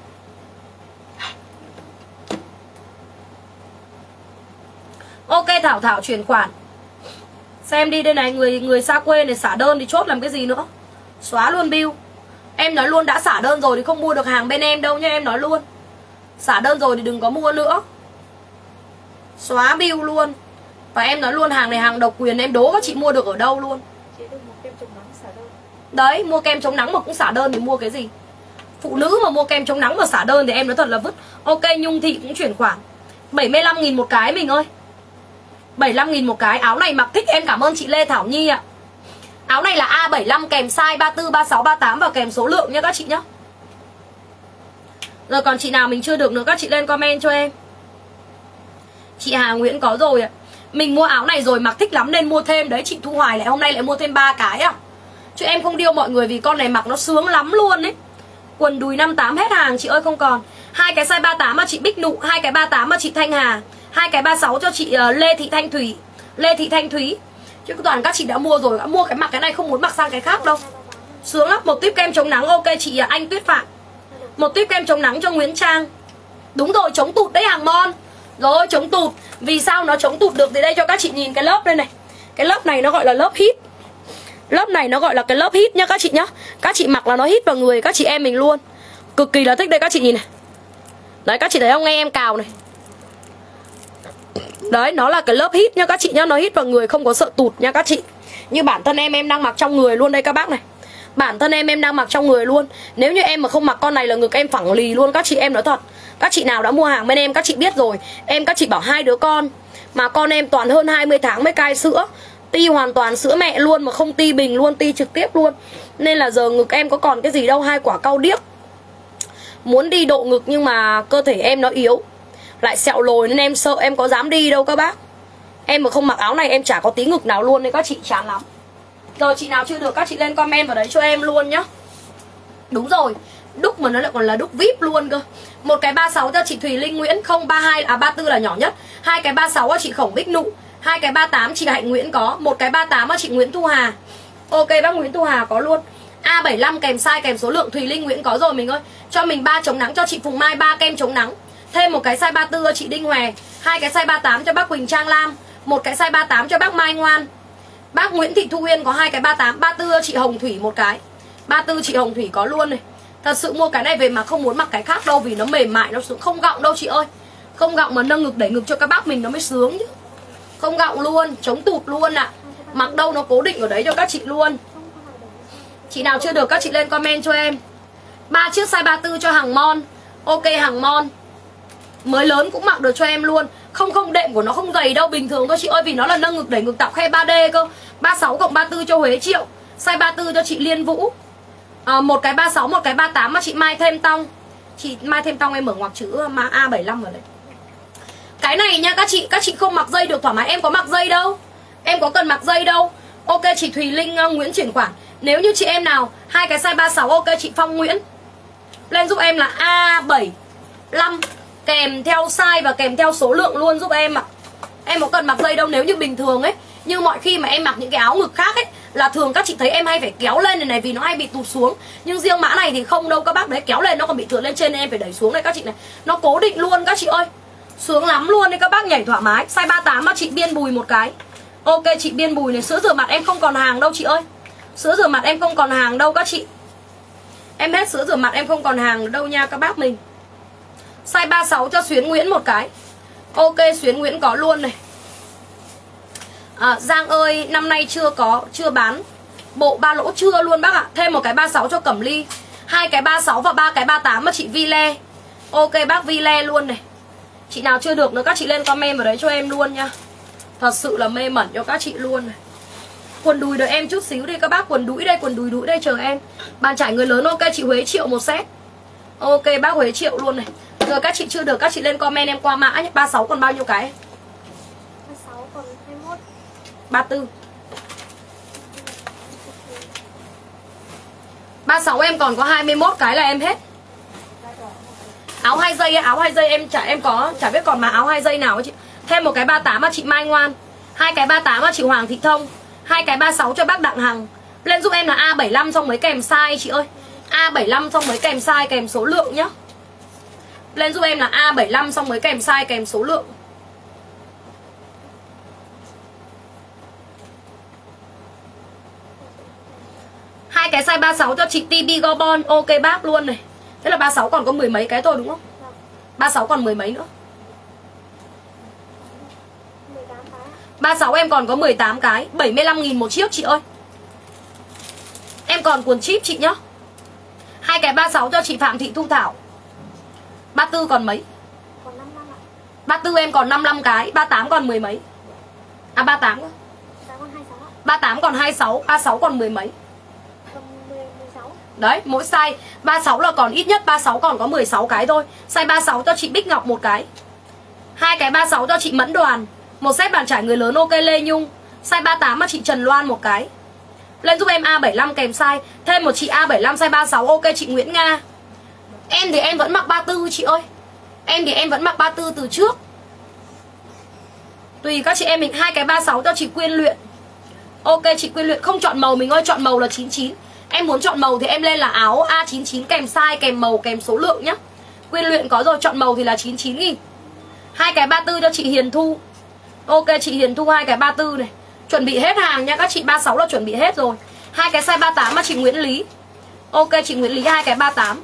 B: Ok Thảo Thảo chuyển khoản. Xem đi đây này, người người xa quê này xả đơn thì chốt làm cái gì nữa. Xóa luôn bill. Em nói luôn đã xả đơn rồi thì không mua được hàng bên em đâu nha, em nói luôn. Xả đơn rồi thì đừng có mua nữa. Xóa bill luôn. Và em nói luôn hàng này hàng độc quyền, em đố các chị mua được ở đâu luôn. Đấy, mua kem chống nắng mà cũng xả đơn thì mua cái gì? Phụ nữ mà mua kem chống nắng mà xả đơn thì em nói thật là vứt. Ok Nhung Thị cũng chuyển khoản bảy mươi lăm nghìn một cái mình ơi, bảy mươi lăm nghìn một cái. Áo này mặc thích, em cảm ơn chị Lê Thảo Nhi ạ. Áo này là A bảy mươi lăm kèm size ba mươi tư, ba mươi sáu, ba mươi tám và kèm số lượng nha các chị nhá. Rồi còn chị nào mình chưa được nữa các chị lên comment cho em. Chị Hà Nguyễn có rồi ạ. Mình mua áo này rồi mặc thích lắm nên mua thêm. Đấy chị Thu Hoài lại hôm nay lại mua thêm ba cái à. Chứ em không điêu mọi người vì con này mặc nó sướng lắm luôn ấy. Quần đùi năm tám hết hàng chị ơi không còn. Hai cái size ba mươi tám mà chị Bích Nụ, hai cái ba mươi tám mà chị Thanh Hà, hai cái ba mươi sáu cho chị uh, Lê Thị Thanh Thủy. Lê Thị Thanh Thúy. Chứ toàn các chị đã mua rồi, đã mua cái mặc cái này không muốn mặc sang cái khác đâu. Sướng lắm. Một tiếp kem chống nắng. Ok chị Anh Tuyết Phạm. Một tiếp kem chống nắng cho Nguyễn Trang. Đúng rồi, chống tụt đấy hàng Mon. Rồi chống tụt. Vì sao nó chống tụt được thì đây cho các chị nhìn cái lớp đây này. Cái lớp này nó gọi là lớp hít. Lớp này nó gọi là cái lớp hít nhá các chị nhá. Các chị mặc là nó hít vào người các chị em mình luôn. Cực kỳ là thích đây các chị nhìn này. Đấy các chị thấy không, nghe em cào này. Đấy nó là cái lớp hít nha các chị nhá. Nó hít vào người không có sợ tụt nha các chị. Như bản thân em em đang mặc trong người luôn đây các bác này. Bản thân em em đang mặc trong người luôn. Nếu như em mà không mặc con này là ngực em phẳng lì luôn các chị, em nói thật. Các chị nào đã mua hàng bên em các chị biết rồi. Em các chị bảo hai đứa con mà con em toàn hơn hai mươi tháng mới cai sữa. Ti hoàn toàn sữa mẹ luôn mà không ti bình luôn, ti trực tiếp luôn. Nên là giờ ngực em có còn cái gì đâu, hai quả cau điếc. Muốn đi độ ngực nhưng mà cơ thể em nó yếu, lại sẹo lồi nên em sợ, em có dám đi đâu các bác. Em mà không mặc áo này em chả có tí ngực nào luôn nên các chị chán lắm. Rồi chị nào chưa được các chị lên comment vào đấy cho em luôn nhá. Đúng rồi, đúc mà nó lại còn là đúc víp luôn cơ. Một cái ba mươi sáu cho chị Thùy Linh Nguyễn, không ba mươi hai à ba mươi tư là nhỏ nhất. Hai cái ba mươi sáu cho chị Khổng Bích Nụ, hai cái ba mươi tám chị Hạnh Nguyễn có, một cái ba mươi tám cho chị Nguyễn Thu Hà. Ok bác Nguyễn Thu Hà có luôn. A bảy mươi lăm kèm size kèm số lượng. Thùy Linh Nguyễn có rồi mình ơi. Cho mình ba chống nắng cho chị Phùng Mai, ba kem chống nắng. Thêm một cái size ba mươi tư cho chị Đinh Hòe, hai cái size ba mươi tám cho bác Quỳnh Trang Lam, một cái size ba mươi tám cho bác Mai Ngoan. Bác Nguyễn Thị Thu Uyên có hai cái ba mươi tám, ba mươi tư cho chị Hồng Thủy một cái. ba mươi tư chị Hồng Thủy có luôn này. Thật sự mua cái này về mà không muốn mặc cái khác đâu vì nó mềm mại, nó sướng, không gọng đâu chị ơi. Không gọng mà nâng ngực đẩy ngực cho các bác mình nó mới sướng chứ. Không gọng luôn, chống tụt luôn ạ. À. Mặc đâu nó cố định ở đấy cho các chị luôn. Chị nào chưa được các chị lên comment cho em. Ba chiếc size ba mươi tư cho hàng Mon. Ok hàng Mon. Mới lớn cũng mặc được cho em luôn. Không không đệm của nó không dày đâu, bình thường thôi chị ơi, vì nó là nâng ngực đẩy ngực tạo khe ba D cơ. ba mươi sáu cộng ba mươi tư cho Huế Triệu, size ba mươi tư cho chị Liên Vũ. À, một cái ba mươi sáu, một cái ba mươi tám mà chị Mai Thêm Tông. Chị Mai Thêm Tông em mở ngoặc chữ mà A bảy mươi lăm ở đây. Cái này nha các chị, các chị không mặc dây được thoải mái, em có mặc dây đâu. Em có cần mặc dây đâu. Ok chị Thùy Linh uh, Nguyễn chuyển khoản. Nếu như chị em nào hai cái size ba mươi sáu, ok chị Phong Nguyễn lên giúp em là A bảy mươi lăm kèm theo size và kèm theo số lượng luôn giúp em ạ. Em có cần mặc dây đâu. Nếu như bình thường ấy, như mọi khi mà em mặc những cái áo ngực khác ấy, là thường các chị thấy em hay phải kéo lên này này vì nó hay bị tụt xuống. Nhưng riêng mã này thì không đâu các bác. Đấy kéo lên nó còn bị trượt lên trên nên em phải đẩy xuống này các chị này. Nó cố định luôn các chị ơi. Sướng lắm luôn đấy các bác, nhảy thoải mái. Size ba mươi tám mà chị Biên Bùi một cái. Ok chị Biên Bùi này, sữa rửa mặt em không còn hàng đâu chị ơi. Sữa rửa mặt em không còn hàng đâu các chị. Em hết sữa rửa mặt em không còn hàng đâu nha các bác mình. Size ba mươi sáu cho Xuyến Nguyễn một cái. Ok, Xuyến Nguyễn có luôn này. à, Giang ơi, năm nay chưa có, chưa bán bộ ba lỗ chưa luôn bác ạ. Thêm một cái ba mươi sáu cho Cẩm Ly. Hai cái ba mươi sáu và ba cái ba mươi tám mà chị Vi Le. Ok bác Vi Le luôn này. Chị nào chưa được nữa các chị lên comment vào đấy cho em luôn nha. Thật sự là mê mẩn cho các chị luôn này. Quần đùi đợi em chút xíu đi các bác. Quần đùi đây, quần đùi đũi đây chờ em. Bàn trải người lớn ok chị Huế Triệu một set. Ok bác Huế Triệu luôn này. Rồi các chị chưa được các chị lên comment em qua mã nhé. ba mươi sáu còn bao nhiêu cái?
A: ba mươi sáu còn hai mươi mốt.
B: ba mươi tư. ba mươi sáu em còn có hai mươi mốt cái là em hết. Áo hai dây, áo hai dây em chả em có chả biết còn mà áo hai dây nào chị. Thêm một cái ba mươi tám mà chị Mai Ngoan. Hai cái ba mươi tám mà chị Hoàng Thị Thông. Hai cái ba mươi sáu cho bác Đặng Hằng. Lên giúp em là A bảy mươi lăm xong mới kèm size chị ơi. A bảy mươi lăm xong mới kèm size kèm số lượng nhá. Lên giúp em là A bảy mươi lăm xong mới kèm size kèm số lượng. Hai cái size ba mươi sáu cho chị Tibi Gobon. Ok bác luôn này. Thế là ba mươi sáu còn có mười mấy cái thôi đúng không? ba mươi sáu còn mười mấy nữa. ba mươi sáu em còn có mười tám cái. bảy mươi lăm nghìn một chiếc chị ơi. Em còn quần chip chị nhá. Hai cái ba mươi sáu cho chị Phạm Thị Thu Thảo. ba mươi tư còn mấy?
A: Còn năm mươi lăm ạ.
B: ba mươi tư em còn năm mươi lăm cái. ba mươi tám còn mười mấy? À ba mươi tám cơ. ba mươi tám còn hai mươi sáu. ba mươi sáu còn mười mấy? Đấy, mỗi size ba mươi sáu là còn ít nhất ba mươi sáu còn có mười sáu cái thôi. Size ba mươi sáu cho chị Bích Ngọc một cái. Hai cái ba mươi sáu cho chị Mẫn Đoàn. Một set bàn trải người lớn ok Lê Nhung. Size ba mươi tám mà chị Trần Loan một cái. Lên giúp em A bảy mươi lăm kèm size. Thêm một chị A bảy mươi lăm size ba mươi sáu ok chị Nguyễn Nga. Em thì em vẫn mặc ba mươi tư chị ơi. Em thì em vẫn mặc ba mươi tư từ trước. Tùy các chị em mình. Hai cái ba mươi sáu cho chị Quyên Luyện. Ok chị Quyên Luyện không chọn màu mình ơi, chọn màu là chín mươi chín. Em muốn chọn màu thì em lên là áo A chín mươi chín kèm size, kèm màu, kèm số lượng nhá. Quyên Luyện có rồi, chọn màu thì là chín mươi chín nghìn. Hai cái ba mươi tư cho chị Hiền Thu. Ok chị Hiền Thu hai cái ba mươi tư này. Chuẩn bị hết hàng nha các chị, ba mươi sáu là chuẩn bị hết rồi. Hai cái size ba mươi tám mà chị Nguyễn Lý. Ok chị Nguyễn Lý hai cái ba mươi tám.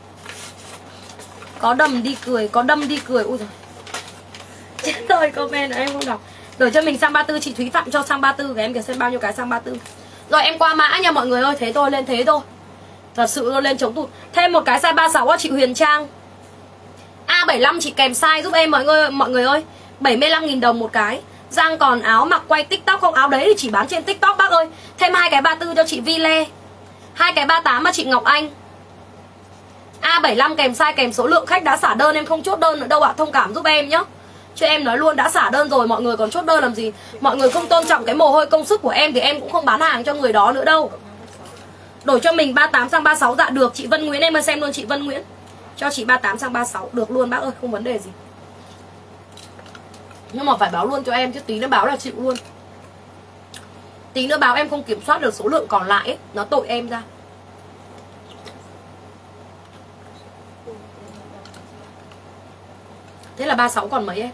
B: Có đầm đi cười, có đâm đi cười. Ui giời. Chết rồi comment này em không đọc. Đổi cho mình sang ba mươi tư, chị Thúy Phạm cho sang ba mươi tư. Cái em kìa xem bao nhiêu cái sang ba mươi tư. Rồi em qua mã nha mọi người ơi, thế thôi, lên thế thôi. Thật sự luôn lên chống tụt. Thêm một cái size ba mươi sáu cho chị Huyền Trang. A bảy mươi lăm chị kèm size giúp em mọi người mọi người ơi. bảy mươi lăm nghìn đồng một cái. Giang còn áo mặc quay TikTok không? Áo đấy thì chỉ bán trên TikTok bác ơi. Thêm hai cái ba mươi tư cho chị Vi Lê. Hai cái ba mươi tám mà chị Ngọc Anh. A bảy mươi lăm kèm size kèm số lượng. Khách đã xả đơn em không chốt đơn nữa đâu ạ. À. Thông cảm giúp em nhá. Cho em nói luôn đã xả đơn rồi mọi người còn chốt đơn làm gì. Mọi người không tôn trọng cái mồ hôi công sức của em thì em cũng không bán hàng cho người đó nữa đâu. Đổi cho mình ba mươi tám sang ba mươi sáu. Dạ được chị Vân Nguyễn, em ơi xem luôn chị Vân Nguyễn. Cho chị ba mươi tám sang ba mươi sáu. Được luôn bác ơi, không vấn đề gì. Nhưng mà phải báo luôn cho em chứ tí nữa báo là chịu luôn. Tí nữa báo em không kiểm soát được số lượng còn lại ấy, nó tội em ra. Thế là ba mươi sáu còn mấy em?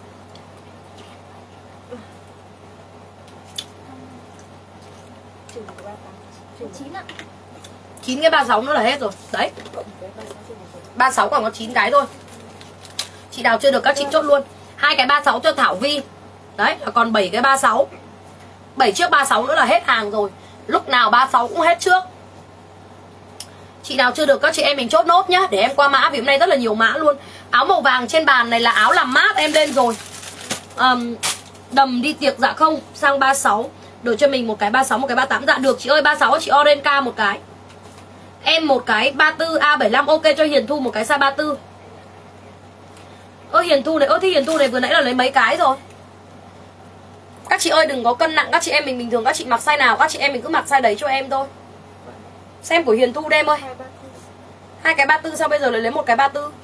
B: chín cái ba mươi sáu nữa là hết rồi. Đấy. ba mươi sáu còn có chín cái thôi. Chị nào chưa được các chị chốt luôn. Hai cái ba mươi sáu cho Thảo Vi. Đấy, là còn bảy cái ba mươi sáu. bảy chiếc ba mươi sáu nữa là hết hàng rồi. Lúc nào ba mươi sáu cũng hết trước. Chị nào chưa được các chị em mình chốt nốt nhá. Để em qua mã vì hôm nay rất là nhiều mã luôn. Áo màu vàng trên bàn này là áo làm mát em lên rồi. um, Đầm đi tiệc dạ không. Sang ba mươi sáu. Đổi cho mình một cái ba mươi sáu, một cái ba mươi tám. Dạ được chị ơi, ba mươi sáu chị Orenka một cái. Em một cái ba mươi tư A bảy mươi lăm. Ok cho Hiền Thu một cái size ba mươi tư. Ơ Hiền Thu này, ơ thì Hiền Thu này vừa nãy là lấy mấy cái rồi. Các chị ơi đừng có cân nặng các chị em mình bình thường. Các chị mặc size nào các chị em mình cứ mặc size đấy cho em thôi. Xem của Hiền Thu đây em ơi. Hai cái ba mươi tư sao bây giờ lại lấy một cái ba mươi tư?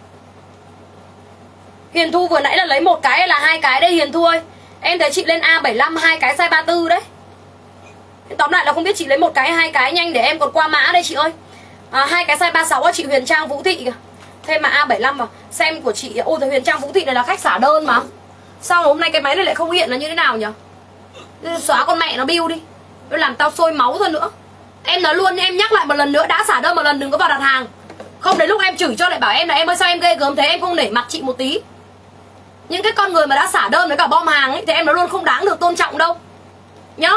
B: Hiền Thu vừa nãy là lấy một cái hay là hai cái đây Hiền Thu ơi? Em thấy chị lên A bảy mươi lăm hai cái size ba mươi tư đấy. Tóm lại là không biết chị lấy một cái hai cái, nhanh để em còn qua mã đây chị ơi. À, hai cái size ba mươi sáu của chị Huyền Trang Vũ Thị kìa. Thêm mà A bảy mươi lăm vào. Xem của chị. Ôi, Huyền Trang Vũ Thị này là khách xả đơn mà. Sao hôm nay cái máy này lại không hiện là như thế nào nhỉ? Xóa con mẹ nó bill đi. Nó làm tao sôi máu thôi nữa. Em nói luôn, em nhắc lại một lần nữa, đã xả đơn một lần đừng có vào đặt hàng. Không đến lúc em chửi cho lại bảo em là em ơi sao em ghê gớm thế, em không nể mặt chị một tí. Những cái con người mà đã xả đơn với cả bom hàng ấy thì em nó luôn không đáng được tôn trọng đâu nhá.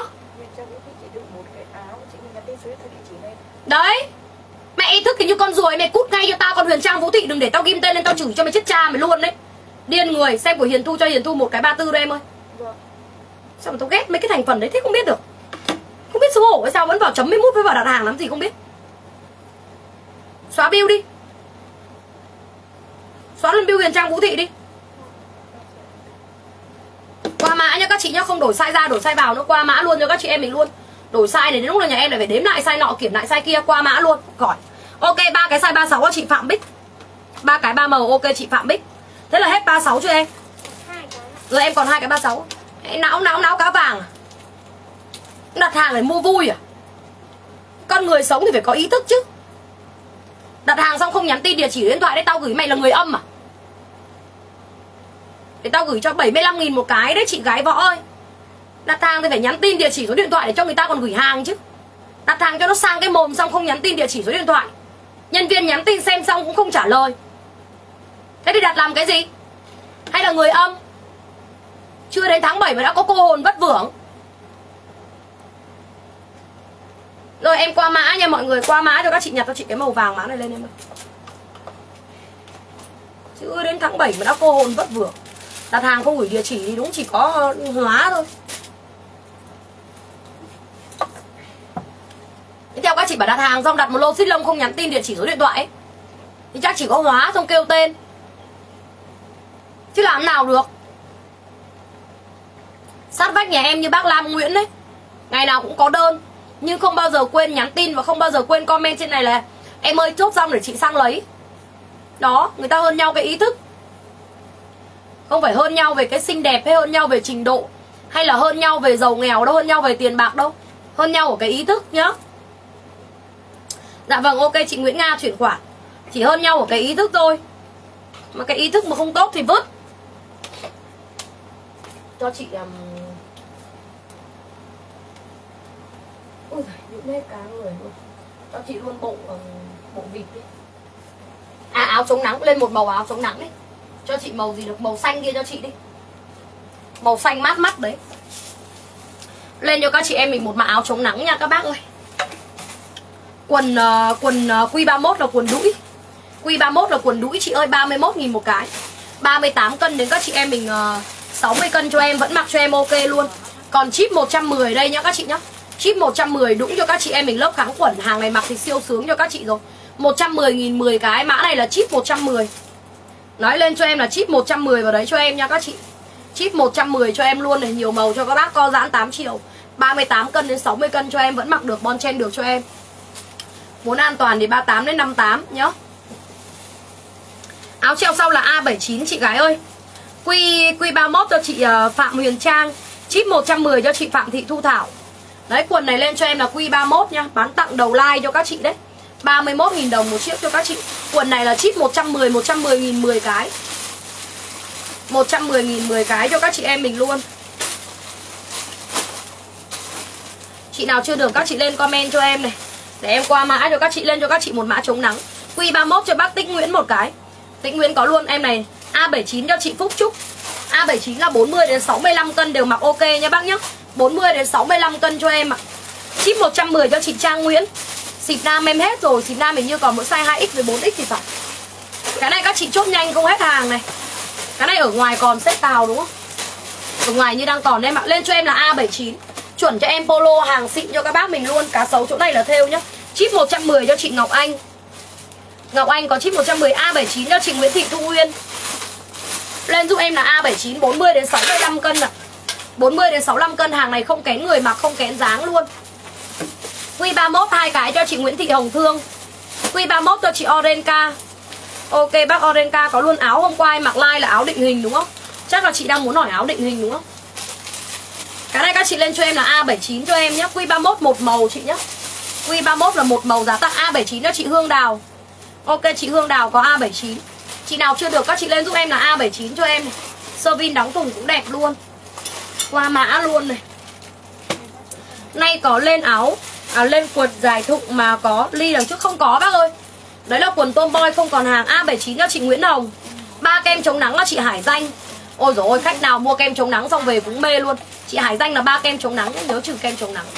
B: Đấy, mẹ ý thức thì như con ruồi, mẹ cút ngay cho tao. Còn Huyền Trang Vũ Thị đừng để tao ghim tên lên tao chửi cho mày chết cha mày luôn đấy. Điên người. Xem của Hiền Thu cho Hiền Thu một cái ba tư đây em ơi. Sao mà tao ghét mấy cái thành phần đấy thế không biết được. Không biết xấu hổ hay sao vẫn vào chấm mấy mút với vào đặt hàng lắm gì không biết. Xóa bill đi. Xóa luôn bill Huyền Trang Vũ Thị đi. Qua mã nhá các chị nhá, không đổi size ra đổi size vào nữa, qua mã luôn cho các chị em mình luôn. Đổi size này đến lúc là nhà em lại phải đếm lại size nọ, kiểm lại size kia, qua mã luôn. Khỏi. Ok, ba cái size ba mươi sáu của chị Phạm Bích. ba cái ba màu ok chị Phạm Bích. Thế là hết ba mươi sáu cho em. Rồi em còn hai cái ba mươi sáu. Não não não cá vàng à? Đặt hàng để mua vui à? Con người sống thì phải có ý thức chứ. Đặt hàng xong không nhắn tin địa chỉ điện thoại đấy, tao gửi mày là người âm à? Để tao gửi cho bảy mươi lăm nghìn một cái đấy chị gái võ ơi. Đặt hàng thì phải nhắn tin địa chỉ số điện thoại để cho người ta còn gửi hàng chứ. Đặt hàng cho nó sang cái mồm xong không nhắn tin địa chỉ số điện thoại. Nhân viên nhắn tin xem xong cũng không trả lời. Thế thì đặt làm cái gì? Hay là người âm? Chưa đến tháng bảy mà đã có cô hồn vất vưởng. Rồi em qua mã nha mọi người, qua mã cho các chị, nhặt cho chị cái màu vàng mã này lên em ơi. Chưa đến tháng bảy mà đã cô hồn vất vưởng. Đặt hàng không gửi địa chỉ thì đúng chỉ có hóa thôi. Tiếp theo các chị bảo đặt hàng xong đặt một lô xích lông không nhắn tin địa chỉ số điện thoại ấy, thì chắc chỉ có hóa xong kêu tên, chứ làm nào được. Sát vách nhà em như bác Lam Nguyễn đấy, ngày nào cũng có đơn nhưng không bao giờ quên nhắn tin và không bao giờ quên comment trên này là em ơi chốt xong để chị sang lấy. Đó, người ta hơn nhau cái ý thức. Không phải hơn nhau về cái xinh đẹp hay hơn nhau về trình độ hay là hơn nhau về giàu nghèo đâu, hơn nhau về tiền bạc đâu. Hơn nhau ở cái ý thức nhá. Dạ vâng, ok chị Nguyễn Nga chuyển khoản. Chỉ hơn nhau ở cái ý thức thôi. Mà cái ý thức mà không tốt thì vứt. Cho chị um... ui giời, nhịn hết cả người luôn. Cho chị luôn bộ um, bộ vịt đi. À áo chống nắng, lên một màu áo chống nắng đi. Cho chị màu gì được, màu xanh kia cho chị đi. Màu xanh mát mắt đấy. Lên cho các chị em mình một mã áo chống nắng nha các bác ơi. Quần uh, quần uh, Q ba mốt là quần đũi. Q ba mốt là quần đũi chị ơi, ba mươi mốt nghìn một cái. ba mươi tám cân đến các chị em mình uh, sáu mươi cân cho em vẫn mặc cho em ok luôn. Còn chip một trăm mười đây nhá các chị nhá. Chip một trăm mười đúng cho các chị em mình lớp kháng khuẩn, hàng này mặc thì siêu sướng cho các chị rồi. một trăm mười nghìn mười cái, mã này là chip một trăm mười. Nói lên cho em là chip một trăm mười vào đấy cho em nha các chị. Chip một trăm mười cho em luôn này, nhiều màu cho các bác, co giãn tám chiều. ba mươi tám cân đến sáu mươi cân cho em vẫn mặc được, bon chen được cho em. Muốn an toàn thì ba mươi tám đến năm mươi tám nhá. Áo treo sau là A bảy mươi chín chị gái ơi. Q Q ba mươi mốt cho chị uh, Phạm Huyền Trang, chip một trăm mười cho chị Phạm Thị Thu Thảo. Đấy, quần này lên cho em là Q ba mươi mốt nha, bán tặng đầu like cho các chị đấy. ba mươi mốt nghìn đồng một chiếc cho các chị. Quần này là chip một trăm mười, một trăm mười nghìn mười cái. một trăm mười nghìn mười cái cho các chị em mình luôn. Chị nào chưa được các chị lên comment cho em này, để em qua mã cho các chị, lên cho các chị một mã chống nắng. Q ba mươi mốt cho bác Tĩnh Nguyễn một cái. Tĩnh Nguyễn có luôn em này. A bảy mươi chín cho chị Phúc Trúc. A bảy mươi chín là bốn mươi đến sáu mươi lăm cân đều mặc ok nha bác nhá. bốn mươi đến sáu mươi lăm cân cho em ạ. Chip một trăm mười cho chị Trang Nguyễn. Xịp nam em hết rồi, xịp nam hình như còn mỗi size hai X với bốn X thì phải. Cái này các chị chốt nhanh không hết hàng này. Cái này ở ngoài còn xếp tàu đúng không? Ở ngoài như đang còn em ạ. Lên cho em là A bảy mươi chín. Chuẩn cho em polo hàng xịn cho các bác mình luôn. Cá sấu chỗ này là thêu nhá. Chip một trăm mười cho chị Ngọc Anh. Ngọc Anh có chip một trăm mười. A bảy mươi chín cho chị Nguyễn Thị Thu Uyên. Lên giúp em là A bảy mươi chín, bốn mươi đến sáu mươi lăm cân ạ. bốn mươi đến sáu mươi lăm cân, hàng này không kén người mặc, không kén dáng luôn. Q ba mươi mốt hai cái cho chị Nguyễn Thị Hồng Thương. Q ba mươi mốt cho chị Orenka. Ok bác Orenka có luôn áo, hôm qua em mặc like là áo định hình đúng không? Chắc là chị đang muốn hỏi áo định hình đúng không? Cái này các chị lên cho em là A bảy mươi chín cho em nhé. Q ba mươi mốt một màu chị nhé. Q ba mươi mốt là một màu giá tặng. A bảy mươi chín cho chị Hương Đào. Ok chị Hương Đào có A bảy mươi chín. Chị nào chưa được các chị lên giúp em là A bảy mươi chín cho em. Sơ vin đóng thùng cũng đẹp luôn. Qua mã luôn này. Nay có lên áo à, lên quần dài thụng mà có ly đằng trước không có bác ơi. Đấy là quần tomboy không còn hàng. A bảy chín cho chị Nguyễn Hồng. Ba kem chống nắng là chị Hải Danh. Ôi dồi ôi, khách nào mua kem chống nắng xong về cũng mê luôn. Chị Hải Danh là ba kem chống nắng, nhớ trừ kem chống nắng.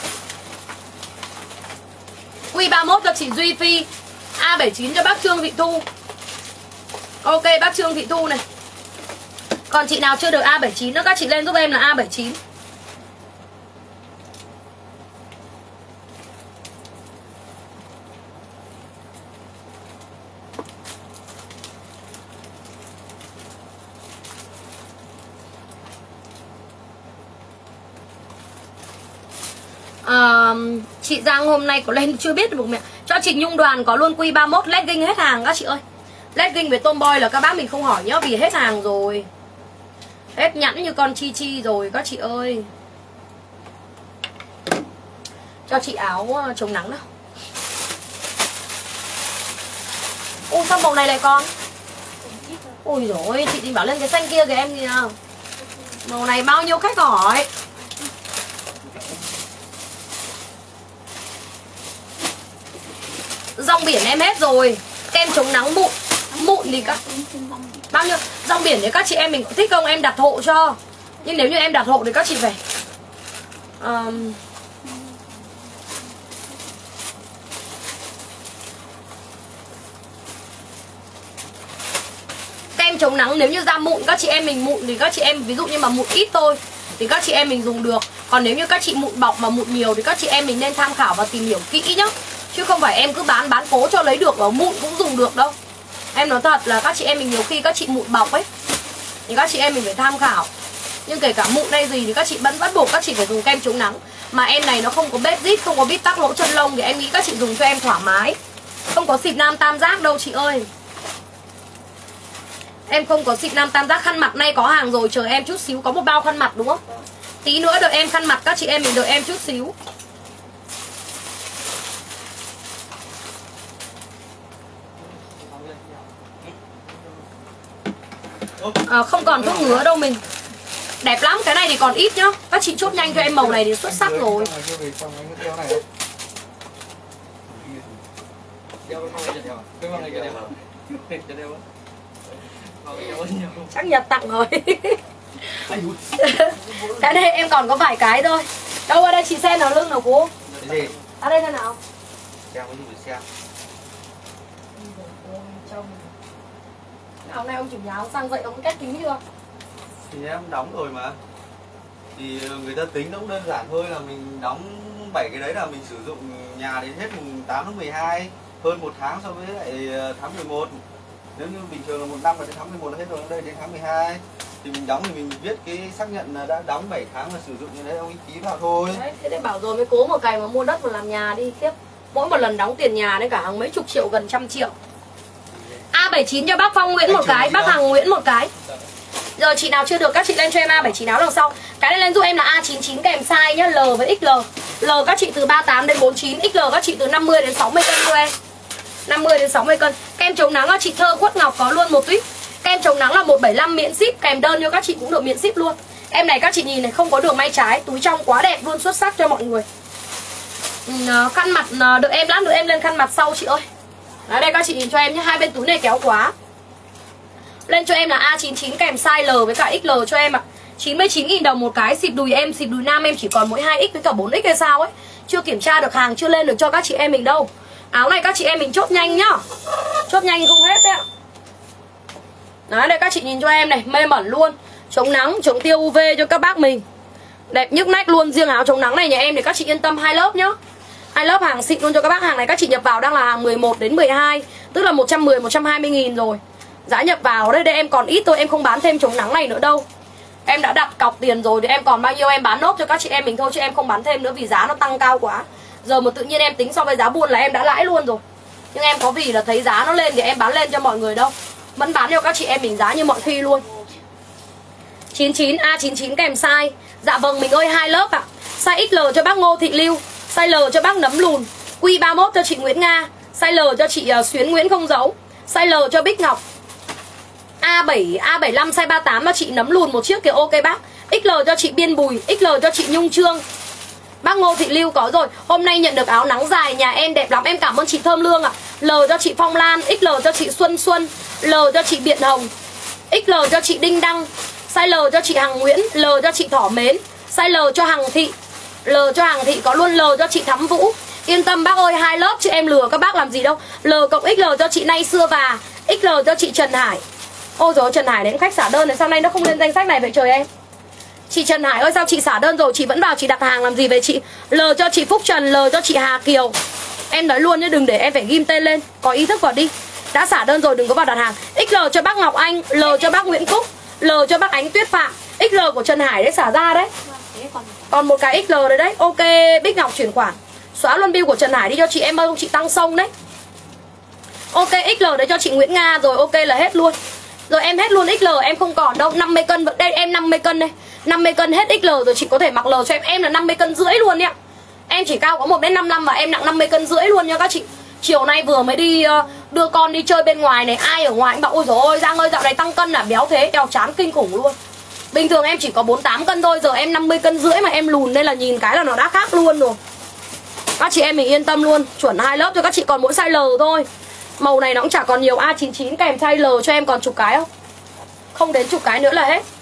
B: Quy ba mốt cho chị Duy Phi. A bảy chín cho bác Trương Thị Thu. Ok bác Trương Thị Thu này. Còn chị nào chưa được A bảy chín nữa, các chị lên giúp em là A bảy chín. À, chị Giang hôm nay có lên chưa biết được mẹ. Cho chị Nhung Đoàn có luôn quy ba mốt legging hết hàng các chị ơi. Legging với tomboy là các bác mình không hỏi nhá, vì hết hàng rồi. Hết nhẵn như con Chi Chi rồi các chị ơi. Cho chị áo chống nắng nào. Ôi sao màu này lại con. Ôi dồi ôi, chị định bảo lên cái xanh kia kìa em gì nào. Màu này bao nhiêu khách hỏi. Rong biển em hết rồi. Kem chống nắng mụn. Mụn thì các bao nhiêu rong biển thì các chị em mình có thích không, em đặt hộ cho. Nhưng nếu như em đặt hộ thì các chị phải um... kem chống nắng nếu như da mụn các chị em mình mụn thì các chị em ví dụ như mà mụn ít thôi thì các chị em mình dùng được. Còn nếu như các chị mụn bọc mà mụn nhiều thì các chị em mình nên tham khảo và tìm hiểu kỹ nhá. Chứ không phải em cứ bán bán cố cho lấy được, ở mụn cũng dùng được đâu. Em nói thật là các chị em mình nhiều khi các chị mụn bọc ấy thì các chị em mình phải tham khảo. Nhưng kể cả mụn hay gì thì các chị vẫn bắt buộc các chị phải dùng kem chống nắng. Mà em này nó không có bết rít, không có bít tắc lỗ chân lông thì em nghĩ các chị dùng cho em thoải mái. Không có xịt nam tam giác đâu chị ơi. Em không có xịt nam tam giác. Khăn mặt nay có hàng rồi, chờ em chút xíu. Có một bao khăn mặt đúng không? Tí nữa đợi em khăn mặt, các chị em mình đợi em chút xíu. À, không còn thuốc ngứa đâu mình. Đẹp lắm, cái này thì còn ít nhá. Các chị chốt nhanh cho em màu này thì xuất sắc rồi. Chắc Nhật tặng rồi. Cái này em còn có vài cái thôi. Đâu ở đây chị xem nào, lưng nào cô. Ở đây thế nào. Hôm nay ông chủ nhà ông sang dậy ông cách tính chưa?
C: Thì em đóng rồi mà. Thì người ta tính nó cũng đơn giản thôi, là mình đóng bảy cái đấy là mình sử dụng nhà đến hết mùng tám tháng mười hai, hơn một tháng so với lại tháng mười một. Nếu như bình thường là một năm và đến tháng mười một là hết rồi, đây đến tháng mười hai thì mình đóng thì mình viết cái xác nhận là đã đóng bảy tháng và sử dụng như đấy, ông ấy ký vào thôi.
B: Đấy, thế để bảo rồi mới cố một cày mà mua đất mà làm nhà đi tiếp. Mỗi một lần đóng tiền nhà đấy cả hàng mấy chục triệu, gần trăm triệu. A bảy chín cho bác Phong Nguyễn một cái, bác Hằng Nguyễn một cái. Giờ chị nào chưa được các chị lên cho em A bảy chín áo đằng sau. Cái này lên giúp em là A chín chín kèm size nhá, L với ích lờ. L các chị từ ba mươi tám đến bốn mươi chín, ích lờ các chị từ năm mươi đến sáu mươi cân cho em. năm mươi đến sáu mươi cân. Kem chống nắng chị Thơ Quất Ngọc có luôn một tuyết. Kem chống nắng là một trăm bảy mươi lăm miễn ship, kèm đơn cho các chị cũng được miễn ship luôn. Em này các chị nhìn này, không có đường may trái, túi trong quá đẹp luôn, xuất sắc cho mọi người. Khăn mặt đợi em, lát nữa em lên khăn mặt sau chị ơi. Đấy, đây các chị nhìn cho em nhé, hai bên túi này kéo quá. Lên cho em là A chín chín kèm size L với cả ích lờ cho em ạ. chín mươi chín nghìn đồng một cái, xịt đùi em, xịt đùi nam em chỉ còn mỗi hai x với cả bốn x hay sao ấy. Chưa kiểm tra được hàng, chưa lên được cho các chị em mình đâu. Áo này các chị em mình chốt nhanh nhá. Chốt nhanh không hết đấy ạ. Đấy, đây các chị nhìn cho em này, mê mẩn luôn. Chống nắng, chống tiêu u vê cho các bác mình. Đẹp nhức nách luôn, riêng áo chống nắng này nhà em thì các chị yên tâm hai lớp nhá. Hai lớp hàng xịn luôn cho các bác. Hàng này các chị nhập vào đang là hàng mười một đến mười hai, tức là một trăm mười, một trăm hai mươi nghìn rồi. Giá nhập vào đây, đây em còn ít thôi, em không bán thêm chống nắng này nữa đâu. Em đã đặt cọc tiền rồi thì em còn bao nhiêu em bán nốt cho các chị em mình thôi, chứ em không bán thêm nữa vì giá nó tăng cao quá. Giờ mà tự nhiên em tính so với giá buôn là em đã lãi luôn rồi. Nhưng em có vì là thấy giá nó lên thì em bán lên cho mọi người đâu. Vẫn bán cho các chị em mình giá như mọi khi luôn. chín chín, A chín chín kèm size. Dạ vâng mình ơi, hai lớp ạ. Size ích lờ cho bác Ngô Thị Lưu, size L cho bác Nấm Lùn, Q ba mốt cho chị Nguyễn Nga, size L cho chị uh, Xuyến Nguyễn không dấu, size L cho Bích Ngọc. A bảy, A bảy mươi lăm size ba mươi tám cho chị Nấm Lùn một chiếc kìa, ok bác. ích lờ cho chị Biên Bùi, ích lờ cho chị Nhung Trương. Bác Ngô Thị Lưu có rồi. Hôm nay nhận được áo nắng dài nhà em đẹp lắm. Em cảm ơn chị Thơm Lương ạ. L cho chị Phong Lan, ích lờ cho chị Xuân Xuân, L cho chị Biện Hồng, ích lờ cho chị Đinh Đăng, size L cho chị Hằng Nguyễn, L cho chị Thỏ Mến, size L cho Hằng Thị, L cho Hằng Thị, có luôn L cho chị Thắm Vũ. Yên tâm bác ơi, hai lớp chứ em lừa các bác làm gì đâu. L cộng ích lờ cho chị Nay Xưa Và, ích lờ cho chị Trần Hải. Ôi dồi, Trần Hải đến khách xả đơn này, sao nay nó không lên danh sách này vậy trời em. Chị Trần Hải ơi, sao chị xả đơn rồi chị vẫn vào chị đặt hàng làm gì vậy chị. L cho chị Phúc Trần, L cho chị Hà Kiều. Em nói luôn nhé, đừng để em phải ghim tên lên, có ý thức vào đi. Đã xả đơn rồi đừng có vào đặt hàng. ích lờ cho bác Ngọc Anh, L cho bác Nguyễn Cúc, L cho bác Ánh Tuyết Phạm. ích lờ của Trần Hải đấy xả ra đấy. Còn một cái ích lờ đấy đấy. Ok, Bích Ngọc chuyển khoản. Xóa luôn bill của Trần Hải đi cho chị em ơi, không chị tăng sông đấy. Ok, ích lờ đấy cho chị Nguyễn Nga rồi, ok là hết luôn. Rồi em hết luôn ích lờ, em không còn đâu. Năm mươi cân, đây em năm mươi cân đây. năm mươi cân hết ích lờ rồi, chị có thể mặc L cho em. Em là năm mươi cân rưỡi luôn ạ. Em chỉ cao có một mét năm mươi lăm và em nặng năm mươi cân rưỡi luôn nha các chị. Chiều nay vừa mới đi uh, đưa con đi chơi bên ngoài này, ai ở ngoài cũng bảo ôi dồi ôi Giang ơi dạo này tăng cân là béo thế, eo chán kinh khủng luôn. Bình thường em chỉ có bốn mươi tám cân thôi, giờ em năm mươi cân rưỡi mà em lùn nên là nhìn cái là nó đã khác luôn rồi. Các chị em mình yên tâm luôn, chuẩn hai lớp cho các chị, còn mỗi size L thôi. Màu này nó cũng chả còn nhiều. A chín chín kèm size L cho em còn chục cái không? Không đến chục cái nữa là hết.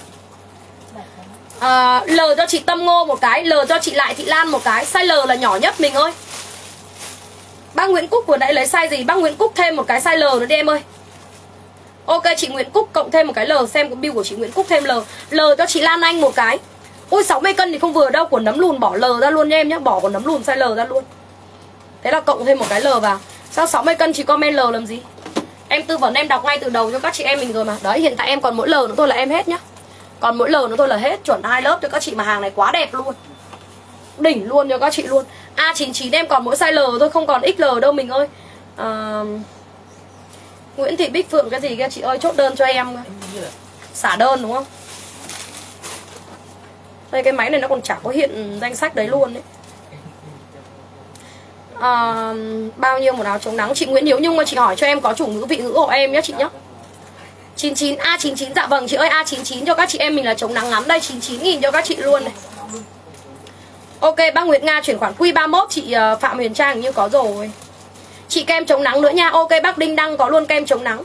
B: à, L cho chị Tâm Ngô một cái, L cho chị Lại Thị Lan một cái. Size L là nhỏ nhất mình ơi. Bác Nguyễn Cúc vừa nãy lấy size gì? Bác Nguyễn Cúc thêm một cái size L nữa đi em ơi. Ok, chị Nguyễn Cúc cộng thêm một cái L, xem cái bill của chị Nguyễn Cúc thêm L. L cho chị Lan Anh một cái. Ui sáu mươi cân thì không vừa đâu, của nấm lùn bỏ L ra luôn nha em nhé, bỏ của nấm lùn size L ra luôn. Thế là cộng thêm một cái L vào. Sao sáu mươi cân chị comment L làm gì? Em tư vấn em đọc ngay từ đầu cho các chị em mình rồi mà. Đấy, hiện tại em còn mỗi L nữa thôi là em hết nhá. Còn mỗi L nữa thôi là hết, chuẩn hai lớp cho các chị mà hàng này quá đẹp luôn. Đỉnh luôn cho các chị luôn. A chín chín em còn mỗi size L thôi, không còn ích lờ đâu mình ơi. à, Nguyễn Thị Bích Phượng cái gì kia chị ơi, chốt đơn cho em. Xả đơn đúng không? Đây cái máy này nó còn chả có hiện danh sách đấy luôn đấy. à, Bao nhiêu một áo chống nắng? Chị Nguyễn Hiếu Nhung mà chị hỏi cho em có chủ ngữ vị ngữ hộ em nhé chị nhé. chín chín A chín chín, dạ vâng chị ơi, A chín chín cho các chị em mình là chống nắng ngắn đây, chín mươi chín nghìn cho các chị luôn này. Ok, bác Nguyệt Nga chuyển khoản Q ba mươi mốt, chị Phạm Huyền Trang hình như có rồi. Chị kem chống nắng nữa nha. Ok, bác Đinh Đăng có luôn kem chống nắng.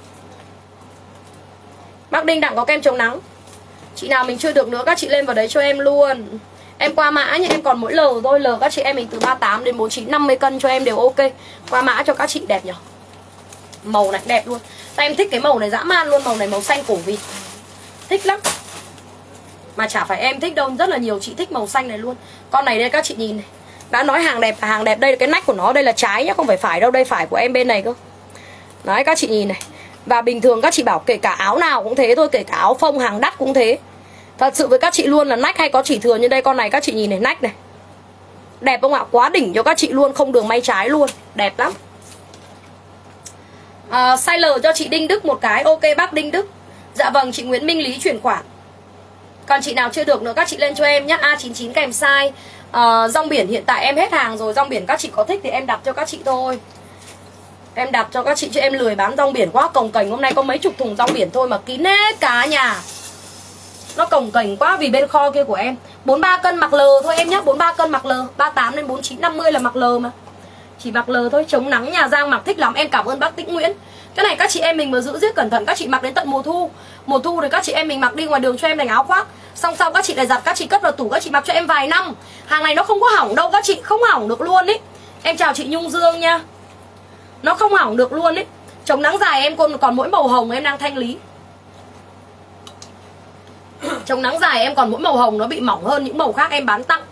B: Bác Đinh Đăng có kem chống nắng. Chị nào mình chưa được nữa các chị lên vào đấy cho em luôn. Em qua mã nhé, em còn mỗi L thôi. L các chị em mình từ ba mươi tám đến bốn mươi chín, năm mươi cân cho em đều ok. Qua mã cho các chị đẹp nhỉ. Màu này đẹp luôn. Tại em thích cái màu này dã man luôn. Màu này màu xanh cổ vịt, thích lắm. Mà chả phải em thích đâu, rất là nhiều chị thích màu xanh này luôn. Con này đây các chị nhìn này. Đã nói hàng đẹp là hàng đẹp. Đây là cái nách của nó, đây là trái nhá, không phải phải đâu, đây phải của em bên này cơ. Đấy các chị nhìn này. Và bình thường các chị bảo kể cả áo nào cũng thế thôi, kể cả áo phông hàng đắt cũng thế. Thật sự với các chị luôn là nách hay có chỉ thừa như đây, con này các chị nhìn này, nách này. Đẹp không ạ? Quá đỉnh cho các chị luôn, không đường may trái luôn, đẹp lắm. à, Size L cho chị Đinh Đức một cái. Ok bác Đinh Đức. Dạ vâng, chị Nguyễn Minh Lý chuyển khoản. Còn chị nào chưa được nữa các chị lên cho em nhé. A chín chín kèm size. uh, Rong biển hiện tại em hết hàng rồi. Rong biển các chị có thích thì em đặt cho các chị thôi. Em đặt cho các chị chứ em lười bán rong biển quá cồng kềnh. Hôm nay có mấy chục thùng rong biển thôi mà kín hết cả nhà. Nó cồng kềnh quá vì bên kho kia của em. Bốn mươi ba cân mặc L thôi em nhé. Bốn mươi ba cân mặc L. Ba mươi tám đến bốn mươi chín năm mươi là mặc L mà. Chỉ mặc L thôi. Chống nắng nhà Giang mặc thích lắm. Em cảm ơn bác Tĩnh Nguyễn. Cái này các chị em mình mà giữ giết cẩn thận. Các chị mặc đến tận mùa thu. Mùa thu thì các chị em mình mặc đi ngoài đường cho em thành áo khoác. Xong sau các chị lại giặt, các chị cất vào tủ, các chị mặc cho em vài năm. Hàng này nó không có hỏng đâu các chị. Không hỏng được luôn ý. Em chào chị Nhung Dương nha. Nó không hỏng được luôn ý. Chống nắng dài em còn, còn mỗi màu hồng em đang thanh lý. Chống nắng dài em còn mỗi màu hồng, nó bị mỏng hơn những màu khác em bán tặng.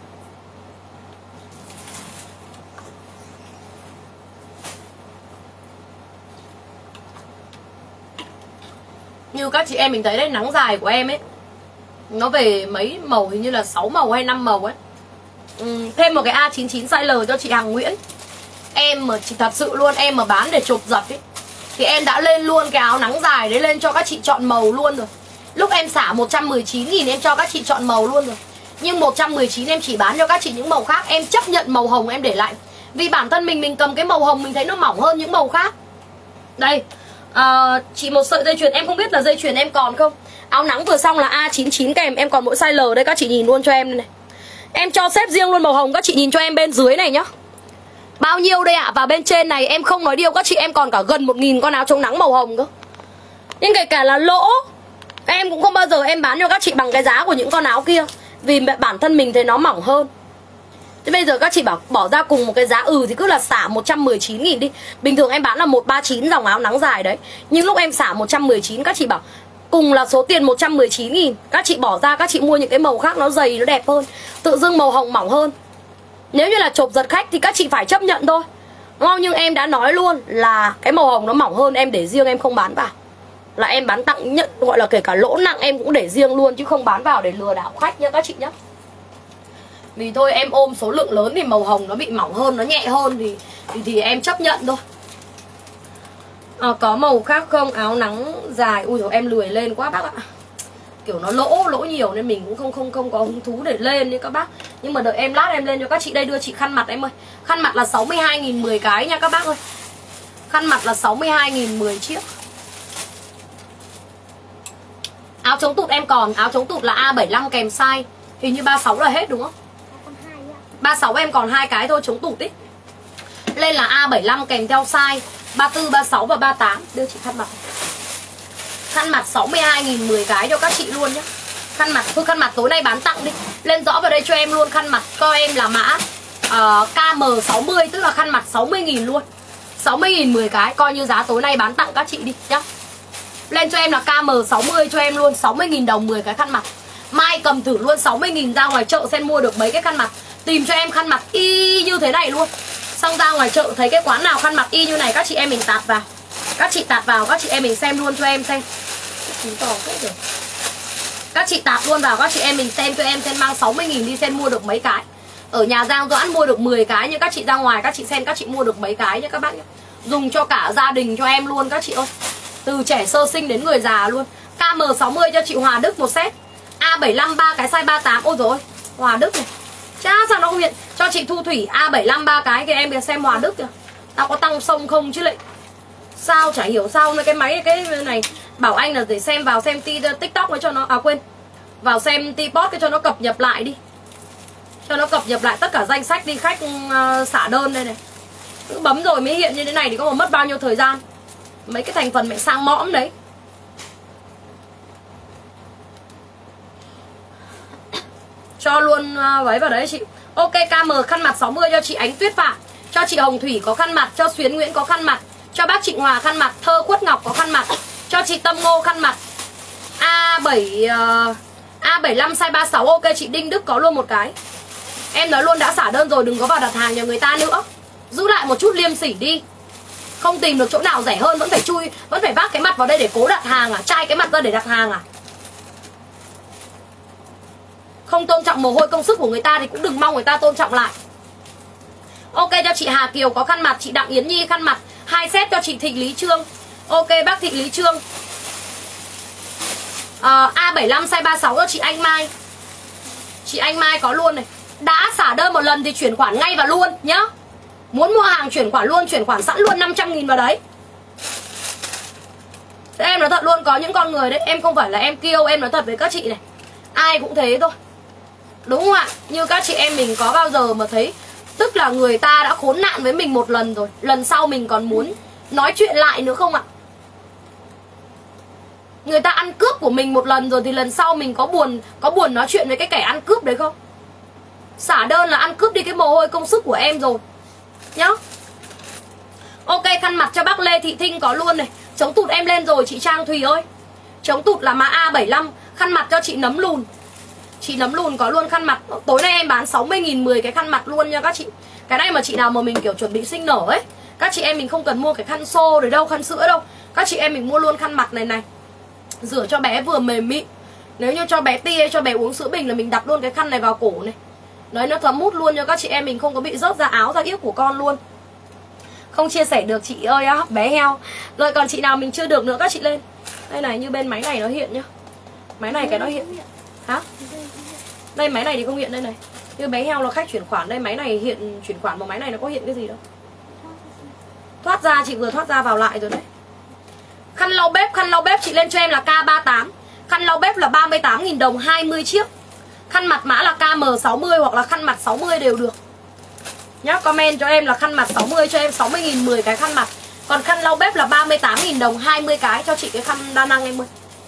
B: Như các chị em mình thấy đấy, nắng dài của em ấy nó về mấy màu, hình như là sáu màu hay năm màu ấy. ừ, Thêm một cái A chín chín size L cho chị Hằng Nguyễn. Em mà chị thật sự luôn, em mà bán để chụp giật ấy thì em đã lên luôn cái áo nắng dài đấy lên cho các chị chọn màu luôn rồi. Lúc em xả một trăm mười chín nghìn em cho các chị chọn màu luôn rồi. Nhưng một trăm mười chín em chỉ bán cho các chị những màu khác. Em chấp nhận màu hồng em để lại. Vì bản thân mình mình cầm cái màu hồng mình thấy nó mỏng hơn những màu khác. Đây à, chỉ một sợi dây chuyền, em không biết là dây chuyền em còn không. Áo nắng vừa xong là A chín chín kèm, em còn mỗi size L đây các chị nhìn luôn cho em này. Em cho xếp riêng luôn màu hồng, các chị nhìn cho em bên dưới này nhá. Bao nhiêu đây ạ? À? Và bên trên này em không nói điều các chị, em còn cả gần một nghìn con áo chống nắng màu hồng cơ. Nhưng kể cả là lỗ, em cũng không bao giờ em bán cho các chị bằng cái giá của những con áo kia, vì bản thân mình thấy nó mỏng hơn. Thế bây giờ các chị bảo bỏ ra cùng một cái giá, ừ thì cứ là xả một trăm mười chín nghìn đi. Bình thường em bán là một trăm ba mươi chín dòng áo nắng dài đấy. Nhưng lúc em xả một trăm mười chín, các chị bảo cùng là số tiền một trăm mười chín nghìn, các chị bỏ ra các chị mua những cái màu khác nó dày, nó đẹp hơn. Tự dưng màu hồng mỏng hơn. Nếu như là chộp giật khách thì các chị phải chấp nhận thôi, đúng không? Nhưng em đã nói luôn là cái màu hồng nó mỏng hơn, em để riêng, em không bán vào. Là em bán tặng, nhận gọi là kể cả lỗ nặng em cũng để riêng luôn, chứ không bán vào để lừa đảo khách nha các chị nhé. Vì thôi em ôm số lượng lớn thì màu hồng nó bị mỏng hơn, nó nhẹ hơn thì thì, thì em chấp nhận thôi. À, có màu khác không? Áo nắng dài. Ui dồi, em lười lên quá bác ạ. Kiểu nó lỗ, lỗ nhiều nên mình cũng không không không có hứng thú để lên như các bác. Nhưng mà đợi em lát em lên cho các chị. Đây đưa chị khăn mặt em ơi. Khăn mặt là sáu mươi hai nghìn mười cái nha các bác ơi. Khăn mặt là sáu mươi hai nghìn mười chiếc. Áo chống tụt em còn. Áo chống tụt là A bảy mươi lăm kèm size. Hình như ba mươi sáu là hết đúng không? ba mươi sáu em còn hai cái thôi, chống tụt ý. Lên là A bảy mươi lăm kèm theo size ba mươi tư, ba mươi sáu và ba mươi tám. Đưa chị khăn mặt. Khăn mặt sáu mươi hai nghìn mười cái cho các chị luôn nhé. Khăn mặt, thôi khăn mặt tối nay bán tặng đi. Lên rõ vào đây cho em luôn khăn mặt. Coi em là mã uh, K M sáu mươi, tức là khăn mặt sáu mươi nghìn luôn. sáu mươi nghìn mười cái, coi như giá tối nay bán tặng các chị đi nhá. Lên cho em là K M sáu mươi cho em luôn, sáu mươi nghìn đồng mười cái khăn mặt. Mai cầm thử luôn, sáu mươi nghìn ra ngoài chợ xem mua được mấy cái khăn mặt. Tìm cho em khăn mặt y như thế này luôn. Xong ra ngoài chợ thấy cái quán nào khăn mặt y như này, các chị em mình tạt vào. Các chị tạt vào, các chị em mình xem luôn cho em xem. Các chị tạt luôn vào, các chị em mình xem cho em xem mang sáu mươi nghìn đi xem mua được mấy cái. Ở nhà Giang Doãn mua được mười cái, nhưng các chị ra ngoài các chị xem các chị mua được mấy cái nhé các bác nhé. Dùng cho cả gia đình cho em luôn các chị ơi. Từ trẻ sơ sinh đến người già luôn. K M sáu mươi cho chị Hòa Đức một set. A bảy mươi lăm ba cái size ba mươi tám. Ôi dồi ôi, Hòa Đức này. Chả sao nó không hiện. Cho chị Thu Thủy A bảy mươi lăm ba cái kìa em kìa, xem Hòa Đức kìa. Tao có tăng sông không chứ lại. Sao chả hiểu sao cái máy cái này bảo anh là để xem vào xem TikTok ấy cho nó, à quên, vào xem Tpot cái cho nó cập nhật lại đi, cho nó cập nhật lại tất cả danh sách đi khách uh, xả đơn đây này. Cứ bấm rồi mới hiện như thế này thì có mà mất bao nhiêu thời gian. Mấy cái thành phần mẹ sang mõm đấy. Cho luôn uh, váy vào đấy chị. Ok, K M khăn mặt sáu mươi cho chị Ánh Tuyết Phạm, cho chị Hồng Thủy có khăn mặt, cho Xuyến Nguyễn có khăn mặt, cho bác Trịnh Hòa khăn mặt, Thơ Khuất Ngọc có khăn mặt, cho chị Tâm Ngô khăn mặt. A bảy uh, A bảy mươi lăm size ba mươi sáu. Ok, chị Đinh Đức có luôn một cái. Em nói luôn đã xả đơn rồi, đừng có vào đặt hàng cho người ta nữa. Giữ lại một chút liêm sỉ đi. Không tìm được chỗ nào rẻ hơn vẫn phải chui, vẫn phải vác cái mặt vào đây để cố đặt hàng à? Chai cái mặt ra để đặt hàng à? Không tôn trọng mồ hôi công sức của người ta thì cũng đừng mong người ta tôn trọng lại. Ok, cho chị Hà Kiều có khăn mặt, chị Đặng Yến Nhi khăn mặt, hai set cho chị Thị Lý Trương. Ok, bác Thị Lý Trương. uh, A bảy mươi lăm size ba mươi sáu cho chị Anh Mai. Chị Anh Mai có luôn này. Đã xả đơn một lần thì chuyển khoản ngay và luôn nhá. Muốn mua hàng chuyển khoản luôn, chuyển khoản sẵn luôn năm trăm nghìn vào đấy. Thế em nói thật luôn, có những con người đấy, em không phải là em kêu, em nói thật với các chị này, ai cũng thế thôi, đúng không ạ? Như các chị em mình có bao giờ mà thấy, tức là người ta đã khốn nạn với mình một lần rồi, lần sau mình còn muốn nói chuyện lại nữa không ạ? Người ta ăn cướp của mình một lần rồi thì lần sau mình có buồn có buồn nói chuyện với cái kẻ ăn cướp đấy không? Xả đơn là ăn cướp đi cái mồ hôi công sức của em rồi nhá. Ok, khăn mặt cho bác Lê Thị Thinh có luôn này. Chống tụt em lên rồi chị Trang Thùy ơi. Chống tụt là mã A bảy mươi lăm. Khăn mặt cho chị Nấm Lùn. Chị Nấm Lùn có luôn khăn mặt. Tối nay em bán sáu mươi nghìn mười cái khăn mặt luôn nha các chị. Cái này mà chị nào mà mình kiểu chuẩn bị sinh nở ấy, các chị em mình không cần mua cái khăn xô rồi đâu, khăn sữa đâu. Các chị em mình mua luôn khăn mặt này này. Rửa cho bé vừa mềm mịn. Nếu như cho bé ti hay cho bé uống sữa bình là mình đặt luôn cái khăn này vào cổ này. Đấy, nó thấm hút luôn cho các chị em mình, không có bị rớt ra áo ra yếc của con luôn. Không chia sẻ được chị ơi á, bé heo. Rồi còn chị nào mình chưa được nữa các chị lên. Đây này, như bên máy này nó hiện nhá. Máy này cái nó hiện. Hả? Đây máy này thì không hiện đây này. Như bé heo là khách chuyển khoản, đây máy này hiện chuyển khoản, mà máy này nó có hiện cái gì đâu. Thoát ra, chị vừa thoát ra vào lại rồi đấy. Khăn lau bếp, khăn lau bếp chị lên cho em là K ba mươi tám. Khăn lau bếp là ba mươi tám nghìn đồng hai mươi chiếc. Khăn mặt mã là K M sáu mươi hoặc là khăn mặt sáu mươi đều được. nhá. Comment cho em là khăn mặt sáu mươi cho em sáu mươi nghìn mười cái khăn mặt. Còn khăn lau bếp là ba mươi tám nghìn đồng hai mươi cái cho chị cái khăn đa năng em ơi.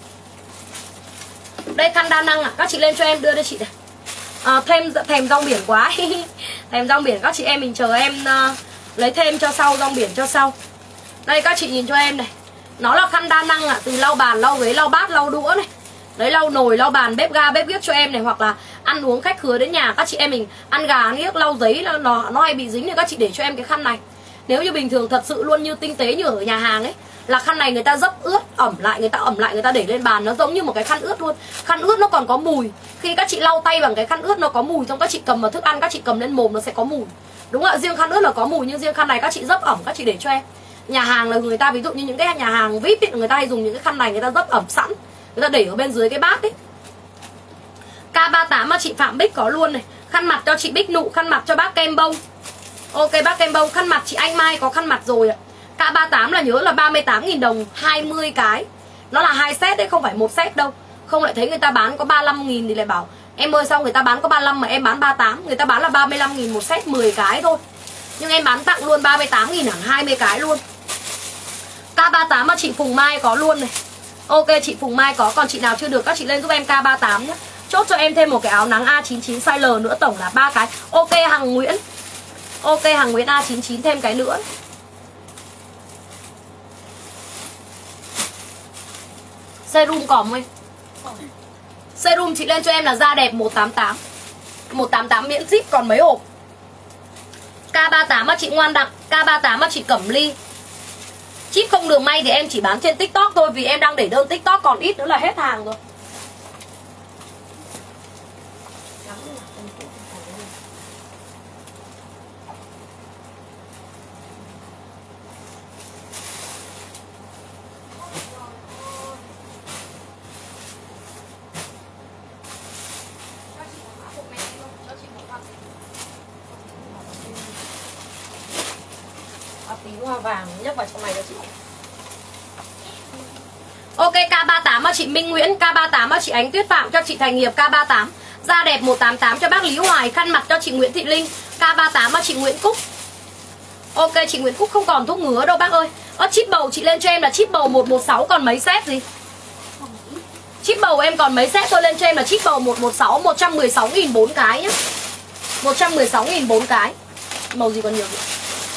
B: Đây khăn đa năng à, các chị lên cho em đưa đây chị này. À, thêm thèm rong biển quá. Thèm rong biển các chị em mình chờ em uh, lấy thêm cho sau, rong biển cho sau. Đây các chị nhìn cho em này. Nó là khăn đa năng à, từ lau bàn, lau ghế, lau bát, lau đũa này. Đấy, lau nồi, lau bàn, bếp ga, bếp ghiếc cho em này. Hoặc là ăn uống khách khứa đến nhà các chị em mình ăn gà, ăn ghiếc, lau giấy nó, nó hay bị dính thì các chị để cho em cái khăn này. Nếu như bình thường thật sự luôn như tinh tế như ở nhà hàng ấy, là khăn này người ta dấp ướt, ẩm lại, người ta ẩm lại, người ta để lên bàn. Nó giống như một cái khăn ướt luôn. Khăn ướt nó còn có mùi. Khi các chị lau tay bằng cái khăn ướt nó có mùi, xong các chị cầm vào thức ăn, các chị cầm lên mồm nó sẽ có mùi. Đúng không ạ? Riêng khăn ướt là có mùi, nhưng riêng khăn này các chị dấp ẩm các chị để cho em. Nhà hàng là người ta, ví dụ như những cái nhà hàng vi ai pi ấy, người ta hay dùng những cái khăn này, người ta dấp ẩm sẵn, người ta để ở bên dưới cái bát ấy. K ba mươi tám mà chị Phạm Bích có luôn này. Khăn mặt cho chị Bích Nụ, khăn mặt cho bác Kem Bông. Ok bác Kem Bông, khăn mặt chị Anh Mai có khăn mặt rồi ạ. K ba mươi tám là nhớ là ba mươi tám nghìn đồng hai mươi cái. Nó là hai set đấy, không phải một set đâu. Không lại thấy người ta bán có ba mươi lăm nghìn thì lại bảo em ơi sao người ta bán có ba mươi lăm mà em bán ba mươi tám. Người ta bán là ba mươi lăm nghìn một set mười cái thôi. Nhưng em bán tặng luôn ba mươi tám nghìn hẳn hai mươi cái luôn. K ba mươi tám mà chị Phùng Mai có luôn này. Ok chị Phùng Mai có, còn chị nào chưa được các chị lên giúp em K ba mươi tám nhé. Chốt cho em thêm một cái áo nắng A chín chín size L nữa, tổng là ba cái. Ok Hằng Nguyễn. Ok Hằng Nguyễn A chín chín thêm cái nữa. Serum còn không em? Serum chị lên cho em là da đẹp một tám tám. một tám tám miễn ship còn mấy hộp. K ba mươi tám mà chị Ngoan Đặng, K ba mươi tám mà chị Cẩm Ly. Ship không được may thì em chỉ bán trên TikTok thôi, vì em đang để đơn TikTok còn ít nữa là hết hàng rồi. Tí hoa vàng nhấc vào trong này cho chị. Ok K ba mươi tám cho chị Minh Nguyễn, K ba mươi tám cho chị Ánh Tuyết Phạm, cho chị Thành Nghiệp K ba mươi tám. Da đẹp một tám tám cho bác Lý Hoài, khăn mặt cho chị Nguyễn Thị Linh, K ba mươi tám cho chị Nguyễn Cúc. Ok chị Nguyễn Cúc không còn thuốc ngứa đâu bác ơi. Ơ chip bầu chị lên cho em là chip bầu một một sáu còn mấy set gì? Chip bầu em còn mấy set thôi, lên cho em là chip bầu một một sáu một trăm mười sáu nghìn bốn cái nhá. một trăm mười sáu nghìn bốn cái. Màu gì còn nhiều vậy?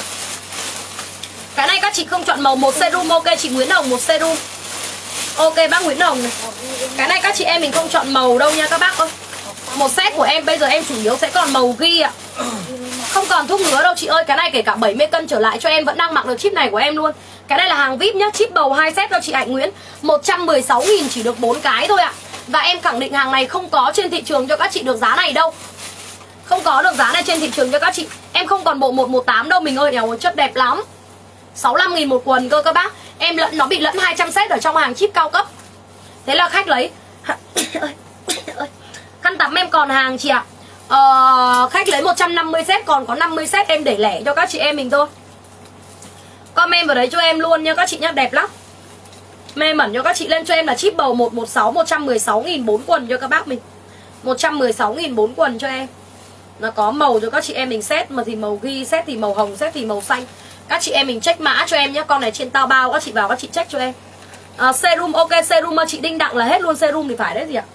B: Cái này các chị không chọn màu, một serum. Ok chị Nguyễn Hồng một serum. Ok bác Nguyễn Hồng này. Cái này các chị em mình không chọn màu đâu nha các bác ơi. Một set của em bây giờ em chủ yếu sẽ còn màu ghi ạ. Không còn thuốc ngứa đâu chị ơi. Cái này kể cả bảy mươi cân trở lại cho em vẫn đang mặc được chip này của em luôn. Cái này là hàng vi ai pi nhá. Chip bầu hai set cho chị Hạnh Nguyễn, một trăm mười sáu nghìn chỉ được bốn cái thôi ạ. Và em khẳng định hàng này không có trên thị trường cho các chị được giá này đâu. Không có được giá này trên thị trường cho các chị. Em không còn bộ một một tám đâu mình ơi. Đèo chất đẹp lắm, sáu mươi lăm nghìn một quần cơ các bác. Em lẫn, nó bị lẫn hai trăm set ở trong hàng chip cao cấp. Thế là khách lấy. Khăn tắm em còn hàng chị ạ. ờ, Khách lấy một trăm năm mươi set, còn có năm mươi set em để lẻ cho các chị em mình thôi. Comment vào đấy cho em luôn nha các chị nhá, đẹp lắm. Mê mẩn cho các chị, lên cho em là chip bầu một một sáu, một trăm mười sáu nghìn bốn quần cho các bác mình. Một trăm mười sáu nghìn bốn quần cho em. Nó có màu cho các chị em mình set, mà thì màu ghi, set thì màu hồng, set thì màu xanh. Các chị em mình check mã cho em nhé. Con này trên tao bao, các chị vào các chị check cho em. à, Serum, ok serum chị Đinh Đặng là hết luôn serum thì phải đấy gì ạ.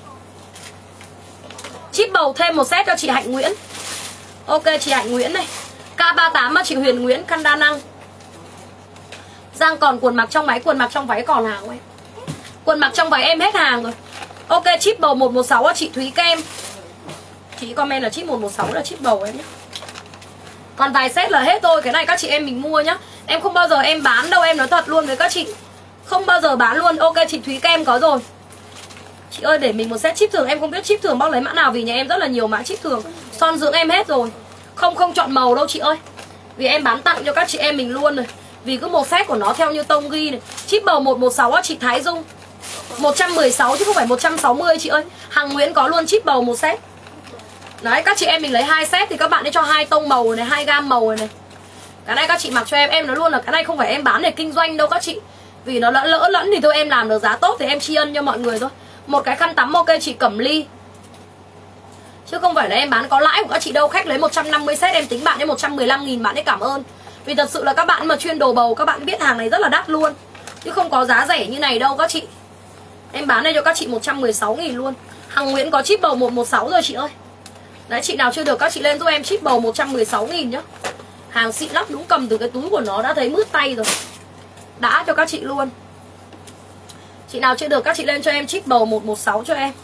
B: Chip bầu thêm một set cho chị Hạnh Nguyễn. Ok chị Hạnh Nguyễn này. K ba mươi tám cho chị Huyền Nguyễn, khăn đa năng. Giang còn quần mặc trong váy, quần mặc trong váy còn hàng không em? Quần mặc trong váy em hết hàng rồi. Ok chip bầu một một sáu cho chị Thúy Kem. Chị comment là chip một một sáu là chip bầu em nhé. Còn vài set là hết thôi. Cái này các chị em mình mua nhá. Em không bao giờ em bán đâu, em nói thật luôn với các chị. Không bao giờ bán luôn. Ok chị Thúy Kem có rồi. Chị ơi để mình một set chip thường. Em không biết chip thường bác lấy mã nào, vì nhà em rất là nhiều mã chip thường. Son dưỡng em hết rồi. Không không chọn màu đâu chị ơi. Vì em bán tặng cho các chị em mình luôn rồi. Vì cứ một set của nó theo như tông ghi này. Chip bầu một một sáu chị Thái Dung, một trăm mười sáu chứ không phải một trăm sáu mươi chị ơi. Hằng Nguyễn có luôn chip bầu một set. Đấy các chị em mình lấy hai set thì các bạn ấy cho hai tông màu này, hai gam màu này, này. Cái này các chị mặc cho em, em nói luôn là cái này không phải em bán để kinh doanh đâu các chị. Vì nó lỡ lỡ lẫn thì thôi em làm được giá tốt thì em tri ân cho mọi người thôi. Một cái khăn tắm ok chị Cẩm Ly. Chứ không phải là em bán có lãi của các chị đâu. Khách lấy một trăm năm mươi set em tính bạn ấy một trăm mười lăm nghìn, bạn ấy cảm ơn. Vì thật sự là các bạn mà chuyên đồ bầu các bạn biết hàng này rất là đắt luôn, chứ không có giá rẻ như này đâu các chị. Em bán đây cho các chị một trăm mười sáu nghìn luôn. Hằng Nguyễn có chip bầu một một sáu rồi chị ơi. Đấy, chị nào chưa được các chị lên giúp em chip bầu một trăm mười sáu nghìn nhá. Hàng xịn lắm, đúng cầm từ cái túi của nó đã thấy mướt tay rồi. Đã cho các chị luôn. Chị nào chưa được các chị lên cho em chip bầu một một sáu cho em.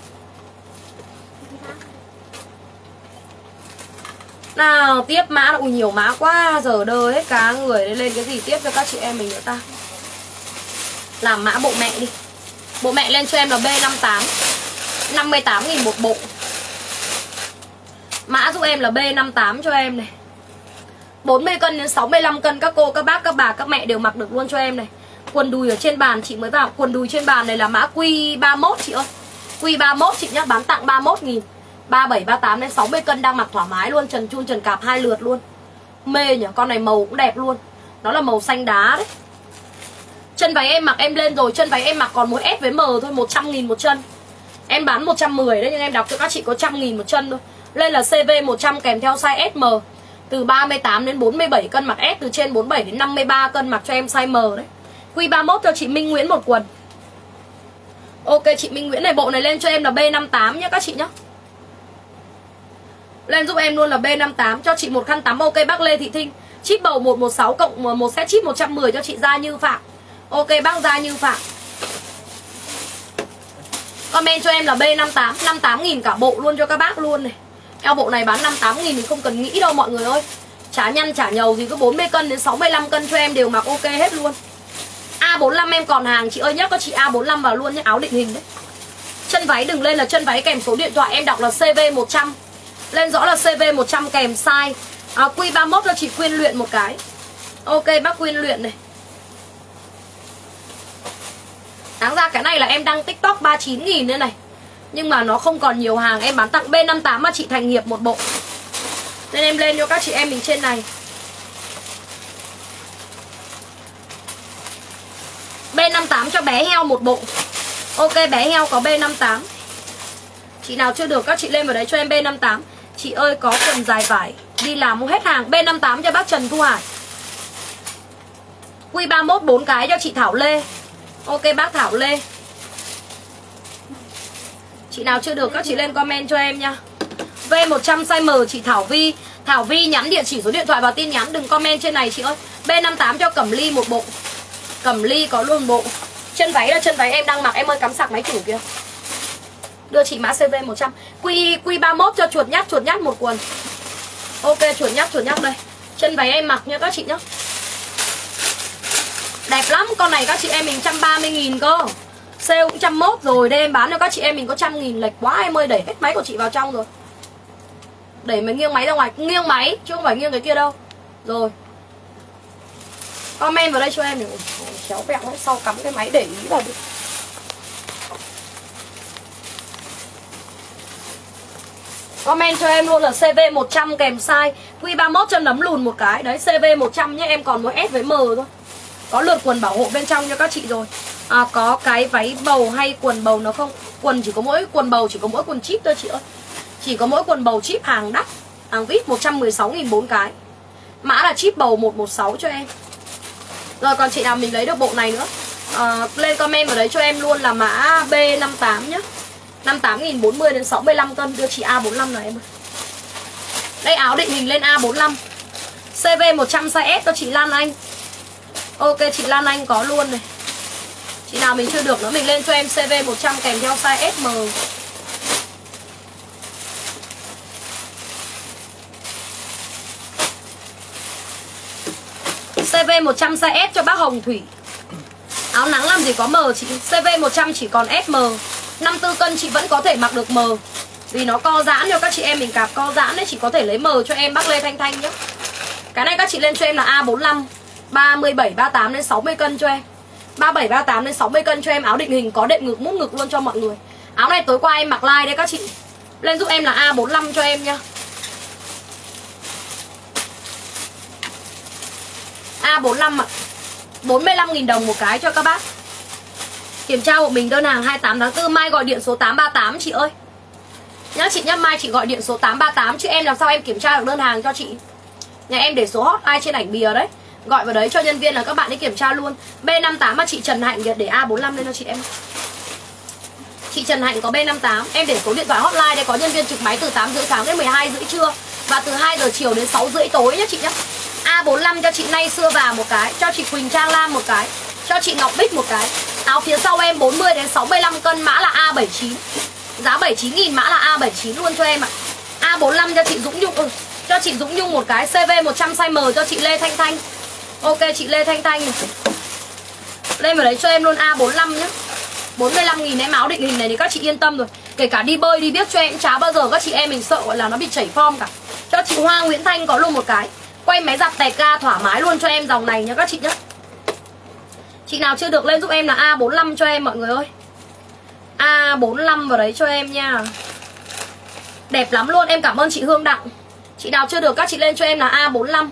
B: Nào tiếp mã. Ui nhiều mã quá, giờ đơ hết cả người. Lên cái gì tiếp cho các chị em mình nữa ta. Làm mã bộ mẹ đi. Bộ mẹ lên cho em là B năm tám, năm mươi tám nghìn một bộ. Mã giúp em là B năm tám cho em này. bốn mươi cân đến sáu mươi lăm cân các cô, các bác, các bà, các mẹ đều mặc được luôn cho em này. Quần đùi ở trên bàn chị mới vào. Quần đùi trên bàn này là mã Q ba mốt chị ơi. Q ba mốt chị nhá, bán tặng ba mươi mốt nghìn. ba mươi bảy, ba mươi tám đến sáu mươi cân đang mặc thoải mái luôn. Trần chun trần cạp hai lượt luôn. Mê nhỉ, con này màu cũng đẹp luôn. Nó là màu xanh đá đấy. Chân váy em mặc em lên rồi. Chân váy em mặc còn mỗi S với M thôi, một trăm nghìn một chân. Em bán một trăm mười đấy, nhưng em đọc cho các chị có một trăm nghìn một chân thôi. Lên là C V một trăm kèm theo size S M. Từ ba mươi tám đến bốn mươi bảy cân mặc S. Từ trên bốn mươi bảy đến năm mươi ba cân mặc cho em size M đấy. Q ba mốt cho chị Minh Nguyễn một quần. Ok chị Minh Nguyễn này, bộ này lên cho em là B năm tám nhá các chị nhá. Lên giúp em luôn là B năm tám. Cho chị một khăn tắm. Ok bác Lê Thị Thinh. Chip bầu một một sáu cộng một set chip một trăm mười cho chị Gia Như Phạm. Ok bác Gia Như Phạm. Comment cho em là B năm tám. năm mươi tám nghìn cả bộ luôn cho các bác luôn này. Eo bộ này bán năm mươi tám nghìn thì không cần nghĩ đâu mọi người ơi. Chả nhăn chả nhầu gì, cứ bốn mươi cân đến sáu mươi lăm cân cho em đều mặc ok hết luôn. A bốn mươi lăm em còn hàng chị ơi nhá. Có chị A bốn mươi lăm vào luôn nhé. Áo định hình đấy. Chân váy đừng lên là chân váy kèm số điện thoại. Em đọc là C V một trăm. Lên rõ là C V một trăm kèm size à, Q ba mốt cho chị Quyên Luyện một cái. Ok bác Quyên Luyện này. Đáng ra cái này là em đăng TikTok ba mươi chín nghìn nữa này, nhưng mà nó không còn nhiều hàng. Em bán tặng B năm tám mà chị Thành Nghiệp một bộ. Nên em lên cho các chị em mình trên này. B năm tám cho bé heo một bộ. Ok bé heo có B năm tám. Chị nào chưa được các chị lên vào đấy cho em B năm tám. Chị ơi có quần dài vải đi làm không hết hàng. B năm tám cho bác Trần Thu Hải. Q ba mốt bốn cái cho chị Thảo Lê. Ok bác Thảo Lê. Chị nào chưa được các chị lên comment cho em nha. V một trăm size M chị Thảo Vi. Thảo Vi nhắn địa chỉ số điện thoại vào tin nhắn, đừng comment trên này chị ơi. B năm tám cho Cẩm Ly một bộ. Cẩm Ly có luôn bộ. Chân váy là chân váy em đang mặc, em ơi cắm sạc máy chủ kìa. Đưa chị mã C V một trăm. Q, Q ba mốt cho chuột nhắt, chuột nhắt một quần. Ok chuột nhắt, chuột nhắt đây. Chân váy em mặc nha các chị nhá. Đẹp lắm, con này các chị em mình một trăm ba mươi nghìn cơ. Sale cũng một trăm mốt rồi, đây em bán cho các chị em mình có một trăm nghìn. Lệch quá em ơi, đẩy hết máy của chị vào trong rồi. Đẩy máy nghiêng máy ra ngoài, nghiêng máy chứ không phải nghiêng cái kia đâu. Rồi. Comment vào đây cho em. Chéo vẹo sau cắm cái máy để ý vào đi. Comment cho em luôn là C V một trăm kèm size Q ba mốt cho nấm lùn một cái. Đấy C V một trăm nhé, em còn mỗi S với M thôi. Có lượt quần bảo hộ bên trong cho các chị rồi. À, có cái váy bầu hay quần bầu nó không? Quần chỉ có mỗi quần bầu, chỉ có mỗi quần chip thôi chị ơi. Chỉ có mỗi quần bầu chip hàng đắt. Hàng vê i pê một trăm mười sáu nghìn bốn cái. Mã là chip bầu một một sáu cho em. Rồi còn chị nào mình lấy được bộ này nữa à, lên comment vào đấy cho em luôn là mã B năm tám nhá. năm mươi tám nghìn bốn mươi đến sáu mươi lăm cân. Đưa chị A bốn mươi lăm này em ơi. Đây áo định hình lên A bốn mươi lăm. C V một trăm size S cho chị Lan Anh. Ok chị Lan Anh có luôn này. Chị nào mình chưa được nữa mình lên cho em C V một trăm kèm theo size S M. C V một trăm size S cho bác Hồng Thủy. Áo nắng làm gì có M chị. C V một trăm chỉ còn S M. năm mươi tư cân chị vẫn có thể mặc được M. Vì nó co giãn cho các chị em mình cạp co giãn đấy. Chị có thể lấy M cho em bác Lê Thanh Thanh nhé. Cái này các chị lên cho em là A bốn mươi lăm. ba mươi bảy, ba mươi tám đến sáu mươi cân cho em. ba mươi bảy, ba mươi tám đến sáu mươi cân cho em. Áo định hình có đệm ngực mút ngực luôn cho mọi người. Áo này tối qua em mặc like đấy các chị. Lên giúp em là A bốn mươi lăm cho em nha. A bốn mươi lăm ạ. bốn mươi lăm nghìn đồng một cái cho các bác. Kiểm tra hộ mình đơn hàng hai mươi tám tháng tư. Mai gọi điện số tám ba tám chị ơi. Nhá chị nhá, mai chị gọi điện số tám ba tám chứ em làm sao em kiểm tra được đơn hàng cho chị. Nhà em để số hotline trên ảnh bìa đấy. Gọi vào đấy cho nhân viên là các bạn ấy kiểm tra luôn. B năm tám mà chị Trần Hạnh để A bốn lăm lên cho chị em. Chị Trần Hạnh có B năm tám, em để số điện thoại hotline đây, có nhân viên trực máy từ tám rưỡi sáng đến mười hai rưỡi trưa và từ hai giờ chiều đến sáu rưỡi tối nhá chị nhá. A bốn lăm cho chị Nay Xưa Và một cái, cho chị Quỳnh Trang Lam một cái, cho chị Ngọc Bích một cái. Áo phía sau em bốn mươi đến sáu mươi lăm cân, mã là A bảy chín. Giá bảy mươi chín nghìn, mã là A bảy chín luôn cho em ạ. A bốn lăm cho chị Dũng Nhung, ừ, cho chị Dũng Nhung một cái. xê vê một trăm size M cho chị Lê Thanh Thanh. Ok chị Lê Thanh Thanh này. Lên vào đấy cho em luôn A bốn lăm nhá. bốn mươi lăm nghìn em áo định hình này thì các chị yên tâm rồi. Kể cả đi bơi đi biết cho em chả bao giờ các chị em mình sợ gọi là nó bị chảy form cả. Cho chị Hoa Nguyễn Thanh có luôn một cái. Quay máy giặt tẹt ga thoải mái luôn cho em dòng này nha các chị nhá. Chị nào chưa được lên giúp em là A bốn lăm cho em mọi người ơi. A bốn lăm vào đấy cho em nha. Đẹp lắm luôn, em cảm ơn chị Hương Đặng. Chị nào chưa được các chị lên cho em là A bốn lăm.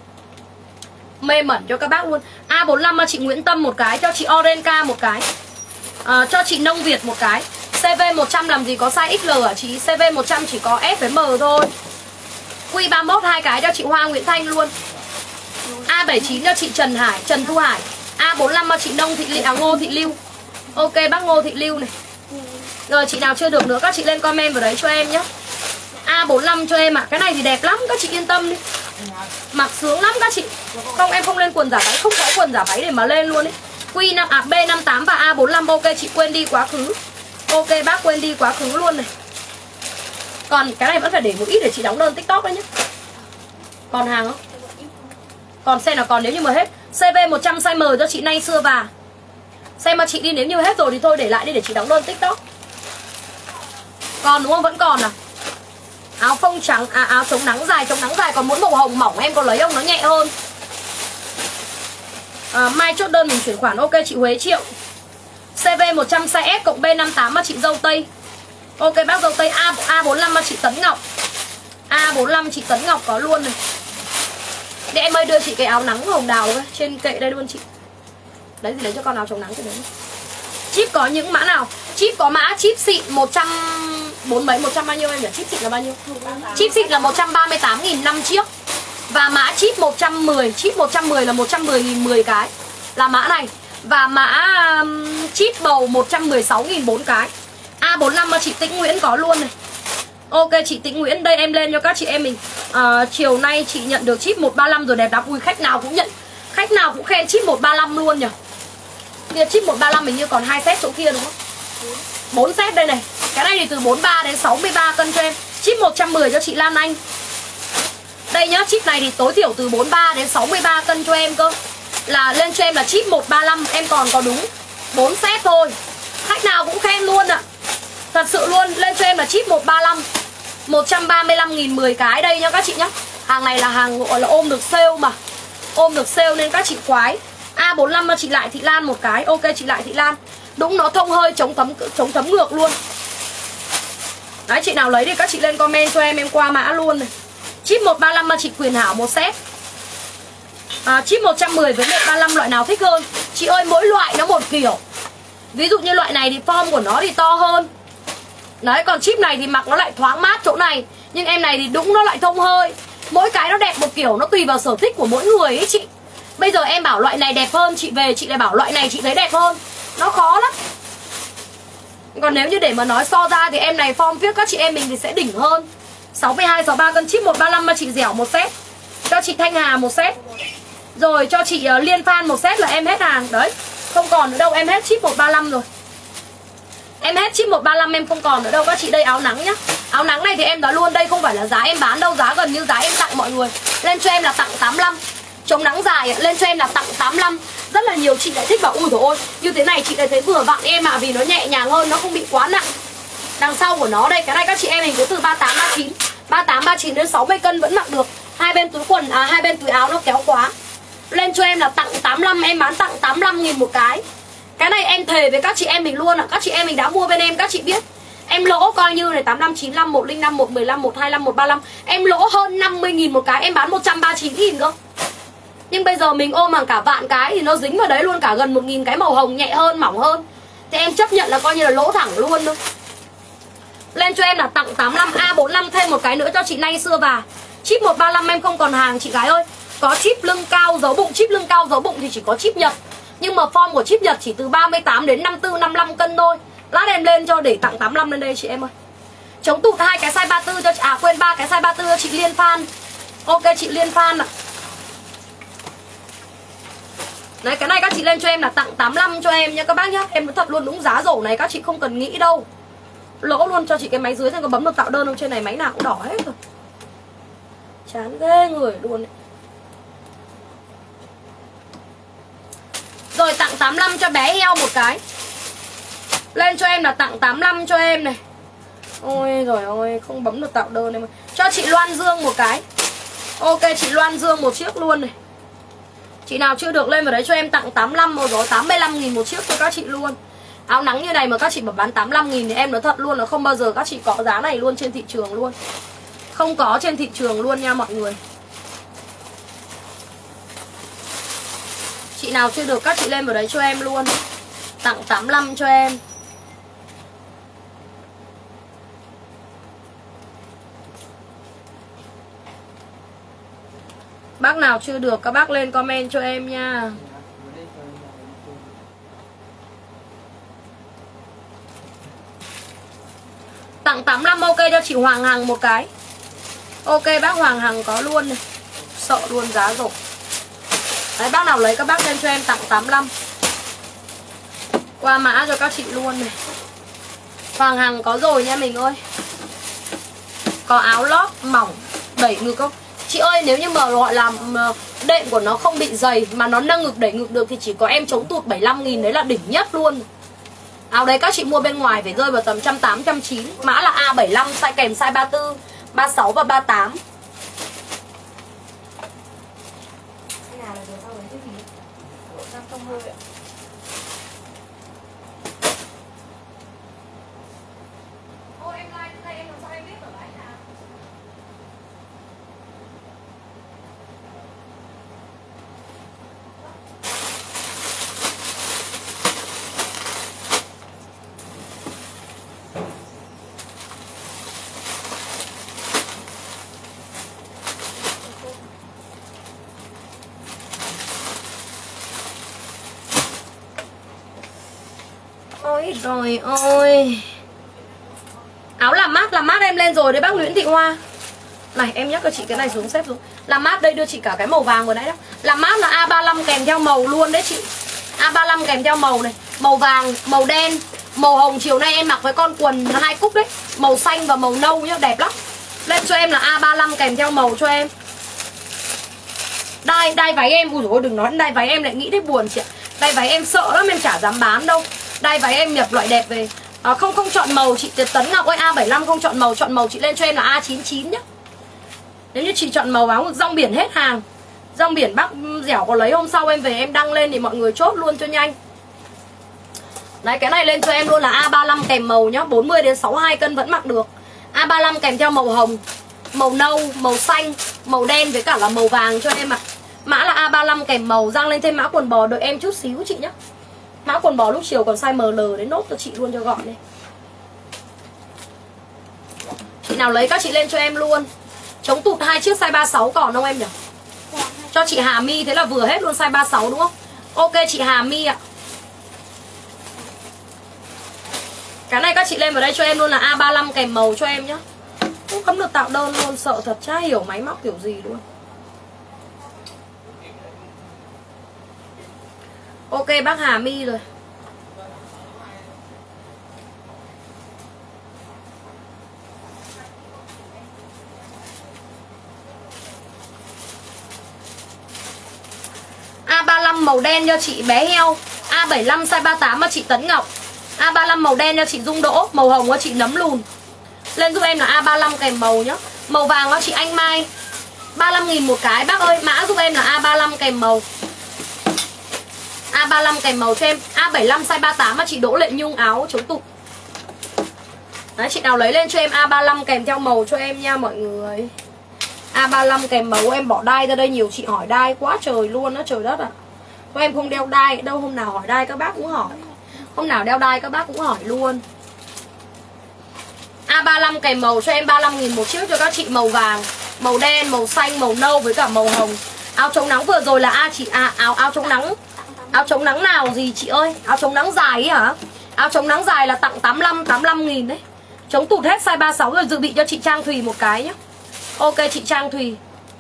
B: Mê mẩn cho các bác luôn. A bốn lăm mà chị Nguyễn Tâm một cái, cho chị Orenka một cái, à, cho chị Nông Việt một cái. xê vê một trăm làm gì có size ích lờ hả chị? xê vê một trăm chỉ có S với M thôi. Q ba mốt hai cái cho chị Hoa Nguyễn Thanh luôn. A bảy chín cho chị Trần Hải, Trần Thu Hải. A bốn lăm cho chị Nông Thị Lưu, à, Ngô Thị Lưu. Ok bác Ngô Thị Lưu này. Rồi chị nào chưa được nữa các chị lên comment vào đấy cho em nhé. A bốn lăm cho em ạ. À. Cái này thì đẹp lắm, các chị yên tâm đi. Mặc sướng lắm các chị. Không em không lên quần giả váy, không có quần giả váy để mà lên luôn ấy. Q năm à B năm tám và A bốn lăm. Ok chị quên đi quá khứ. Ok bác quên đi quá khứ luôn này. Còn cái này vẫn phải để một ít để chị đóng đơn TikTok đấy nhé. Còn hàng không? Còn xem là còn nếu như mà hết. xê vê một trăm size M cho chị Nay Xưa Và. Xem mà chị đi nếu như hết rồi thì thôi để lại đi để chị đóng đơn TikTok. Còn đúng không? Vẫn còn à? Áo phông trắng, à áo chống nắng dài, chống nắng dài còn mỗi màu hồng mỏng em có lấy không? Nó nhẹ hơn. À, mai chốt đơn mình chuyển khoản. Ok chị Huế Triệu. xê vê một trăm size S cộng B năm tám mà chị Dâu Tây. Ok bác Dâu Tây. A, A bốn lăm mà chị Tấn Ngọc. A bốn lăm chị Tấn Ngọc có luôn này. Để em ơi đưa chị cái áo nắng hồng đào ấy. Trên kệ đây luôn chị. Đấy thì lấy cho con áo chống nắng cho đấy. Chip có những mã nào? Chip có mã chip xịn một trăm bốn mấy, một trăm bao nhiêu em nhỉ? Chip xịn là bao nhiêu? Chip xịn là một trăm ba mươi tám nghìn năm chiếc. Và mã chip một trăm mười, chip một trăm mười là một trăm mười nghìn mười cái. Là mã này. Và mã um, chip bầu một trăm mười sáu nghìn bốn cái. A bốn lăm mà chị Tĩnh Nguyễn có luôn này. Ok chị Tĩnh Nguyễn, đây em lên cho các chị em mình. à, Chiều nay chị nhận được chip một ba lăm rồi đẹp lắm. Ui khách nào cũng nhận, khách nào cũng khen chip một ba lăm luôn nhỉ. Kia chip một ba lăm mình như còn hai set chỗ kia đúng không? bốn set đây này. Cái này thì từ bốn mươi ba đến sáu mươi ba cân cho em. Chip một trăm mười cho chị Lan Anh. Đây nhá, chip này thì tối thiểu từ bốn mươi ba đến sáu mươi ba cân cho em cơ. Là lên cho em là chip một ba lăm. Em còn có đúng bốn set thôi. Khách nào cũng khen luôn ạ. Thật sự luôn, lên cho em là chip một ba lăm. một trăm ba mươi lăm nghìn mười cái đây nhá các chị nhá. Hàng này là hàng gọi là ôm được sale mà. Ôm được sale nên các chị khoái. A bốn lăm cho chị Lại Thị Lan một cái. Ok chị Lại Thị Lan. Đúng nó thông hơi chống thấm chống thấm ngược luôn. Đấy chị nào lấy thì các chị lên comment cho em, em qua mã luôn này. Chip một ba lăm mà chị Quyền Hảo một set. à, Chip một trăm mười với một ba lăm loại nào thích hơn? Chị ơi mỗi loại nó một kiểu. Ví dụ như loại này thì form của nó thì to hơn. Đấy còn chip này thì mặc nó lại thoáng mát chỗ này. Nhưng em này thì đúng nó lại thông hơi. Mỗi cái nó đẹp một kiểu, nó tùy vào sở thích của mỗi người ấy chị. Bây giờ em bảo loại này đẹp hơn, chị về chị lại bảo loại này chị thấy đẹp hơn. Nó khó lắm. Còn nếu như để mà nói so ra thì em này form viết các chị em mình thì sẽ đỉnh hơn. Sáu mươi hai, sáu mươi ba cân chip một ba lăm mà chị Dẻo một set. Cho chị Thanh Hà một set. Rồi cho chị uh, Liên Phan một set là em hết hàng. Đấy, không còn nữa đâu, em hết chip một ba lăm rồi. Em hết chip một ba lăm em không còn nữa đâu các chị. Đây áo nắng nhá. Áo nắng này thì em nói luôn đây không phải là giá em bán đâu, giá gần như giá em tặng mọi người. Lên cho em là tặng tám mươi lăm. Chống nắng dài lên cho em là tặng tám mươi lăm. Rất là nhiều chị lại thích bảo ui dồi ôi, như thế này chị lại thấy vừa vặn em ạ, à, vì nó nhẹ nhàng hơn, nó không bị quá nặng. Đằng sau của nó đây, cái này các chị em mình cứ từ ba mươi tám, ba mươi chín, ba mươi tám, ba mươi chín đến sáu mươi cân vẫn mặc được. Hai bên túi quần, à hai bên túi áo nó kéo quá. Lên cho em là tặng tám mươi lăm, em bán tặng tám mươi lăm nghìn một cái. Cái này em thề với các chị em mình luôn ạ. À. Các chị em mình đã mua bên em các chị biết. Em lỗ coi như này tám mươi lăm, chín mươi lăm, một không năm, một mười lăm, một hai lăm, một ba lăm. Em lỗ hơn năm mươi nghìn một cái, em bán một trăm ba mươi chín nghìn cơ. Nhưng bây giờ mình ôm bằng cả vạn cái thì nó dính vào đấy luôn cả gần một nghìn cái màu hồng nhẹ hơn, mỏng hơn. Thì em chấp nhận là coi như là lỗ thẳng luôn thôi. Lên cho em là tặng tám mươi lăm. A bốn mươi lăm thêm một cái nữa cho chị Nay Xưa và chip một ba lăm em không còn hàng chị gái ơi. Có chip lưng cao dấu bụng, chip lưng cao dấu bụng thì chỉ có chip Nhật. Nhưng mà form của chip Nhật chỉ từ ba mươi tám đến năm mươi tư, năm mươi lăm cân thôi. Lát em lên cho để tặng tám mươi lăm lên đây chị em ơi. Chống tụt hai cái size ba mươi tư cho chị, à quên ba cái size ba mươi tư cho chị Liên Phan. Ok chị Liên Phan ạ. Đấy cái này các chị lên cho em là tặng tám mươi lăm cho em nha các bác nhá. Em nói thật luôn, đúng giá rổ này các chị không cần nghĩ đâu. Lỗ luôn cho chị cái máy dưới xem có bấm được tạo đơn không. Trên này máy nào cũng đỏ hết rồi. Chán ghê người luôn ấy. Rồi tặng tám mươi lăm cho bé heo một cái. Lên cho em là tặng tám mươi lăm cho em này. Ôi rồi ôi, không bấm được tạo đơn em ơi. Cho chị Loan Dương một cái. Ok chị Loan Dương một chiếc luôn này. Chị nào chưa được lên vào đấy cho em tặng tám mươi lăm một rồi, tám mươi lăm nghìn một chiếc cho các chị luôn. Áo nắng như này mà các chị bảo bán tám mươi lăm nghìn thì em nói thật luôn là không bao giờ các chị có giá này luôn trên thị trường luôn. Không có trên thị trường luôn nha mọi người. Chị nào chưa được các chị lên vào đấy cho em luôn. Tặng tám mươi lăm cho em. Bác nào chưa được các bác lên comment cho em nha. Tặng tám mươi lăm ok cho chị Hoàng Hằng một cái. Ok bác Hoàng Hằng có luôn này. Sợ luôn giá rổ. Đấy bác nào lấy các bác lên cho em tặng tám mươi lăm. Qua mã cho các chị luôn này. Hoàng Hằng có rồi nha mình ơi. Có áo lót mỏng đẩy ngực không? Chị ơi nếu như mà gọi là đệm của nó không bị dày mà nó nâng ngực đẩy ngực được thì chỉ có em chống tụt bảy mươi lăm nghìn đấy là đỉnh nhất luôn. Áo đấy các chị mua bên ngoài phải rơi vào tầm một trăm tám mươi, một trăm chín mươi. Mã là A bảy mươi lăm, size kèm size ba mươi tư, ba mươi sáu và ba mươi tám. Ôi rồi ôi. Áo làm mát, làm mát em lên rồi đấy bác Nguyễn Thị Hoa. Này em nhắc cho chị cái này xuống xếp xuống. Làm mát đây đưa chị cả cái màu vàng vừa nãy đó. Làm mát là A ba mươi lăm kèm theo màu luôn đấy chị. A ba mươi lăm kèm theo màu này. Màu vàng, màu đen, màu hồng. Chiều nay em mặc với con quần hai cúc đấy. Màu xanh và màu nâu nhá, đẹp lắm. Lên cho em là A ba mươi lăm kèm theo màu cho em. Đai, đai váy em, ui dồi ôi đừng nói đai váy em lại nghĩ thấy buồn chị ạ. Đai váy em sợ lắm, em chả dám bán đâu. Đai váy em nhập loại đẹp về. à, Không không chọn màu chị Tấn Ngọc ơi. A bảy mươi lăm không chọn màu, chọn màu chị lên cho em là A chín mươi chín nhá. Nếu như chị chọn màu áo ngực rong biển hết hàng. Rong biển bác dẻo có lấy hôm sau em về em đăng lên thì mọi người chốt luôn cho nhanh. Đấy cái này lên cho em luôn là A ba mươi lăm kèm màu nhá. Bốn mươi đến sáu mươi hai cân vẫn mặc được. A ba mươi lăm kèm theo màu hồng, màu nâu, màu xanh, màu đen với cả là màu vàng cho em ạ. Mã là A ba mươi lăm kèm màu. Rang lên thêm mã quần bò đợi em chút xíu chị nhá. Mã quần bò lúc chiều còn size em lờ đấy, nốt cho chị luôn cho gọn đây. Chị nào lấy các chị lên cho em luôn. Chống tụt hai chiếc size ba mươi sáu còn không em nhỉ? Cho chị Hà My thế là vừa hết luôn size ba mươi sáu đúng không? Ok chị Hà My ạ. Cái này các chị lên vào đây cho em luôn là A ba mươi lăm kèm màu cho em nhá. Không cấm được tạo đơn luôn, sợ thật chả hiểu máy móc kiểu gì luôn. Ok bác Hà My rồi. A ba mươi lăm màu đen cho chị bé heo. A bảy mươi lăm size ba mươi tám cho chị Tấn Ngọc. A ba mươi lăm màu đen cho chị Dung Đỗ. Màu hồng cho chị Nấm Lùn. Lên giúp em là A ba mươi lăm kèm màu nhá. Màu vàng cho chị Anh Mai. Ba mươi lăm nghìn một cái bác ơi. Mã giúp em là A ba mươi lăm kèm màu. A ba mươi lăm kèm màu cho em. A bảy mươi lăm size ba mươi tám mà chị Đỗ Lệ Nhung áo chống tụt. Đấy chị nào lấy lên cho em A ba mươi lăm kèm theo màu cho em nha mọi người. A ba mươi lăm kèm màu. Em bỏ đai ra đây, nhiều chị hỏi đai quá trời luôn đó, trời đất ạ. à. Em không đeo đai đâu, hôm nào hỏi đai các bác cũng hỏi. Hôm nào đeo đai các bác cũng hỏi luôn. A A ba mươi lăm kèm màu cho em ba mươi lăm nghìn một chiếc cho các chị, màu vàng, màu đen, màu xanh, màu nâu với cả màu hồng. Áo chống nắng vừa rồi là A chị à, áo áo chống nắng. Áo chống nắng nào gì chị ơi? Áo chống nắng dài ấy hả? Áo chống nắng dài là tặng tám mươi lăm, tám mươi lăm nghìn đấy. Chống tụt hết size ba mươi sáu rồi, dự bị cho chị Trang Thùy một cái nhá. Ok chị Trang Thùy.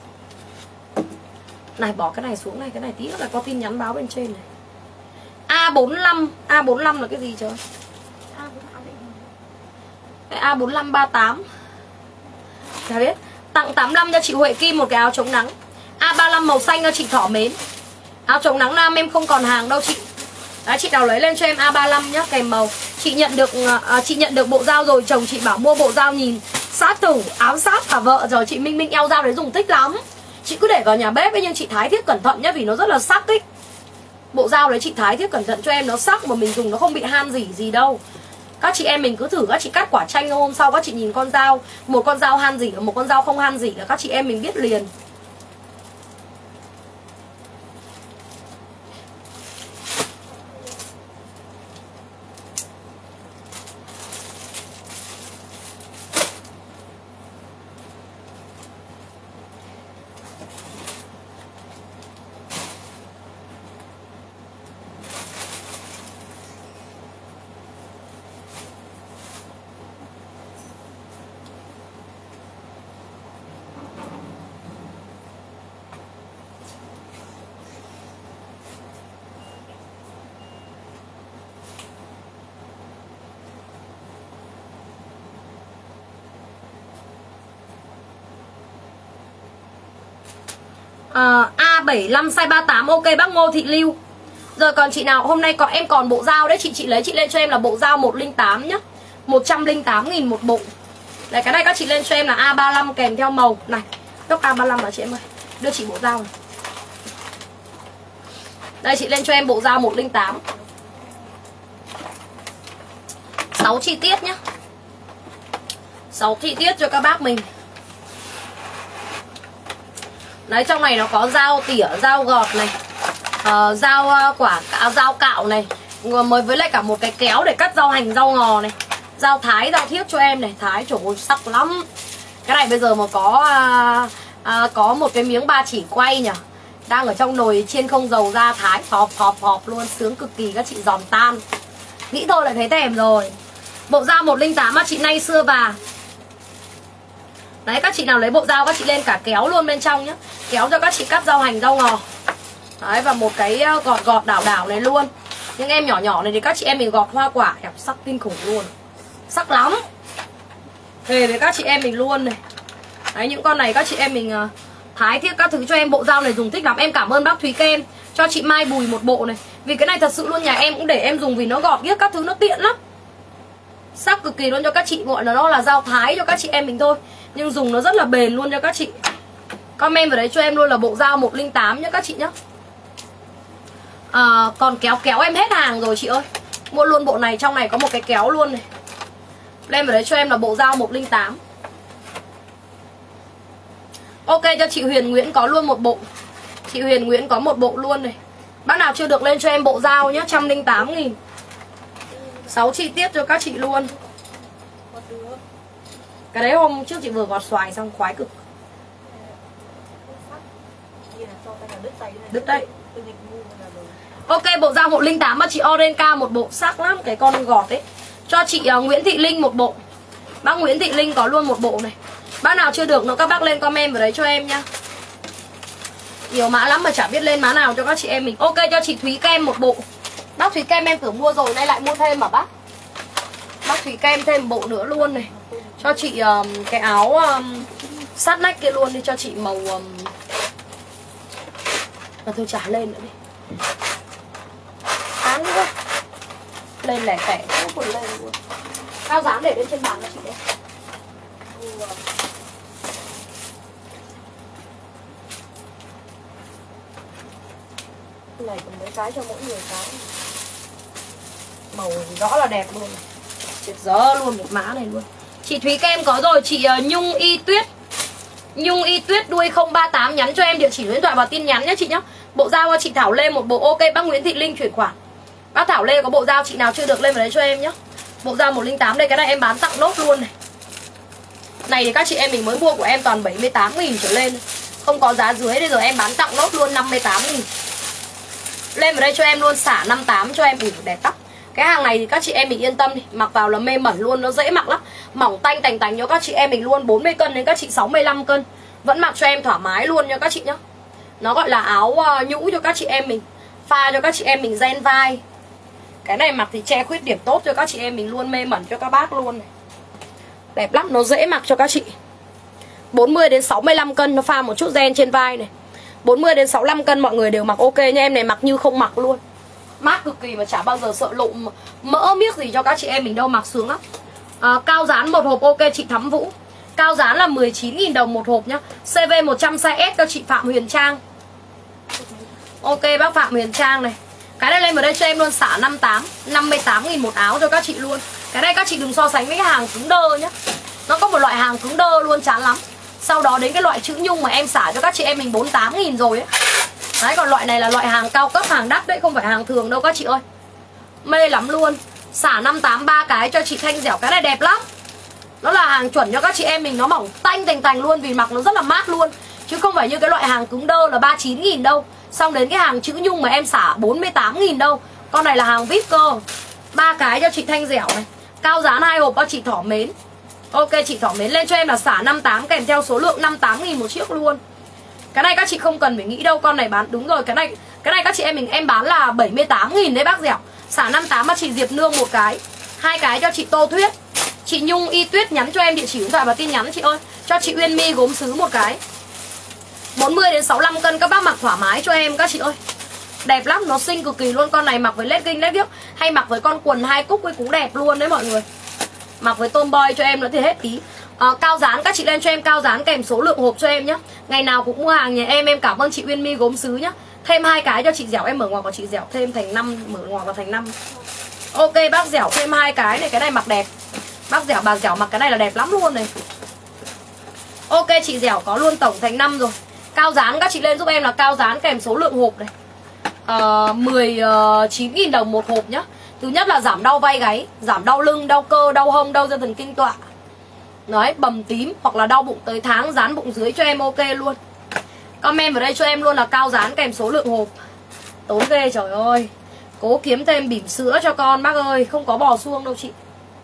B: Này bỏ cái này xuống này, cái này tí nữa là có tin nhắn báo bên trên này. A bốn mươi lăm, A bốn mươi lăm là cái gì trời? Cái A bốn mươi lăm ba mươi tám. Chả biết. Tặng tám mươi lăm cho chị Huệ Kim một cái áo chống nắng. A ba mươi lăm màu xanh cho chị Thỏ Mến. Áo chống nắng nam em không còn hàng đâu chị. Đấy, chị nào lấy lên cho em A ba mươi lăm nhá, kèm màu. Chị nhận được à, chị nhận được bộ dao rồi, chồng chị bảo mua bộ dao nhìn sát thủ, áo sát cả vợ rồi. Chị Minh Minh eo dao đấy dùng thích lắm. Chị cứ để vào nhà bếp ấy, nhưng chị thái thiết cẩn thận nhá, vì nó rất là sắc ấy. Bộ dao đấy chị thái thiết cẩn thận cho em, nó sắc mà mình dùng nó không bị han rỉ gì đâu. Các chị em mình cứ thử, các chị cắt quả chanh hôm sau các chị nhìn con dao, một con dao han rỉ và một con dao không han rỉ là các chị em mình biết liền. À, A bảy mươi lăm size ba mươi tám. Ok bác Ngô Thị Lưu. Rồi còn chị nào hôm nay còn em còn bộ dao đấy, chị chị lấy chị lên cho em là bộ dao một không tám nhá, một trăm lẻ tám nghìn một bộ. Đấy cái này các chị lên cho em là A ba mươi lăm kèm theo màu. Này góc A ba mươi lăm là chị em ơi. Đưa chị bộ dao này. Đây chị lên cho em bộ dao một không tám. sáu chi tiết nhá. sáu chi tiết cho các bác mình. Đấy trong này nó có dao tỉa, dao gọt này, uh, dao uh, quả, dao cạo này, mới với lại cả một cái kéo để cắt rau hành, rau ngò này, dao thái, dao thiếc cho em này, thái trời ơi sắc lắm. Cái này bây giờ mà có uh, uh, có một cái miếng ba chỉ quay nhỉ, đang ở trong nồi chiên không dầu ra thái phọp phọp phọp luôn, sướng cực kỳ các chị, giòn tan. Nghĩ thôi là thấy thèm rồi. Bộ dao một không tám mà chị Nay Xưa Và. Đấy các chị nào lấy bộ dao các chị lên cả kéo luôn bên trong nhá. Kéo cho các chị cắt rau hành, rau ngò. Đấy và một cái gọt gọt đảo đảo này luôn. Những em nhỏ nhỏ này thì các chị em mình gọt hoa quả đẹp sắc kinh khủng luôn. Sắc lắm. Thề với các chị em mình luôn này. Đấy những con này các chị em mình thái thiết các thứ cho em, bộ dao này dùng thích lắm. Em cảm ơn bác Thúy Kem cho chị Mai Bùi một bộ này. Vì cái này thật sự luôn, nhà em cũng để em dùng vì nó gọt biết các thứ, nó tiện lắm. Sắc cực kỳ luôn cho các chị, gọi là nó là dao thái cho các chị em mình thôi, nhưng dùng nó rất là bền luôn cho các chị. Comment vào đấy cho em luôn là bộ dao một không tám nhá các chị nhá. À, còn kéo kéo em hết hàng rồi chị ơi. Mua luôn bộ này, trong này có một cái kéo luôn này. Lên vào đấy cho em là bộ dao một không tám. Ok cho chị Huyền Nguyễn có luôn một bộ. Chị Huyền Nguyễn có một bộ luôn này. Bác nào chưa được lên cho em bộ dao nhá, một trăm lẻ tám nghìn. sáu chi tiết cho các chị luôn. Cái đấy hôm trước chị vừa gọt xoài xong khoái cực. Đứt đấy. Ok bộ dao một không tám mà chị Orenka một bộ, sắc lắm cái con gọt ấy. Cho chị uh, Nguyễn Thị Linh một bộ. Bác Nguyễn Thị Linh có luôn một bộ này. Bác nào chưa được nữa các bác lên comment vào đấy cho em nhá. Nhiều mã lắm mà chả biết lên mã nào cho các chị em mình. Ok cho chị Thúy Kem một bộ. Bác Thúy Kem em thử mua rồi, nay lại mua thêm mà bác. Bác Thúy Kem thêm bộ nữa luôn này. Cho chị um, cái áo um, sát nách kia luôn đi, cho chị màu um... mà thôi trả lên nữa đi. Án quá. Lên lẻ tẻ không còn lên luôn. Cao dám để lên trên bàn cho chị đấy. Này còn mấy cái cho mỗi người cái. Màu rõ là đẹp luôn. Tuyệt dở luôn một mã này luôn. Chị Thúy Kem có rồi. Chị uh, Nhung Y Tuyết, Nhung Y Tuyết đuôi không ba tám nhắn cho em địa chỉ điện thoại vào tin nhắn nhé chị nhé. Bộ dao chị Thảo Lê một bộ. Ok bác Nguyễn Thị Linh chuyển khoản. Bác Thảo Lê có bộ dao, chị nào chưa được lên vào đấy cho em nhé. Bộ dao một không tám đây, cái này em bán tặng nốt luôn này. Này thì các chị em mình mới mua của em toàn bảy mươi tám nghìn trở lên, không có giá dưới. Bây giờ em bán tặng nốt luôn năm mươi tám nghìn. Lên vào đây cho em luôn xả năm mươi tám cho em. Ủa đẹp tóc. Cái hàng này thì các chị em mình yên tâm đi, mặc vào là mê mẩn luôn, nó dễ mặc lắm. Mỏng tanh tành tành cho các chị em mình luôn, bốn mươi cân đến các chị sáu mươi lăm cân. Vẫn mặc cho em thoải mái luôn nha các chị nhá. Nó gọi là áo uh, nhũ cho các chị em mình, pha cho các chị em mình ren vai. Cái này mặc thì che khuyết điểm tốt cho các chị em mình luôn, mê mẩn cho các bác luôn này. Đẹp lắm, nó dễ mặc cho các chị. Bốn mươi đến sáu mươi lăm cân, nó pha một chút ren trên vai này. Bốn mươi đến sáu mươi lăm cân mọi người đều mặc ok nha em này, mặc như không mặc luôn. Mát cực kỳ mà chả bao giờ sợ lộ mỡ miếc gì cho các chị em mình đâu, mặc sướng lắm. à, Cao dán một hộp ok chị Thắm Vũ. Cao dán là mười chín nghìn đồng một hộp nhá. xê vê một trăm size S cho chị Phạm Huyền Trang. Ok bác Phạm Huyền Trang này. Cái này lên vào đây cho em luôn xả năm mươi tám, năm mươi tám nghìn một áo cho các chị luôn. Cái này các chị đừng so sánh với cái hàng cứng đơ nhá. Nó có một loại hàng cứng đơ luôn chán lắm. Sau đó đến cái loại chữ nhung mà em xả cho các chị em mình bốn mươi tám nghìn rồi ấy. Đấy, còn loại này là loại hàng cao cấp, hàng đắt đấy, không phải hàng thường đâu các chị ơi. Mê lắm luôn. Xả năm mươi tám ba cái cho chị Thanh Dẻo. Cái này đẹp lắm. Nó là hàng chuẩn cho các chị em mình, nó mỏng tanh tành tành luôn, vì mặc nó rất là mát luôn. Chứ không phải như cái loại hàng cứng đơ là ba mươi chín nghìn đâu. Xong đến cái hàng chữ nhung mà em xả bốn mươi tám nghìn đâu. Con này là hàng vê i pê cơ. Ba cái cho chị Thanh Dẻo này. Cao dán hai hộp cho chị Thỏ Mến. Ok chị Thỏ Mến, lên cho em là xả năm mươi tám kèm theo số lượng năm mươi tám nghìn một chiếc luôn. Cái này các chị không cần phải nghĩ đâu, con này bán đúng rồi. Cái này cái này các chị em mình em bán là bảy mươi tám nghìn đấy bác Dẻo. Xả năm mươi tám cho chị Diệp Nương một cái. Hai cái cho chị Tô Thuyết. Chị Nhung Y Tuyết nhắn cho em địa chỉ điện thoại và tin nhắn chị ơi. Cho chị Uyên My gốm sứ một cái. Bốn mươi đến sáu mươi lăm cân các bác mặc thoải mái cho em các chị ơi. Đẹp lắm, nó xinh cực kỳ luôn. Con này mặc với legging legging hay mặc với con quần hai cúc với cũng đẹp luôn đấy mọi người. Mặc với tomboy cho em nữa thì hết tí. à, Cao dán các chị lên cho em cao dán kèm số lượng hộp cho em nhé. Ngày nào cũng mua hàng nhà em. Em cảm ơn chị Uyên My gốm sứ nhá. Thêm hai cái cho chị Dẻo, em mở ngoặc của chị Dẻo thêm thành năm, mở ngoặc vào thành năm. Ok bác Dẻo thêm hai cái này, cái này mặc đẹp. Bác Dẻo bà Dẻo mặc cái này là đẹp lắm luôn này. Ok chị Dẻo có luôn tổng thành năm rồi. Cao dán các chị lên giúp em là cao dán kèm số lượng hộp này. à, mười chín nghìn đồng một hộp nhá. Thứ nhất là giảm đau vai gáy, giảm đau lưng, đau cơ, đau hông, đau dây thần kinh tọa. Đấy, bầm tím hoặc là đau bụng tới tháng, dán bụng dưới cho em ok luôn. Comment vào đây cho em luôn là cao dán kèm số lượng hộp. Tốn ghê trời ơi. Cố kiếm thêm bỉm sữa cho con bác ơi, không có bò suông đâu chị.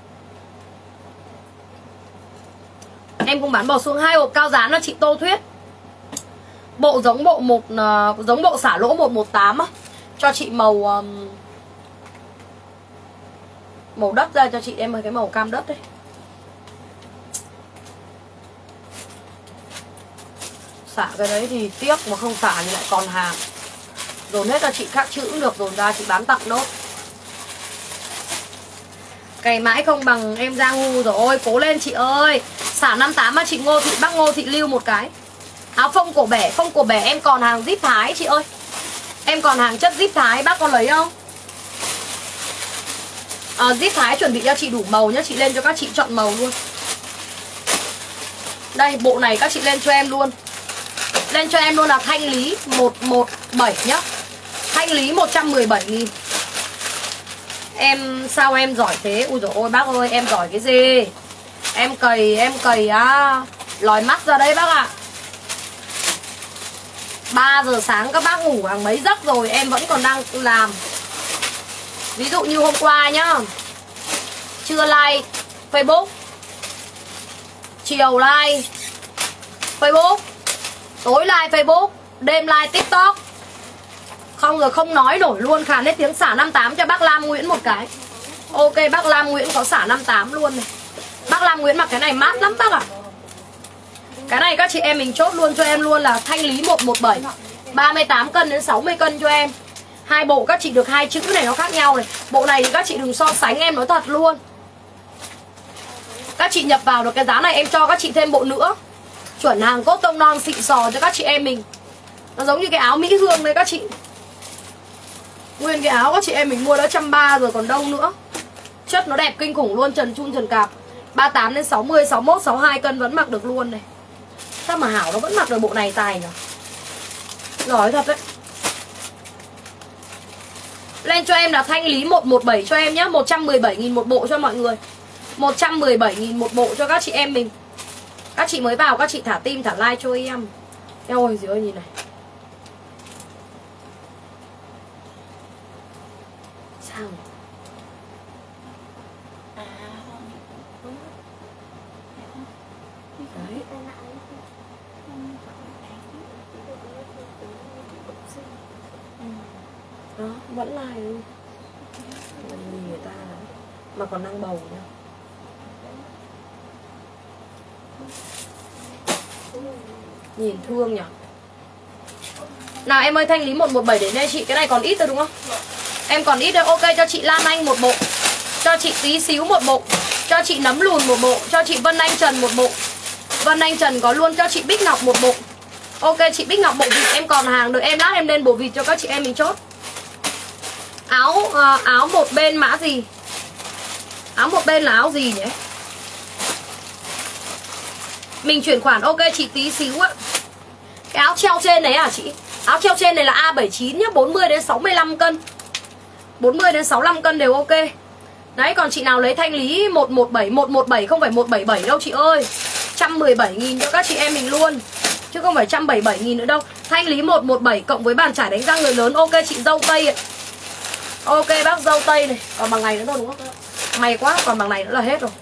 B: Em không bán bò suông. Hai hộp cao dán là chị Tô Thuyết. Bộ giống bộ một uh, giống bộ xả lỗ một một tám á. Cho chị màu um, màu đất ra cho chị em ơi, cái màu cam đất đấy. Xả cái đấy thì tiếc, mà không xả thì lại còn hàng. Dồn hết là chị khắc chữ cũng được, dồn ra chị bán tặng nốt. Cày mãi không bằng em Giang Hu rồi, cố lên chị ơi. Xả năm mươi tám mà chị Ngô Thị, bác Ngô Thị Lưu một cái. Áo phông cổ bẻ, phông cổ bẻ em còn hàng zip Thái chị ơi. Em còn hàng chất zip Thái, bác có lấy không? à, Zip Thái chuẩn bị cho chị đủ màu nhá. Chị lên cho các chị chọn màu luôn. Đây, bộ này các chị lên cho em luôn. Lên cho em luôn là thanh lý một một bảy nhá. Thanh lý một trăm mười bảy nghìn. Em sao em giỏi thế? Ui dồi ôi bác ơi, em giỏi cái gì? Em cày, em cày á lòi mắt ra đấy bác ạ. à. ba giờ sáng các bác ngủ hàng mấy giấc rồi em vẫn còn đang làm. Ví dụ như hôm qua nhá, trưa like Facebook, chiều like Facebook, tối like Facebook, đêm like TikTok. Không rồi không nói nổi luôn, khàn hết tiếng. Xả năm mươi tám cho bác Lam Nguyễn một cái. Ok bác Lam Nguyễn có xả năm mươi tám luôn này. Bác Lam Nguyễn mặc cái này mát lắm bác ạ. à. Cái này các chị em mình chốt luôn cho em luôn là thanh lý một một bảy, ba mươi tám cân đến sáu mươi cân cho em. Hai bộ các chị được hai chữ này nó khác nhau này. Bộ này thì các chị đừng so sánh, em nói thật luôn. Các chị nhập vào được cái giá này em cho các chị thêm bộ nữa. Chuẩn hàng cốt tông non xịn sò cho các chị em mình. Nó giống như cái áo Mỹ Hương đấy các chị. Nguyên cái áo các chị em mình mua đã một trăm ba mươi rồi còn đâu nữa. Chất nó đẹp kinh khủng luôn, trần chun trần cạp. Ba mươi tám đến sáu mươi, sáu mươi mốt, sáu mươi hai cân vẫn mặc được luôn này. Sao mà Hảo nó vẫn mặc được bộ này tài nhỉ? Giỏi thật đấy. Lên cho em là thanh lý một một bảy cho em nhé. Một trăm mười bảy nghìn một bộ cho mọi người. Một trăm mười bảy nghìn một bộ cho các chị em mình. Các chị mới vào, các chị thả tim, thả like cho em. Eo ơi, gì ơi, nhìn này. Sao này? Đấy. Đó, vẫn like luôn. Nhìn người ta mà còn đang bầu nữa. Nhìn thương nhỉ. Nào em ơi, thanh lý một một bảy đến đây chị. Cái này còn ít thôi đúng không? Em còn ít thôi. Ok, cho chị Lan Anh một bộ, cho chị Tí Xíu một bộ, cho chị Nấm Lùn một bộ, cho chị Vân Anh Trần một bộ. Vân Anh Trần có luôn, cho chị Bích Ngọc một bộ. Ok, chị Bích Ngọc bộ vịt em còn hàng, đợi em lát em lên bộ vịt cho các chị em mình chốt. Áo uh, áo một bên mã gì? Áo một bên là áo gì nhỉ? Mình chuyển khoản. Ok chị Tí Xíu ạ. Cái áo treo trên này à chị? Áo treo trên này là A bảy mươi chín nhá, bốn mươi đến sáu mươi lăm cân. bốn mươi đến sáu mươi lăm cân đều ok. Đấy, còn chị nào lấy thanh lý một một bảy, một một bảy không phải một bảy bảy đâu chị ơi. một trăm mười bảy nghìn cho các chị em mình luôn, chứ không phải một trăm bảy mươi bảy nghìn nữa đâu. Thanh lý một một bảy cộng với bàn chải đánh răng người lớn. Ok chị Dâu Tây ạ. Ok bác Dâu Tây này. Còn bằng này nữa thôi đúng không? May quá, còn bằng này nữa là hết rồi.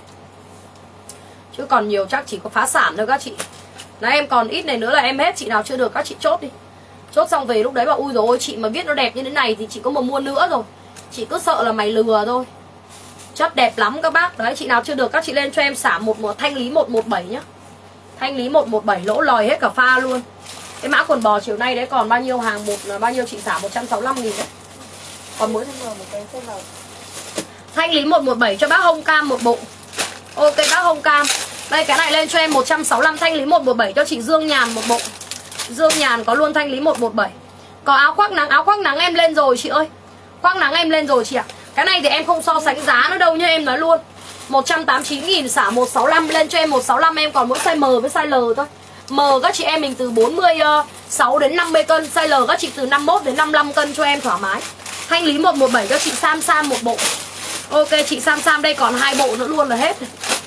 B: Chứ còn nhiều chắc chỉ có phá sản thôi các chị. Đấy, em còn ít này nữa là em hết. Chị nào chưa được các chị chốt đi. Chốt xong về lúc đấy bảo ui dồi ôi, chị mà biết nó đẹp như thế này thì chị có mà mua nữa rồi. Chị cứ sợ là mày lừa thôi. Chất đẹp lắm các bác. Đấy, chị nào chưa được các chị lên cho em xả một, một thanh lý một một bảy nhá. Thanh lý một một bảy lỗ lòi hết cả pha luôn. Cái mã quần bò chiều nay đấy còn bao nhiêu hàng một là bao nhiêu chị xả một trăm sáu mươi lăm nghìn đấy. Còn mỗi thanh lý một một bảy cho bác Hồng Cam một bộ. Ok bác Hồng Cam. Đây cái này lên cho em một trăm sáu mươi lăm, thanh lý một một bảy cho chị Dương Nhàn một bộ. Dương Nhàn có luôn thanh lý một một bảy. Có áo khoác nắng, áo khoác nắng em lên rồi chị ơi. Khoác nắng em lên rồi chị ạ. Cái này thì em không so sánh giá nữa đâu nha, em nói luôn. một trăm tám mươi chín nghìn xả một sáu lăm, lên cho em một sáu lăm, em còn mỗi size M với size L thôi. M các chị em mình từ bốn mươi sáu đến năm mươi cân, size L các chị từ năm mươi mốt đến năm mươi lăm cân cho em thoải mái. Thanh lý một một bảy cho chị Sam Sam một bộ. Ok chị Sam Sam đây còn hai bộ nữa luôn là hết.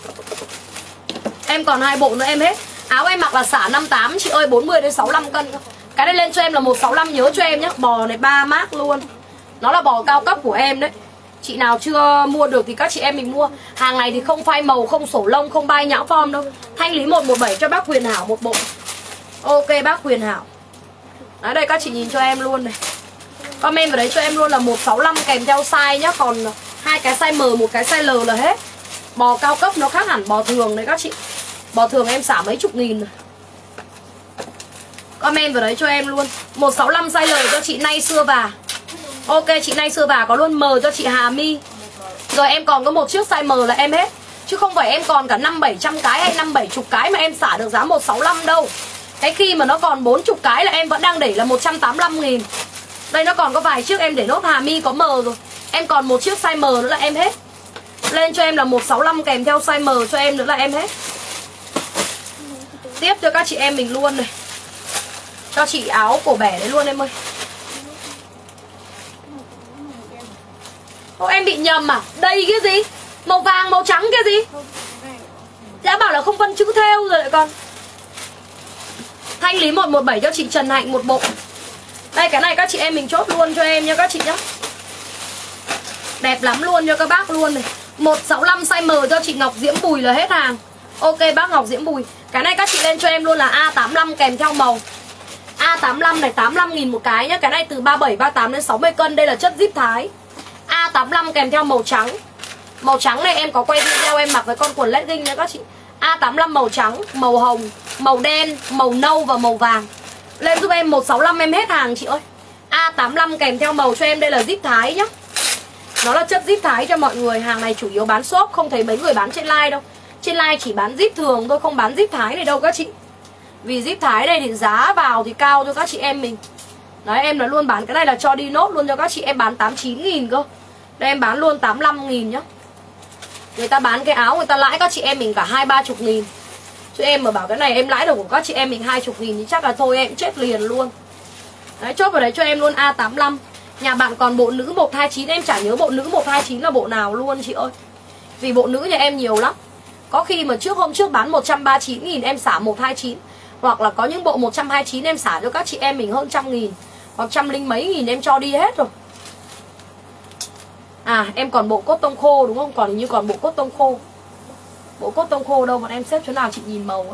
B: Em còn hai bộ nữa em hết. Áo em mặc là xả năm mươi tám chị ơi, bốn mươi đến sáu mươi lăm cân. Cái này lên cho em là một sáu lăm, nhớ cho em nhé. Bò này ba mác luôn. Nó là bò cao cấp của em đấy. Chị nào chưa mua được thì các chị em mình mua. Hàng này thì không phai màu, không sổ lông, không bay nhão form đâu. Thanh lý một một bảy cho bác Huyền Hảo một bộ. Ok bác Huyền Hảo. Đấy đây các chị nhìn cho em luôn này. Comment vào đấy cho em luôn là một sáu lăm kèm theo size nhá. Còn hai cái size M, một cái size L là hết. Bò cao cấp nó khác hẳn bò thường đấy các chị. Bò thường em xả mấy chục nghìn rồi. Comment vào đấy cho em luôn. một sáu lăm size L cho chị Nay Xưa Và. Ok chị Nay Xưa Và có luôn M cho chị Hà My. Rồi em còn có một chiếc size M là em hết. Chứ không phải em còn cả năm bảy trăm cái hay năm bảy chục cái mà em xả được giá một sáu lăm đâu. Cái khi mà nó còn bốn mươi cái là em vẫn đang để là một trăm tám mươi lăm nghìn. Đây nó còn có vài chiếc em để nốt Hà My có M rồi. Em còn một chiếc size M nữa là em hết. Lên cho em là một sáu lăm kèm theo size M cho em nữa là em hết. Tiếp cho các chị em mình luôn này. Cho chị áo cổ bẻ đấy luôn em ơi. Ô em bị nhầm à? Đây cái gì? Màu vàng màu trắng cái gì? Đã bảo là không phân chữ thêu rồi lại con. Thanh lý một một bảy cho chị Trần Hạnh một bộ. Đây cái này các chị em mình chốt luôn cho em nha các chị nhá. Đẹp lắm luôn cho các bác luôn này. một sáu lăm size M cho chị Ngọc Diễm Bùi là hết hàng. Ok bác Ngọc Diễm Bùi. Cái này các chị lên cho em luôn là A tám mươi lăm kèm theo màu. A tám mươi lăm này tám mươi lăm nghìn một cái nhá. Cái này từ ba mươi bảy, ba mươi tám đến sáu mươi cân. Đây là chất zip Thái. A tám mươi lăm kèm theo màu trắng. Màu trắng này em có quay video em mặc với con quần legging nha các chị. A tám mươi lăm màu trắng, màu hồng, màu đen, màu nâu và màu vàng. Lên giúp em một sáu lăm em hết hàng chị ơi. A tám mươi lăm kèm theo màu cho em. Đây là zip Thái nhá. Nó là chất zip Thái cho mọi người. Hàng này chủ yếu bán shop, không thấy mấy người bán trên live đâu. Trên live chỉ bán zip thường thôi, không bán zip Thái này đâu các chị. Vì zip Thái đây thì giá vào thì cao cho các chị em mình. Đấy em là luôn bán cái này là cho đi nốt luôn cho các chị em, bán tám mươi chín nghìn cơ. Đây em bán luôn tám mươi lăm nghìn nhá. Người ta bán cái áo người ta lãi các chị em mình cả hai ba chục nghìn. Chứ em mà bảo cái này em lãi được của các chị em mình hai chục nghìn thì chắc là thôi em chết liền luôn. Đấy chốt vào đấy cho em luôn A tám mươi lăm. Nhà bạn còn bộ nữ một hai chín, em chả nhớ bộ nữ một hai chín là bộ nào luôn chị ơi. Vì bộ nữ nhà em nhiều lắm. Có khi mà trước hôm trước bán một trăm ba mươi chín nghìn em xả một trăm hai mươi chín. Hoặc là có những bộ một trăm hai mươi chín em xả cho các chị em mình hơn trăm nghìn. Hoặc trăm linh mấy nghìn em cho đi hết rồi. À em còn bộ cốt tông khô đúng không? Còn hình như còn bộ cốt tông khô. Bộ cốt tông khô đâu? Bọn em xếp chỗ nào chị nhìn màu ấy.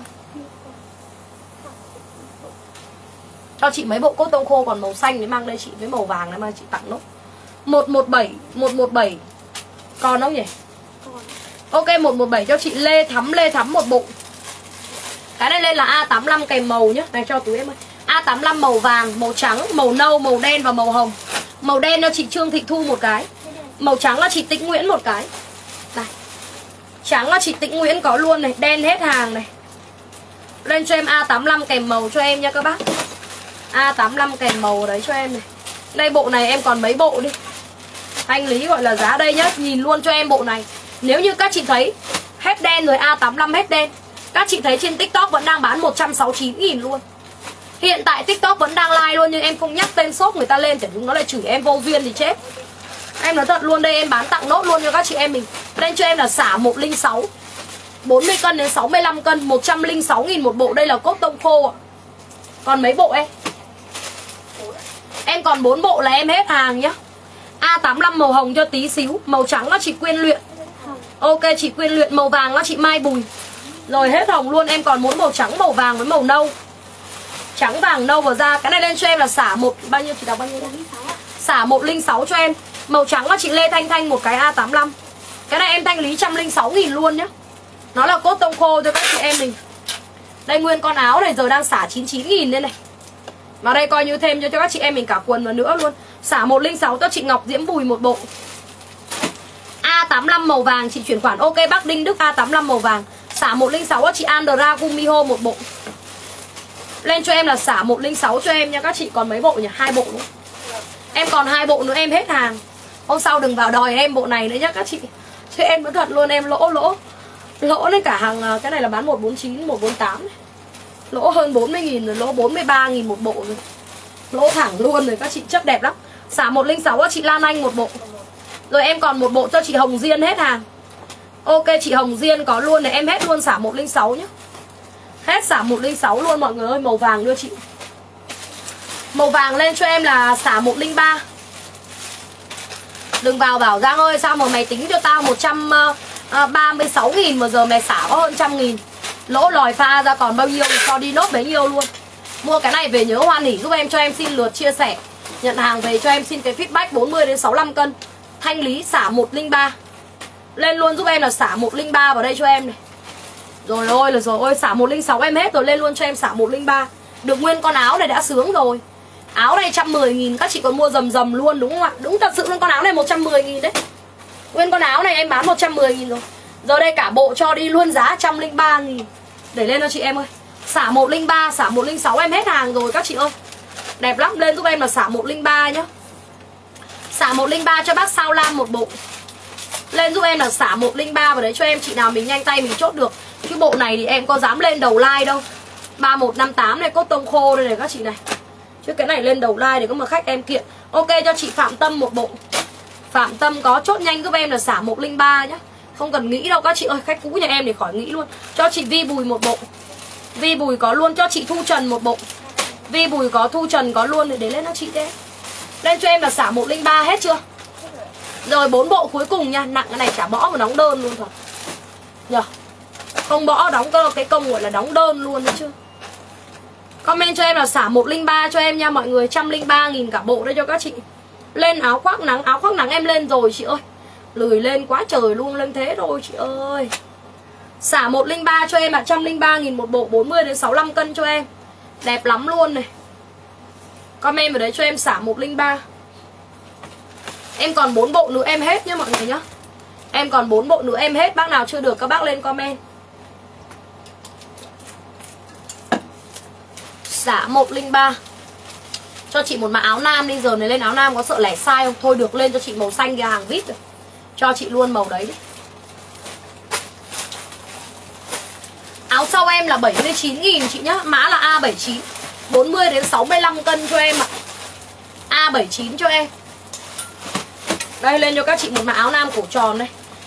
B: Cho chị mấy bộ cốt tông khô còn màu xanh đấy mang đây chị, với màu vàng đấy mang chị tặng nốt. một một bảy, một một bảy. Còn không nhỉ? Ok, một một bảy cho chị Lê Thắm, Lê Thắm một bộ. Cái này lên là A tám mươi lăm kèm màu nhá. Này cho túi em ơi. A tám mươi lăm màu vàng, màu trắng, màu nâu, màu đen và màu hồng. Màu đen cho chị Trương Thị Thu một cái. Màu trắng là chị Tĩnh Nguyễn một cái. Này. Trắng là chị Tĩnh Nguyễn có luôn này, đen hết hàng này. Lên cho em A tám mươi lăm kèm màu cho em nha các bác. A tám mươi lăm kèm màu đấy cho em này. Đây bộ này em còn mấy bộ đi. Thanh lý gọi là giá đây nhá. Nhìn luôn cho em bộ này. Nếu như các chị thấy hết đen rồi, A tám mươi lăm hết đen. Các chị thấy trên TikTok vẫn đang bán một trăm sáu mươi chín nghìn luôn. Hiện tại TikTok vẫn đang like luôn. Nhưng em không nhắc tên shop người ta lên, để chúng nó lại chửi em vô duyên thì chết. Em nói thật luôn, đây em bán tặng nốt luôn cho các chị em mình. Lên cho em là xả một không sáu, bốn mươi cân đến sáu mươi lăm cân, một trăm lẻ sáu nghìn một bộ. Đây là cốt tông khô ạ. Còn mấy bộ em? Em còn bốn bộ là em hết hàng nhá. A tám mươi lăm màu hồng cho tí xíu. Màu trắng là chị Quyên Luyện. Ok chị Quyên Luyện. Màu vàng là chị Mai Bùi. Rồi hết hồng luôn. Em còn muốn màu trắng, màu vàng với màu nâu. Trắng vàng nâu vào da. Cái này lên cho em là xả một, bao nhiêu chị đọc bao nhiêu đây? Xả một không sáu cho em. Màu trắng là chị Lê Thanh Thanh một cái A tám mươi lăm. Cái này em thanh lý một trăm lẻ sáu nghìn luôn nhá. Nó là cốt tông khô cho các chị em mình. Đây nguyên con áo này giờ đang xả chín mươi chín nghìn đây này. Mà đây coi như thêm cho, cho các chị em mình cả quần và nữa luôn. Xả một không sáu cho chị Ngọc Diễm Bùi một bộ. A tám mươi lăm màu vàng chị chuyển khoản. Ok bác Đinh Đức A tám mươi lăm màu vàng. Xả một không sáu cho chị Andra Gumiho một bộ. Lên cho em là xả một không sáu cho em nha các chị. Còn mấy bộ nhỉ? Hai bộ nữa. Em còn hai bộ nữa em hết hàng. Hôm sau đừng vào đòi em bộ này nữa nhá các chị. Chứ em nói thật luôn em lỗ lỗ. Lỗ lên cả hàng. Cái này là bán một bốn chín, một bốn tám này. Lỗ hơn bốn mươi nghìn rồi, lỗ bốn mươi ba nghìn một bộ rồi. Lỗ thẳng luôn rồi các chị, chất đẹp lắm. Xả một không sáu cho chị Lan Anh một bộ. Rồi em còn một bộ cho chị Hồng Diên hết hàng. Ok chị Hồng Diên có luôn này, em hết luôn xả một không sáu nhá. Hết xả một không sáu luôn mọi người ơi. Màu vàng đưa chị. Màu vàng lên cho em là xả một không ba. Đừng vào bảo Giang ơi sao mà mày tính cho tao một trăm ba mươi sáu nghìn mà giờ mày xả có hơn trăm nghìn. Lỗ lòi pha ra còn bao nhiêu thì cho đi nốt bấy nhiêu luôn. Mua cái này về nhớ hoan hỉ giúp em, cho em xin lượt chia sẻ. Nhận hàng về cho em xin cái feedback bốn mươi đến sáu mươi lăm cân. Thanh lý xả một không ba. Lên luôn giúp em là xả một không ba vào đây cho em này. Rồi ôi là rồi ôi, xả một không sáu em hết rồi, lên luôn cho em xả một không ba. Được nguyên con áo này đã sướng rồi. Áo này một trăm mười nghìn, các chị còn mua dầm dầm luôn đúng không ạ? Đúng thật sự luôn, con áo này một trăm mười nghìn đấy. Nguyên con áo này em bán một trăm mười nghìn rồi. Giờ đây cả bộ cho đi luôn giá một trăm lẻ ba nghìn. Để lên cho chị em ơi. Xả một không ba, xả một không sáu em hết hàng rồi các chị ơi. Đẹp lắm, lên giúp em là xả một không ba nhá. Xả một không ba cho bác Sao Lam một bộ. Lên giúp em là xả một không ba vào đấy cho em, chị nào mình nhanh tay mình chốt được. Chứ bộ này thì em có dám lên đầu like đâu. Ba một năm tám này, cốt tông khô đây này các chị này. Chứ cái này lên đầu like để có mà khách em kiện. Ok cho chị Phạm Tâm một bộ. Phạm Tâm có chốt nhanh giúp em là xả một không ba nhá. Không cần nghĩ đâu các chị ơi, khách cũ nhà em thì khỏi nghĩ luôn. Cho chị Vi Bùi một bộ. Vi Bùi có luôn, cho chị Thu Trần một bộ. Vi Bùi có, Thu Trần có luôn, để để lên cho chị thế. Lên cho em là xả một không ba hết chưa? Rồi bốn bộ cuối cùng nha. Nặng cái này chả bỏ mà đóng đơn luôn thật nhờ. Không bỏ đóng cơ cái công gọi là đóng đơn luôn đấy chứ. Comment cho em là xả một không ba cho em nha mọi người. một trăm lẻ ba nghìn cả bộ đây cho các chị. Lên áo khoác nắng. Áo khoác nắng em lên rồi chị ơi. Lười lên quá trời luôn, lên thế rồi chị ơi. Xả một không ba cho em là một trăm lẻ ba nghìn một bộ, bốn mươi đến sáu mươi lăm cân cho em. Đẹp lắm luôn này. Comment vào đấy cho em xả một không ba. Em còn bốn bộ nữa em hết nhá mọi người nhá. Em còn bốn bộ nữa em hết. Bác nào chưa được các bác lên comment. Xả một không ba. Cho chị một mã áo nam đi. Giờ này lên áo nam có sợ lẻ size không? Thôi được, lên cho chị màu xanh kìa, hàng vê i pê rồi. Cho chị luôn màu đấy đi. Áo sau em là bảy mươi chín nghìn chị nhá. Mã là A bảy mươi chín, bốn mươi đến sáu mươi lăm cân cho em ạ. A bảy mươi chín cho em. Đây lên cho các chị một mã áo nam cổ tròn đây.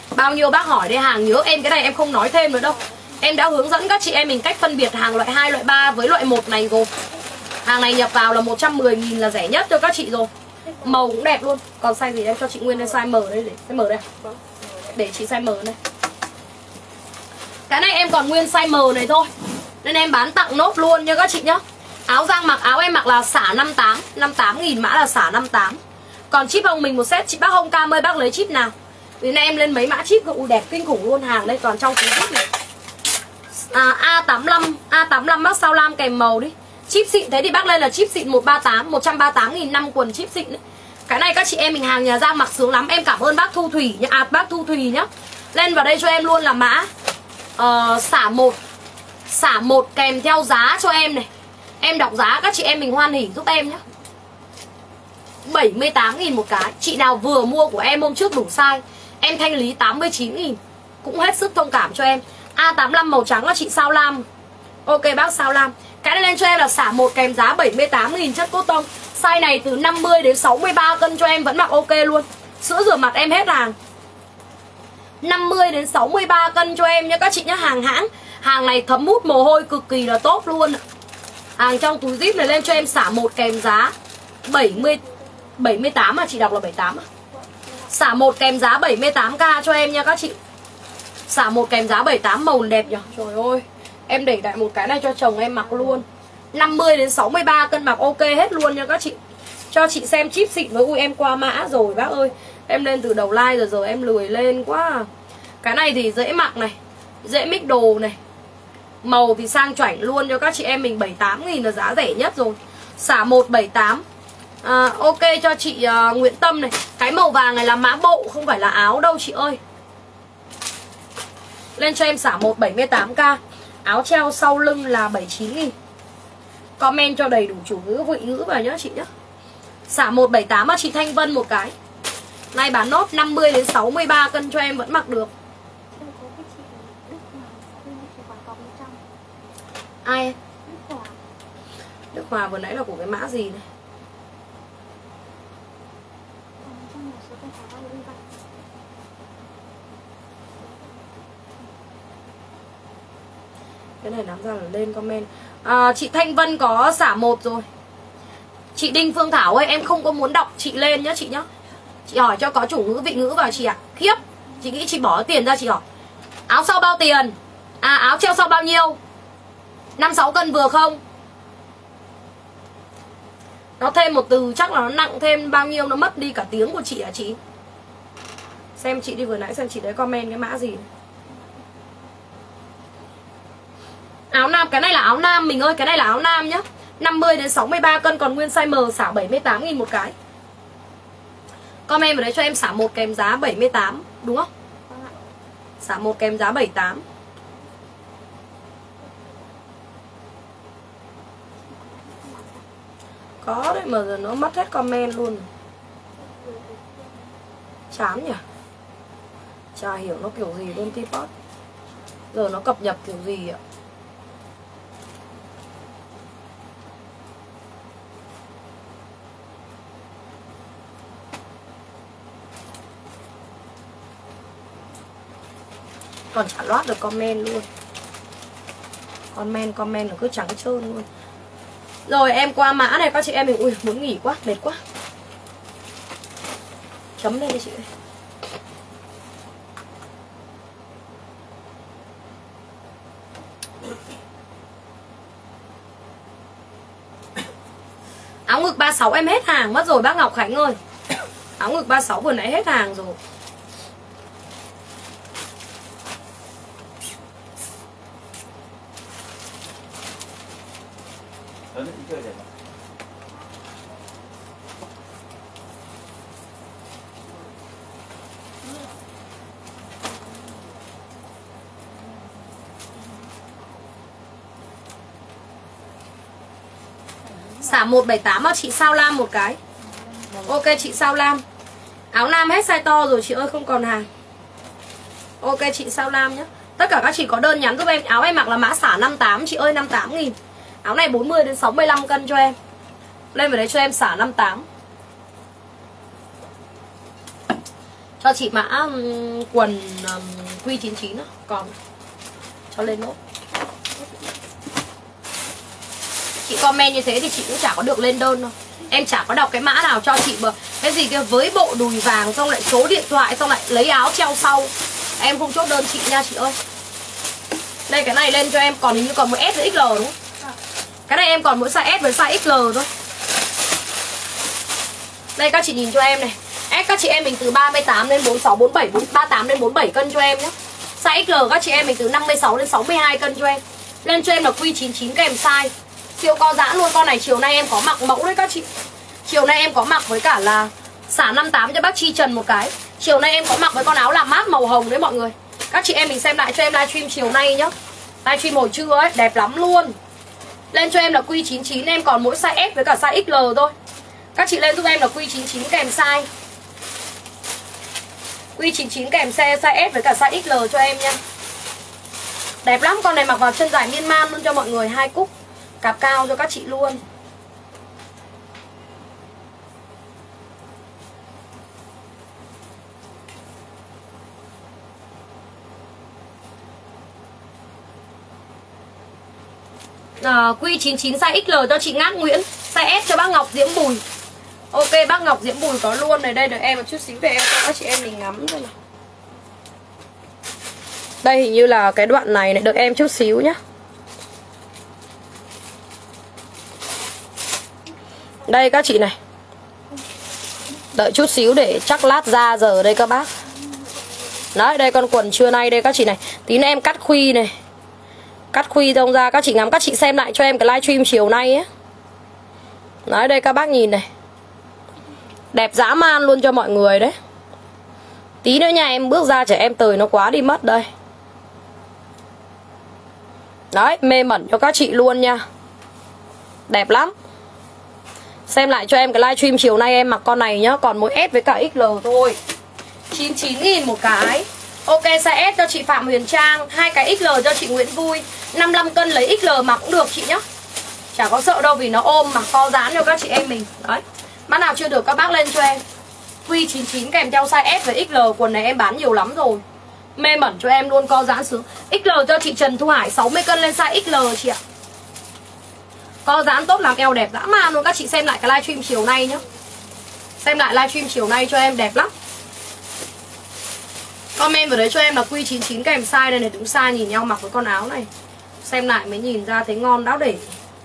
B: Bao nhiêu bác hỏi đây, hàng nhớ em cái này em không nói thêm nữa đâu. Em đã hướng dẫn các chị em mình cách phân biệt hàng loại hai, loại ba với loại một này rồi. Hàng này nhập vào là một trăm mười nghìn là rẻ nhất cho các chị rồi. Màu cũng đẹp luôn. Còn size gì em cho chị Nguyên lên size M đây, để size M đây. Để chị size M đây. Cái này em còn nguyên size M này thôi, nên em bán tặng nốt luôn nha các chị nhá. Áo Giang mặc, áo em mặc là xả năm mươi tám, năm mươi tám nghìn, mã là xả năm mươi tám. Còn chip hông mình một set, chị bác Hông Cam ơi, bác lấy chip nào? Vì nay em lên mấy mã chip cũng đẹp kinh khủng luôn, hàng đây còn trong túi chip này. À, A tám mươi lăm, A tám mươi lăm bác sao lam kèm màu đi. Chip xịn thế thì bác lên là chip xịn một trăm ba mươi tám, một trăm ba mươi tám nghìn năm quần chip xịn đấy. Cái này các chị em mình hàng nhà Giang mặc sướng lắm. Em cảm ơn bác Thu Thủy nhá, à, bác Thu Thủy nhá. Lên vào đây cho em luôn là mã uh, xả một, xả một kèm theo giá cho em này. Em đọc giá các chị em mình hoan hỉ giúp em nhá. bảy mươi tám nghìn một cái. Chị nào vừa mua của em hôm trước đủ size, em thanh lý tám mươi chín nghìn, cũng hết sức thông cảm cho em. A tám mươi lăm màu trắng là chị Sao Lam. Ok bác Sao Lam. Cái này lên cho em là xả một kèm giá bảy mươi tám nghìn chất cốt tông. Size này từ năm mươi đến sáu mươi ba cân cho em vẫn mặc ok luôn. Sữa rửa mặt em hết hàng. năm mươi đến sáu mươi ba cân cho em nhé các chị nhé, hàng hãng. Hàng này thấm hút mồ hôi cực kỳ là tốt luôn. Hàng trong túi zip này lên cho em xả một kèm giá bảy mươi, bảy mươi tám mà chị đọc là bảy mươi tám à? Xả một kèm giá bảy mươi tám k cho em nha các chị. Xả một kèm giá bảy mươi tám, màu đẹp nhỉ. Trời ơi, em để lại một cái này cho chồng em mặc luôn. năm mươi đến sáu mươi ba cân mặc ok hết luôn nha các chị. Cho chị xem chip xịn với. Ui em qua mã rồi bác ơi. Em lên từ đầu like rồi, giờ em lười lên quá. Cái này thì dễ mặc này, dễ mix đồ này. Màu thì sang chảnh luôn cho các chị em mình. Bảy mươi tám nghìn là giá rẻ nhất rồi. Xả một bảy mươi tám. à, Ok cho chị uh, Nguyễn Tâm này. Cái màu vàng này là mã bộ, không phải là áo đâu chị ơi. Lên cho em xả một bảy mươi tám k. Áo treo sau lưng là bảy mươi chín nghìn. Comment cho đầy đủ chủ ngữ, vị ngữ vào nhá chị nhá. Xả một bảy tám mà chị Thanh Vân một cái. Nay bán nốt năm mươi đến sáu mươi ba cân cho em vẫn mặc được. Ai? Đức Hòa vừa nãy là của cái mã gì này? Cái này nắm ra là lên comment. à, Chị Thanh Vân có xả một rồi. Chị Đinh Phương Thảo ơi, em không có muốn đọc chị lên nhá chị nhá. Chị hỏi cho có chủ ngữ vị ngữ vào chị ạ. À. Khiếp, chị nghĩ chị bỏ tiền ra chị hỏi. Áo sau bao tiền? À áo treo sau bao nhiêu? năm sáu cân vừa không? Nó thêm một từ chắc là nó nặng thêm bao nhiêu, nó mất đi cả tiếng của chị hả chị? Xem chị đi vừa nãy xem chị đấy comment cái mã gì này. Áo nam, cái này là áo nam mình ơi, cái này là áo nam nhá. năm mươi đến sáu mươi ba cân còn nguyên size M, xả bảy mươi tám nghìn một cái. Comment vào đấy cho em xả một kèm giá bảy mươi tám, đúng không? Xả một kèm giá bảy mươi tám. Có đấy mà giờ nó mất hết comment luôn. Chán nhỉ. Chả hiểu nó kiểu gì luôn T-Pot. Giờ nó cập nhật kiểu gì ạ? Còn chả loát được comment luôn. Comment comment là cứ trắng trơn luôn. Rồi em qua mã này các chị em mình. Ui muốn nghỉ quá, mệt quá. Chấm lên đi chị ơi. Áo ngực ba mươi sáu em hết hàng mất rồi bác Ngọc Khánh ơi. Áo ngực ba mươi sáu vừa nãy hết hàng rồi. Xả một bảy tám cho chị Sao Lam một cái. Ok chị Sao Lam. Áo nam hết size to rồi chị ơi, không còn hàng. Ok chị Sao Lam nhé. Tất cả các chị có đơn nhắn giúp em. Áo em mặc là mã xả năm mươi tám chị ơi, năm mươi tám nghìn. Áo này bốn mươi đến sáu mươi lăm cân cho em. Lên vào đấy cho em xả năm mươi tám. Cho chị mã um, quần um, Q chín chín đó. Còn cho lên nốt. Chị comment như thế thì chị cũng chả có được lên đơn đâu. Em chả có đọc cái mã nào cho chị mà cái gì kia với bộ đùi vàng xong lại số điện thoại xong lại lấy áo treo sau. Em không chốt đơn chị nha chị ơi. Đây cái này lên cho em còn hình như còn một S với ích lờ đúng không? Cái này em còn mỗi size S với size ích lờ thôi. Đây các chị nhìn cho em này. S các chị em mình từ ba mươi tám đến bốn mươi sáu, bốn mươi bảy, ba mươi tám đến bốn mươi bảy cân cho em nhé. Size ích lờ các chị em mình từ năm mươi sáu đến sáu mươi hai cân cho em. Lên cho em là Q chín chín kèm size. Siêu co giãn luôn. Con này chiều nay em có mặc mẫu đấy các chị. Chiều nay em có mặc với cả là xả năm mươi tám cho bác Chi Trần một cái. Chiều nay em có mặc với con áo làm mát màu hồng đấy mọi người. Các chị em mình xem lại cho em livestream chiều nay nhá. Livestream hồi trưa ấy, đẹp lắm luôn. Lên cho em là Q chín chín, em còn mỗi size S với cả size ích lờ thôi. Các chị lên giúp em là Q chín chín kèm size. Q chín chín kèm xe size S với cả size ích lờ cho em nha. Đẹp lắm, con này mặc vào chân dài miên man luôn cho mọi người, hai cúc cạp cao cho các chị luôn. À, Q chín chín size ích lờ cho chị Ngát Nguyễn, size S cho bác Ngọc Diễm Bùi. Ok, bác Ngọc Diễm Bùi có luôn này. Đây đợi em một chút xíu để em cho các chị em mình ngắm thôi nào. Đây hình như là cái đoạn này này, đợi em chút xíu nhá. Đây các chị này. Đợi chút xíu để chắc lát ra giờ đây các bác. Đấy, đây con quần trưa nay đây các chị này. Tí nữa em cắt khuy này. Cắt khuy thông ra các chị ngắm, các chị xem lại cho em cái livestream chiều nay ấy. Đấy, đây các bác nhìn này. Đẹp dã man luôn cho mọi người đấy. Tí nữa nha em bước ra trẻ em tời nó quá đi mất đây. Đấy, mê mẩn cho các chị luôn nha. Đẹp lắm. Xem lại cho em cái livestream chiều nay em mặc con này nhá. Còn mỗi S với cả ích lờ thôi. chín mươi chín nghìn một cái. Ok, size S cho chị Phạm Huyền Trang, hai cái ích lờ cho chị Nguyễn Vui. Năm mươi lăm cân lấy ích lờ mặc cũng được chị nhá. Chả có sợ đâu vì nó ôm mà co giãn cho các chị em mình. Đấy. Bác nào chưa được các bác lên cho em. Q chín chín kèm theo size S với ích lờ. Quần này em bán nhiều lắm rồi. Mê mẩn cho em luôn, co giãn sướng. ích lờ cho chị Trần Thu Hải, sáu mươi cân lên size ích lờ chị ạ. Co giãn tốt lắm, eo đẹp dã man luôn. Các chị xem lại cái livestream chiều nay nhá. Xem lại livestream chiều nay cho em, đẹp lắm. Comment vào đấy cho em là Q chín chín kèm size đây này, đúng size nhìn nhau mặc với con áo này. Xem lại mới nhìn ra thấy ngon đáo để.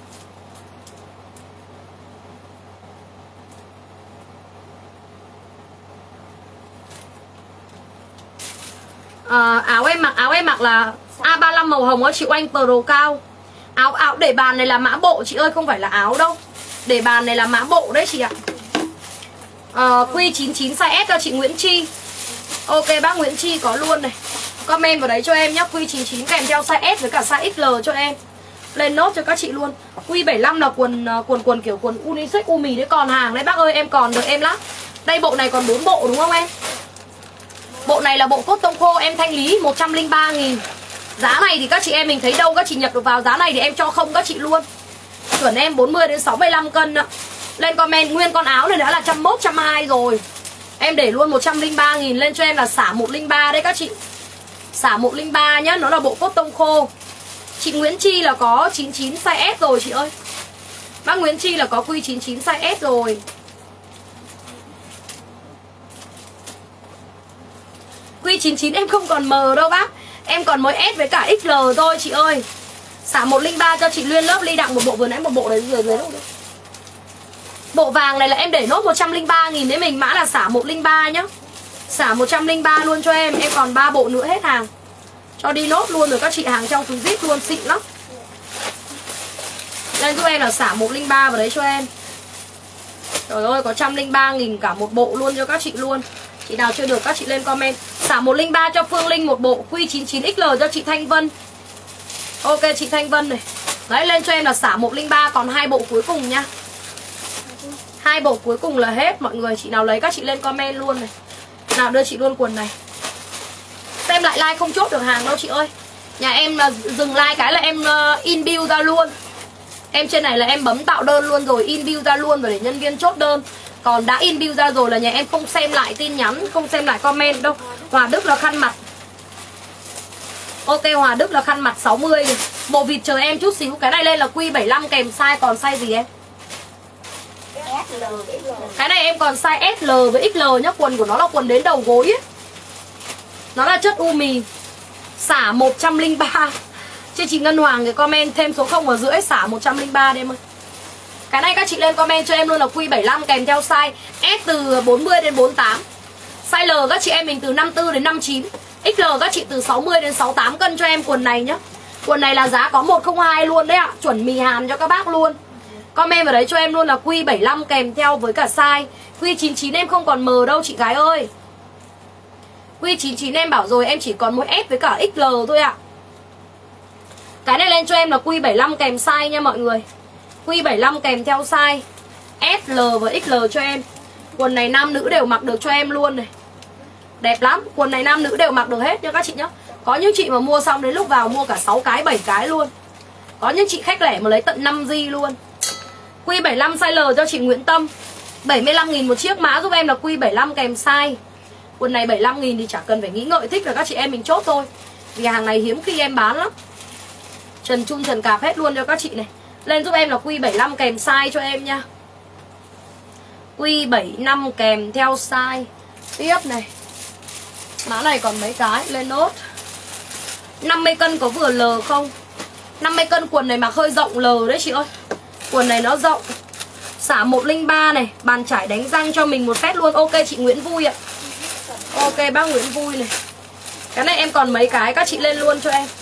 B: À, áo em mặc áo em mặc là A ba mươi lăm màu hồng á chị Oanh, Pro cao. Áo áo để bàn này là mã bộ chị ơi, không phải là áo đâu. Để bàn này là mã bộ đấy chị ạ. À, Q chín chín size S cho chị Nguyễn Chi. Ok, bác Nguyễn Chi có luôn này. Comment vào đấy cho em nhá. Q chín chín kèm theo size S với cả size ích lờ cho em. Lên nốt cho các chị luôn. Q bảy mươi lăm là quần quần quần kiểu quần unisex u mì đấy, còn hàng đấy bác ơi, em còn đợi em lắm. Đây bộ này còn bốn bộ đúng không em? Bộ này là bộ cốt tông khô em thanh lý một trăm lẻ ba nghìn. Giá này thì các chị em mình thấy đâu các chị nhập được vào, giá này thì em cho không các chị luôn. Chuẩn em bốn mươi đến sáu mươi lăm cân ạ. Lên comment nguyên con áo này đã là một trăm mốt, một trăm hai mươi rồi. Em để luôn một trăm lẻ ba nghìn lên cho em là xả một trăm lẻ ba đấy các chị. Xả một trăm lẻ ba nhá, nó là bộ cốt tông khô. Chị Nguyễn Chi là có chín mươi chín size S rồi chị ơi. Bác Nguyễn Chi là có Q chín chín size S rồi. Q chín chín em không còn M đâu bác. Em còn mỗi S với cả ích lờ thôi chị ơi. Xả một trăm lẻ ba cho chị Luyên Lớp Ly Đặng một bộ, vừa nãy một bộ đấy dưới dưới đâu đấy. Bộ vàng này là em để nốt một trăm lẻ ba nghìn đấy mình, mã là xả một trăm lẻ ba nhá. Xả một trăm lẻ ba luôn cho em, em còn ba bộ nữa hết hàng. Cho đi nốt luôn rồi các chị, hàng trong túi zip luôn, xịn lắm. Lên giúp em là xả một trăm lẻ ba vào đấy cho em. Trời ơi, có một trăm lẻ ba nghìn cả một bộ luôn cho các chị luôn. Chị nào chưa được các chị lên comment. Xả một trăm lẻ ba cho Phương Linh một bộ, Q chín chín ích lờ cho chị Thanh Vân. Ok chị Thanh Vân này. Đấy, lên cho em là xả một trăm lẻ ba, còn hai bộ cuối cùng nha. Hai bộ cuối cùng là hết mọi người. Chị nào lấy các chị lên comment luôn này. Nào đưa chị luôn quần này. Xem lại like không chốt được hàng đâu chị ơi. Nhà em là dừng like cái là em in bill ra luôn. Em trên này là em bấm tạo đơn luôn rồi, in bill ra luôn rồi để nhân viên chốt đơn. Còn đã in bill ra rồi là nhà em không xem lại tin nhắn, không xem lại comment đâu. Hòa Đức là khăn mặt. Ok, Hòa Đức là khăn mặt sáu mươi. Màu vịt chờ em chút xíu. Cái này lên là Q bảy mươi lăm kèm size, còn size gì em? Cái này em còn size ét lờ với ích lờ nhá. Quần của nó là quần đến đầu gối ấy. Nó là chất u mì. Xả một trăm linh ba. Chị chị Ngân Hoàng cái comment thêm số không ở rưỡi, xả một trăm linh ba đi em ơi. Cái này các chị lên comment cho em luôn là Q bảy mươi lăm kèm theo size S từ bốn mươi đến bốn mươi tám. Size L các chị em mình từ năm mươi tư đến năm mươi chín. ích lờ các chị từ sáu mươi đến sáu mươi tám cân cho em quần này nhá. Quần này là giá có một không hai luôn đấy ạ. Chuẩn mì Hàn cho các bác luôn. Comment vào đấy cho em luôn là Q bảy mươi lăm kèm theo với cả size. Q chín mươi chín em không còn M đâu chị gái ơi. Q chín mươi chín em bảo rồi, em chỉ còn mỗi S với cả ích lờ thôi ạ. Cái này lên cho em là Q bảy mươi lăm kèm size nha mọi người. Q bảy mươi lăm kèm theo size S, L và ích lờ cho em. Quần này nam nữ đều mặc được cho em luôn này. Đẹp lắm, quần này nam nữ đều mặc được hết nha các chị nhá. Có những chị mà mua xong đến lúc vào mua cả sáu cái, bảy cái luôn. Có những chị khách lẻ mà lấy tận năm gi luôn. Q bảy mươi lăm size L cho chị Nguyễn Tâm, bảy mươi lăm nghìn một chiếc, mã giúp em là Q bảy mươi lăm kèm size. Quần này bảy mươi lăm nghìn thì chả cần phải nghĩ ngợi, thích là các chị em mình chốt thôi. Vì hàng này hiếm khi em bán lắm. Trần Trung Trần Cạp hết luôn cho các chị này. Lên giúp em là Q bảy mươi lăm kèm size cho em nha. Q bảy mươi lăm kèm theo size. Tiếp này. Mã này còn mấy cái, lên nốt. năm mươi cân có vừa L không? năm mươi cân quần này mặc hơi rộng L đấy chị ơi. Quần này nó rộng. Xả một không ba này, bàn chải đánh răng cho mình một set luôn. Ok chị Nguyễn Vui ạ. Ok bác Nguyễn Vui này. Cái này em còn mấy cái, các chị lên luôn cho em.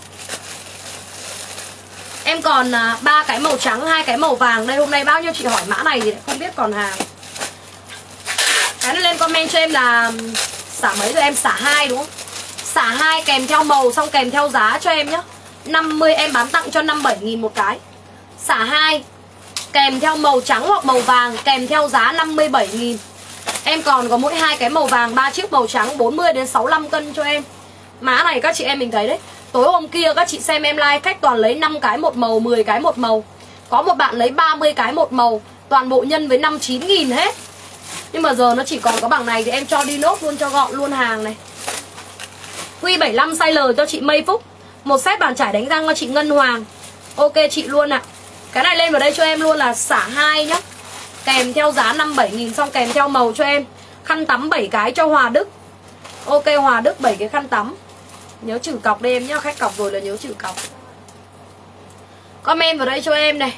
B: Em còn ba à, cái màu trắng, hai cái màu vàng. Đây hôm nay bao nhiêu chị hỏi mã này thì lại không biết còn hàng. Cái này lên comment cho em là xả mấy rồi em? Xả hai đúng không? Xả hai kèm theo màu xong kèm theo giá cho em nhé. năm mươi em bán tặng cho năm mươi bảy nghìn một cái. Xả hai kèm theo màu trắng hoặc màu vàng kèm theo giá năm mươi bảy nghìn. Em còn có mỗi hai cái màu vàng, ba chiếc màu trắng bốn mươi đến sáu mươi lăm cân cho em. Mã này các chị em mình thấy đấy. Tối hôm kia các chị xem em like, khách toàn lấy năm cái một màu, mười cái một màu. Có một bạn lấy ba mươi cái một màu. Toàn bộ nhân với năm mươi chín nghìn hết. Nhưng mà giờ nó chỉ còn có bằng này thì em cho đi nốt luôn cho gọn luôn hàng này. Q bảy mươi lăm size L cho chị Mây Phúc. Một set bàn chải đánh răng cho chị Ngân Hoàng. Ok chị luôn ạ. À. Cái này lên vào đây cho em luôn là xả hai nhá. Kèm theo giá năm mươi bảy nghìn xong kèm theo màu cho em. Khăn tắm bảy cái cho Hòa Đức. Ok Hòa Đức bảy cái khăn tắm. Nhớ trừ cọc đây em nhá, khách cọc rồi là nhớ trừ cọc. Comment vào đây cho em này.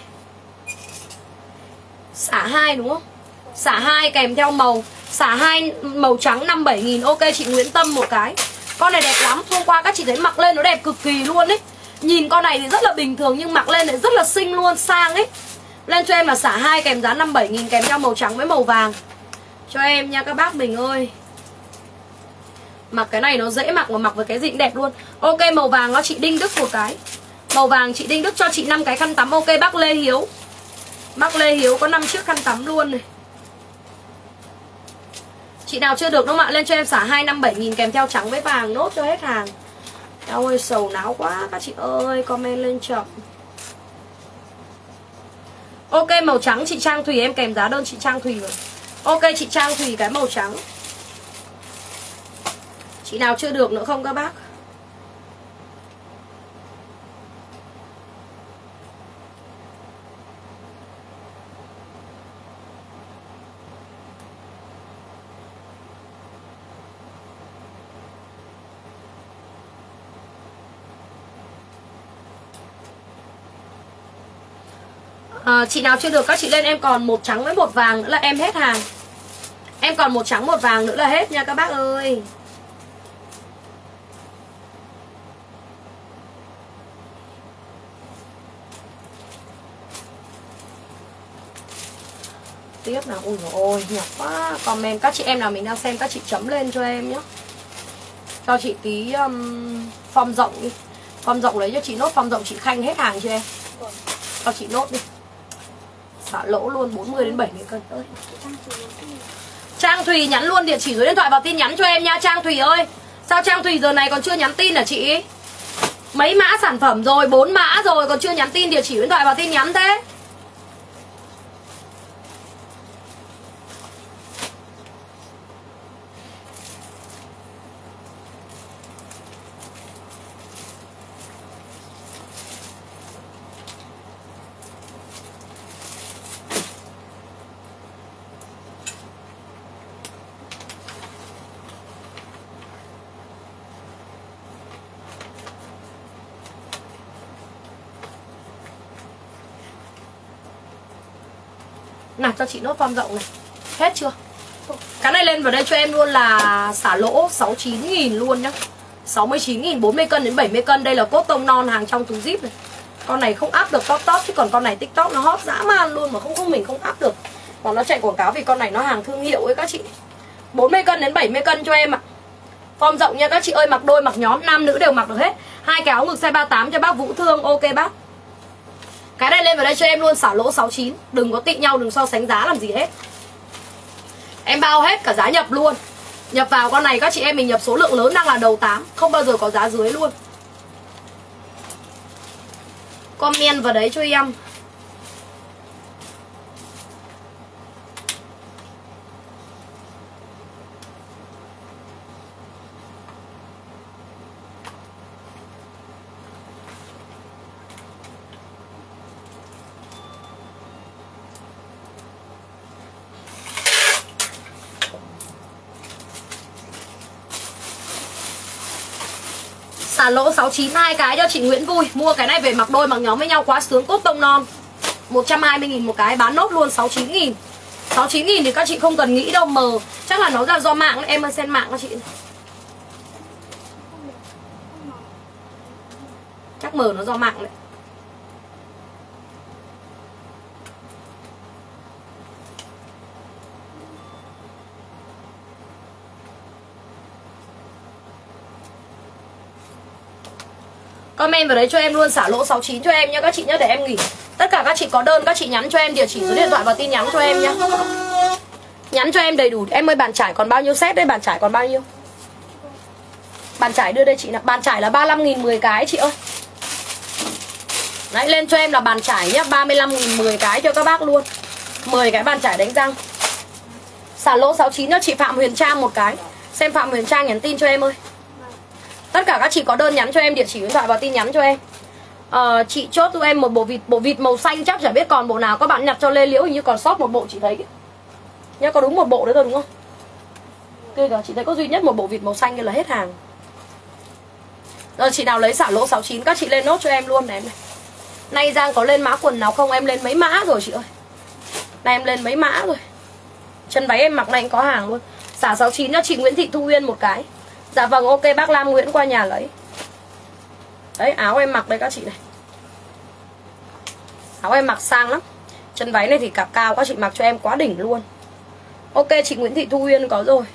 B: Xả hai đúng không? Xả hai kèm theo màu. Xả hai màu trắng năm mươi bảy nghìn. Ok chị Nguyễn Tâm một cái. Con này đẹp lắm, hôm qua các chị thấy mặc lên nó đẹp cực kỳ luôn ấy. Nhìn con này thì rất là bình thường nhưng mặc lên lại rất là xinh luôn, sang ấy. Lên cho em là xả hai kèm giá năm mươi bảy nghìn kèm theo màu trắng với màu vàng. Cho em nha các bác mình ơi. Mặc cái này nó dễ mặc mà mặc với cái gì cũng đẹp luôn. Ok màu vàng nó chị Đinh Đức một cái. Màu vàng chị Đinh Đức cho chị năm cái khăn tắm. Ok bác Lê Hiếu. Bác Lê Hiếu có năm chiếc khăn tắm luôn này. Chị nào chưa được đúng không ạ? Lên cho em xả hai năm mươi bảy nghìn kèm theo trắng với vàng nốt cho hết hàng. Eo ơi sầu não quá các chị ơi, comment lên chậm. Ok màu trắng chị Trang Thùy, em kèm giá đơn chị Trang Thùy rồi. Ok chị Trang Thùy cái màu trắng. Chị nào chưa được nữa không các bác? À, chị nào chưa được các chị lên, em còn một trắng với một vàng nữa là em hết hàng. Em còn một trắng một vàng nữa là hết nha các bác ơi. Tiếp nào, ui dồi ôi, nhọc quá. Comment các chị em nào mình đang xem các chị chấm lên cho em nhé. Cho chị tí um, form rộng đi. Form rộng lấy cho chị nốt, form rộng chị Khanh hết hàng cho em. Cho chị nốt đi. Xả lỗ luôn, bốn mươi đến bảy mươi cân ơi. Trang Thùy nhắn luôn địa chỉ số điện thoại vào tin nhắn cho em nha Trang Thùy ơi. Sao Trang Thùy giờ này còn chưa nhắn tin hả chị? Mấy mã sản phẩm rồi, bốn mã rồi còn chưa nhắn tin địa chỉ điện thoại vào tin nhắn thế? Nào cho chị nốt form rộng này. Hết chưa? Cái này lên vào đây cho em luôn là xả lỗ sáu mươi chín nghìn luôn nhá. sáu mươi chín nghìn, bốn mươi cân đến bảy mươi cân. Đây là cốt tông non hàng trong túi zip này. Con này không áp được top top, chứ còn con này TikTok nó hot dã man luôn mà không không mình không áp được. Còn nó chạy quảng cáo vì con này nó hàng thương hiệu ấy các chị. bốn mươi cân đến bảy mươi cân cho em ạ. Form rộng nha các chị ơi, mặc đôi mặc nhóm, nam nữ đều mặc được hết. Hai cái áo ngực size ba mươi tám cho bác Vũ Thương, ok bác. Cái này lên vào đây cho em luôn xả lỗ sáu mươi chín. Đừng có tị nhau, đừng so sánh giá làm gì hết. Em bao hết cả giá nhập luôn. Nhập vào con này các chị em mình nhập số lượng lớn, đang là đầu tám, không bao giờ có giá dưới luôn. Comment vào đấy cho em. Xả lỗ sáu mươi chín hai cái cho chị Nguyễn Vui. Mua cái này về mặc đôi mặc nhóm với nhau quá sướng, cốt tông non. một trăm hai mươi nghìn một cái, bán nốt luôn sáu mươi chín nghìn. sáu mươi chín nghìn thì các chị không cần nghĩ đâu, mờ. Chắc là nó ra do mạng, em ơi xem mạng các chị. Chắc mờ nó do mạng đấy. Comment vào đấy cho em luôn xả lỗ sáu mươi chín cho em nhá các chị nhá, để em nghỉ. Tất cả các chị có đơn các chị nhắn cho em địa chỉ số điện thoại và tin nhắn cho em nhá. Nhắn cho em đầy đủ. Em ơi bàn trải còn bao nhiêu set đấy, bàn trải còn bao nhiêu? Bàn trải đưa đây chị nào. Bàn trải là ba mươi lăm nghìn mười cái chị ơi. Đấy lên cho em là bàn trải nhá, ba mươi lăm nghìn mười cái cho các bác luôn. mười cái bàn trải đánh răng. Xả lỗ sáu mươi chín cho chị Phạm Huyền Trang một cái. Xem Phạm Huyền Trang nhắn tin cho em ơi. Tất cả các chị có đơn nhắn cho em địa chỉ điện thoại và tin nhắn cho em. à, Chị chốt cho em một bộ vịt. Bộ vịt màu xanh chắc chả biết còn bộ nào. Các bạn nhặt cho Lê Liễu hình như còn sót một bộ chị thấy. Nhá, có đúng một bộ đấy thôi đúng không? Kia kìa, chị thấy có duy nhất một bộ vịt màu xanh kia là hết hàng. Rồi chị nào lấy xả lỗ sáu mươi chín các chị lên nốt cho em luôn này em này. Nay Giang có lên mã quần nào không? Em lên mấy mã rồi chị ơi. Nay em lên mấy mã rồi. Chân váy em mặc này anh có hàng luôn. Xả sáu mươi chín cho chị Nguyễn Thị Thu Uyên một cái. Dạ vâng, ok bác Lam Nguyễn qua nhà lấy. Đấy, áo em mặc đây các chị này. Áo em mặc sang lắm. Chân váy này thì cạp cao, các chị mặc cho em quá đỉnh luôn. Ok, chị Nguyễn Thị Thu Uyên có rồi.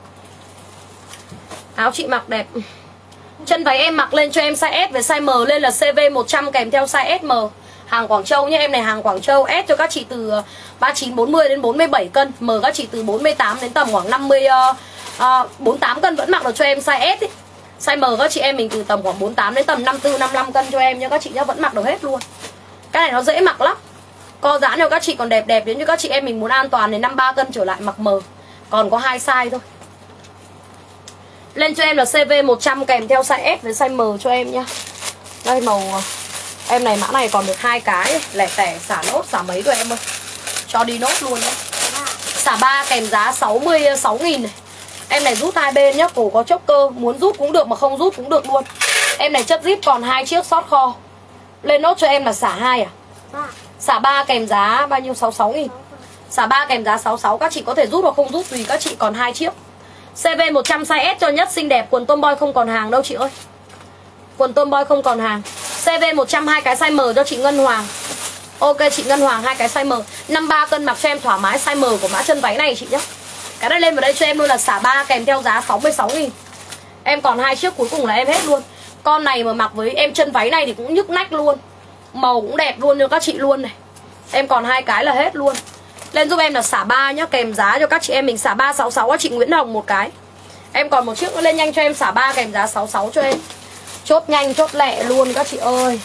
B: Áo chị mặc đẹp. Chân váy em mặc lên cho em size S với size M lên là C V một trăm kèm theo size S M. Hàng Quảng Châu nhé, em này hàng Quảng Châu. S cho các chị từ ba mươi chín bốn mươi đến bốn mươi bảy cân. M các chị từ bốn mươi tám đến tầm khoảng năm mươi uh, uh, bốn mươi tám cân vẫn mặc được cho em size S ấy. Size M các chị em mình từ tầm khoảng bốn mươi tám đến tầm năm mươi tư năm mươi lăm cân cho em nhé các chị nhé, vẫn mặc được hết luôn. Cái này nó dễ mặc lắm. Co giãn cho các chị còn đẹp đẹp, đến như các chị em mình muốn an toàn đến năm mươi ba cân trở lại mặc M. Còn có hai size thôi. Lên cho em là C V một trăm kèm theo size S với size M cho em nhá. Đây màu em này, mã này còn được hai cái, lẻ tẻ xả nốt xả mấy rồi em ơi. Cho đi nốt luôn nhá. Xả ba kèm giá sáu mươi sáu nghìn này. Em này rút hai bên nhá, cổ có chốc cơ, muốn rút cũng được mà không rút cũng được luôn. Em này chất zip còn hai chiếc sót kho. Lên nốt cho em là xả hai à? Xả ba kèm giá bao nhiêu? sáu mươi sáu nghìn. Xả ba kèm giá sáu mươi sáu, các chị có thể rút hoặc không rút tùy các chị, còn hai chiếc. C V một trăm size S cho Nhất xinh đẹp. Quần Tomboy không còn hàng đâu chị ơi. Quần Tomboy không còn hàng. C V một trăm hai cái size M cho chị Ngân Hoàng. Ok chị Ngân Hoàng hai cái size M. năm mươi ba cân mặc cho em thoải mái, size M của mã chân váy này chị nhé. Cái này lên vào đây cho em luôn là xả ba kèm theo giá sáu mươi sáu nghìn. Em còn hai chiếc cuối cùng là em hết luôn. Con này mà mặc với em chân váy này thì cũng nhức nách luôn. Màu cũng đẹp luôn cho các chị luôn này. Em còn hai cái là hết luôn. Lên giúp em là xả ba nhá, kèm giá cho các chị em mình. Xả ba sáu mươi sáu cho chị Nguyễn Hồng một cái. Em còn một chiếc nữa, lên nhanh cho em xả ba kèm giá sáu mươi sáu cho em. Chốt nhanh chốt lẹ luôn các chị ơi.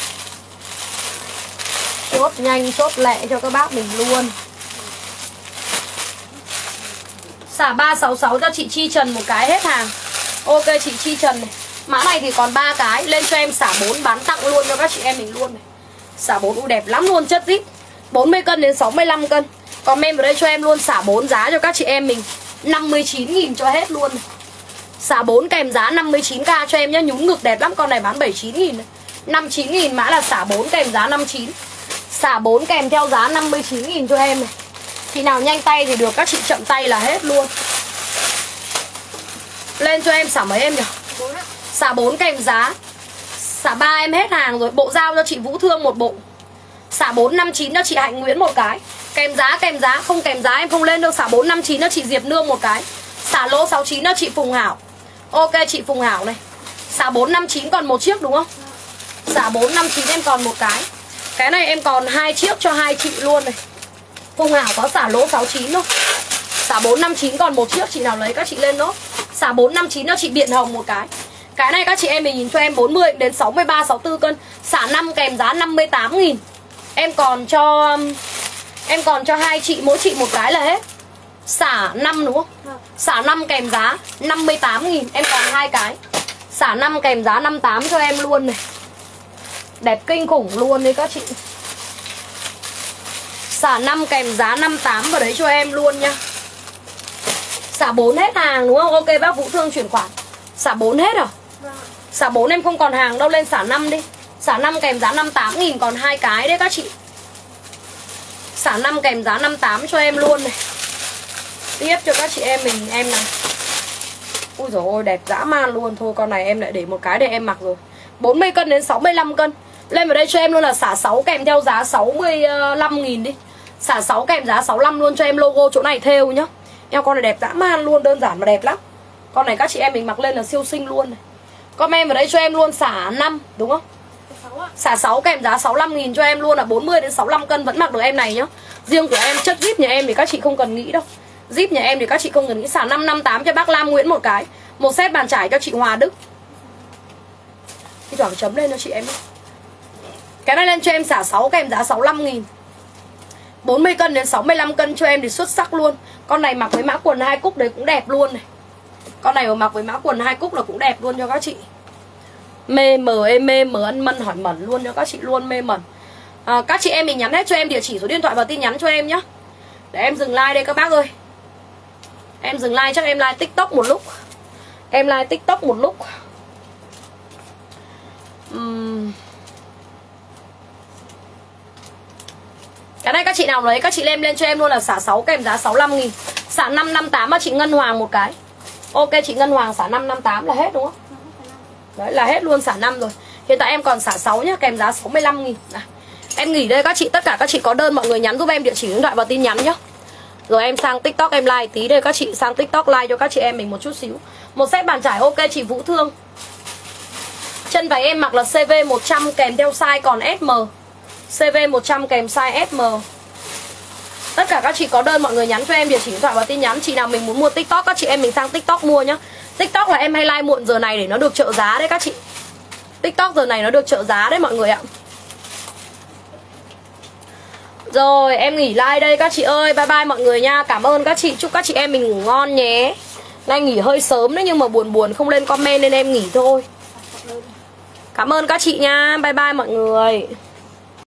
B: Chốt nhanh chốt lẹ cho các bác mình luôn. Xả ba sáu sáu cho chị Chi Trần một cái, hết hàng. Ok chị Chi Trần này. Mã này thì còn ba cái. Lên cho em xả bốn bán tặng luôn cho các chị em mình luôn này. Xả bốn đẹp lắm luôn, chất zip bốn mươi cân đến sáu mươi lăm cân. Còn em vào đây cho em luôn xả bốn giá cho các chị em mình năm mươi chín nghìn cho hết luôn này. Xả bốn kèm giá năm mươi chín k cho em nhá. Nhún ngực đẹp lắm, con này bán bảy mươi chín nghìn này. năm mươi chín nghìn mã là xả bốn kèm giá năm mươi chín. Xả bốn kèm theo giá năm mươi chín nghìn cho em này. Chị nào nhanh tay thì được, các chị chậm tay là hết luôn. Lên cho em xả mấy em nhỉ? Xả bốn kèm giá. Xả ba em hết hàng rồi. Bộ giao cho chị Vũ Thương một bộ. Xả bốn năm chín cho chị Hạnh Nguyễn một cái. Kèm giá kèm giá, không kèm giá em không lên được. Xả bốn năm chín cho chị Diệp Nương một cái. Xả lỗ sáu chín cho chị Phùng Hảo. Ok chị Phùng Hảo này. Xả bốn năm chín còn một chiếc đúng không? Xả bốn năm chín em còn một cái. Cái này em còn hai chiếc cho hai chị luôn này. Phùng Hảo có xả lỗ sáu chín thôi. Xả bốn năm chín còn một chiếc, chị nào lấy các chị lên nốt. Xả bốn năm chín cho chị Biện Hồng một cái. Cái này các chị em mình nhìn cho em bốn mươi đến sáu mươi ba, sáu mươi tư cân. Xả năm kèm giá năm mươi tám nghìn. Em còn cho Em còn cho hai chị, mỗi chị một cái là hết. Xả năm đúng không? Xả năm kèm giá năm mươi tám nghìn. Em còn hai cái. Xả năm kèm giá năm mươi tám cho em luôn này. Đẹp kinh khủng luôn đấy các chị. Xả năm kèm giá năm mươi tám vào đấy cho em luôn nha. Xả bốn hết hàng đúng không? Ok bác Vũ Thương chuyển khoản. Xả bốn hết rồi. Xả bốn em không còn hàng đâu, lên xả năm đi. Xả năm kèm giá năm mươi tám nghìn còn hai cái đấy các chị. Xả năm kèm giá năm mươi tám cho em luôn này. Tiếp cho các chị em mình em này. Ui dồi ôi đẹp dã man luôn. Thôi con này em lại để một cái để em mặc rồi. bốn mươi cân đến sáu mươi lăm cân. Lên vào đây cho em luôn là xả sáu kèm theo giá sáu mươi lăm nghìn đi. Xả sáu kèm giá sáu mươi lăm luôn cho em, logo chỗ này thêu nhá. Em con này đẹp dã man luôn, đơn giản mà đẹp lắm. Con này các chị em mình mặc lên là siêu xinh luôn này. Comment vào đây cho em luôn xả năm đúng không? Xả sáu kèm giá sáu mươi lăm nghìn cho em luôn là bốn mươi đến sáu mươi lăm cân vẫn mặc được em này nhá. Riêng của em chất zip nhà em thì các chị không cần nghĩ đâu. Zip nhà em thì các chị không cần nghĩ. Xả năm năm tám cho bác Lam Nguyễn một cái. Một set bàn trải cho chị Hòa Đức. Thì thoảng chấm lên cho chị em. Cái này lên cho em xả sáu kèm giá sáu mươi lăm nghìn. bốn mươi cân đến sáu mươi lăm cân cho em thì xuất sắc luôn. Con này mặc với mã quần hai cúc đấy cũng đẹp luôn này. Con này mà mặc với mã quần hai cúc là cũng đẹp luôn cho các chị. Mê mờ êm mê mờ ân mân hỏi mẩn luôn cho các chị luôn, mê mẩn. à, Các chị em mình nhắn hết cho em địa chỉ số điện thoại và tin nhắn cho em nhá. Để em dừng like đây các bác ơi. Em dừng like chắc em like TikTok một lúc. Em like TikTok một lúc. uhm. Cái này các chị nào lấy các chị lên lên cho em luôn là xả sáu kèm giá sáu mươi lăm nghìn. Xả năm năm tám mà chị Ngân Hoàng một cái. Ok chị Ngân Hoàng xả năm năm tám là hết đúng không? Đấy là hết luôn, xả năm rồi. Hiện tại em còn xả sáu nhá, kèm giá sáu mươi lăm nghìn. Này. Em nghỉ đây các chị, tất cả các chị có đơn mọi người nhắn giúp em địa chỉ điện thoại và tin nhắn nhá. Rồi em sang TikTok em like tí đây các chị, sang TikTok like cho các chị em mình một chút xíu. Một set bàn trải ok chị Vũ Thương. Chân váy em mặc là C V một trăm kèm theo size còn S M. C V một trăm kèm size S M. Tất cả các chị có đơn mọi người nhắn cho em địa chỉ điện thoại và tin nhắn. Chị nào mình muốn mua TikTok các chị em mình sang TikTok mua nhá. TikTok là em hay like muộn giờ này để nó được trợ giá đấy các chị. TikTok giờ này nó được trợ giá đấy mọi người ạ. Rồi em nghỉ like đây các chị ơi. Bye bye mọi người nha. Cảm ơn các chị. Chúc các chị em mình ngủ ngon nhé. Nay nghỉ hơi sớm đấy nhưng mà buồn buồn không lên comment nên em nghỉ thôi. Cảm ơn các chị nha. Bye bye mọi người.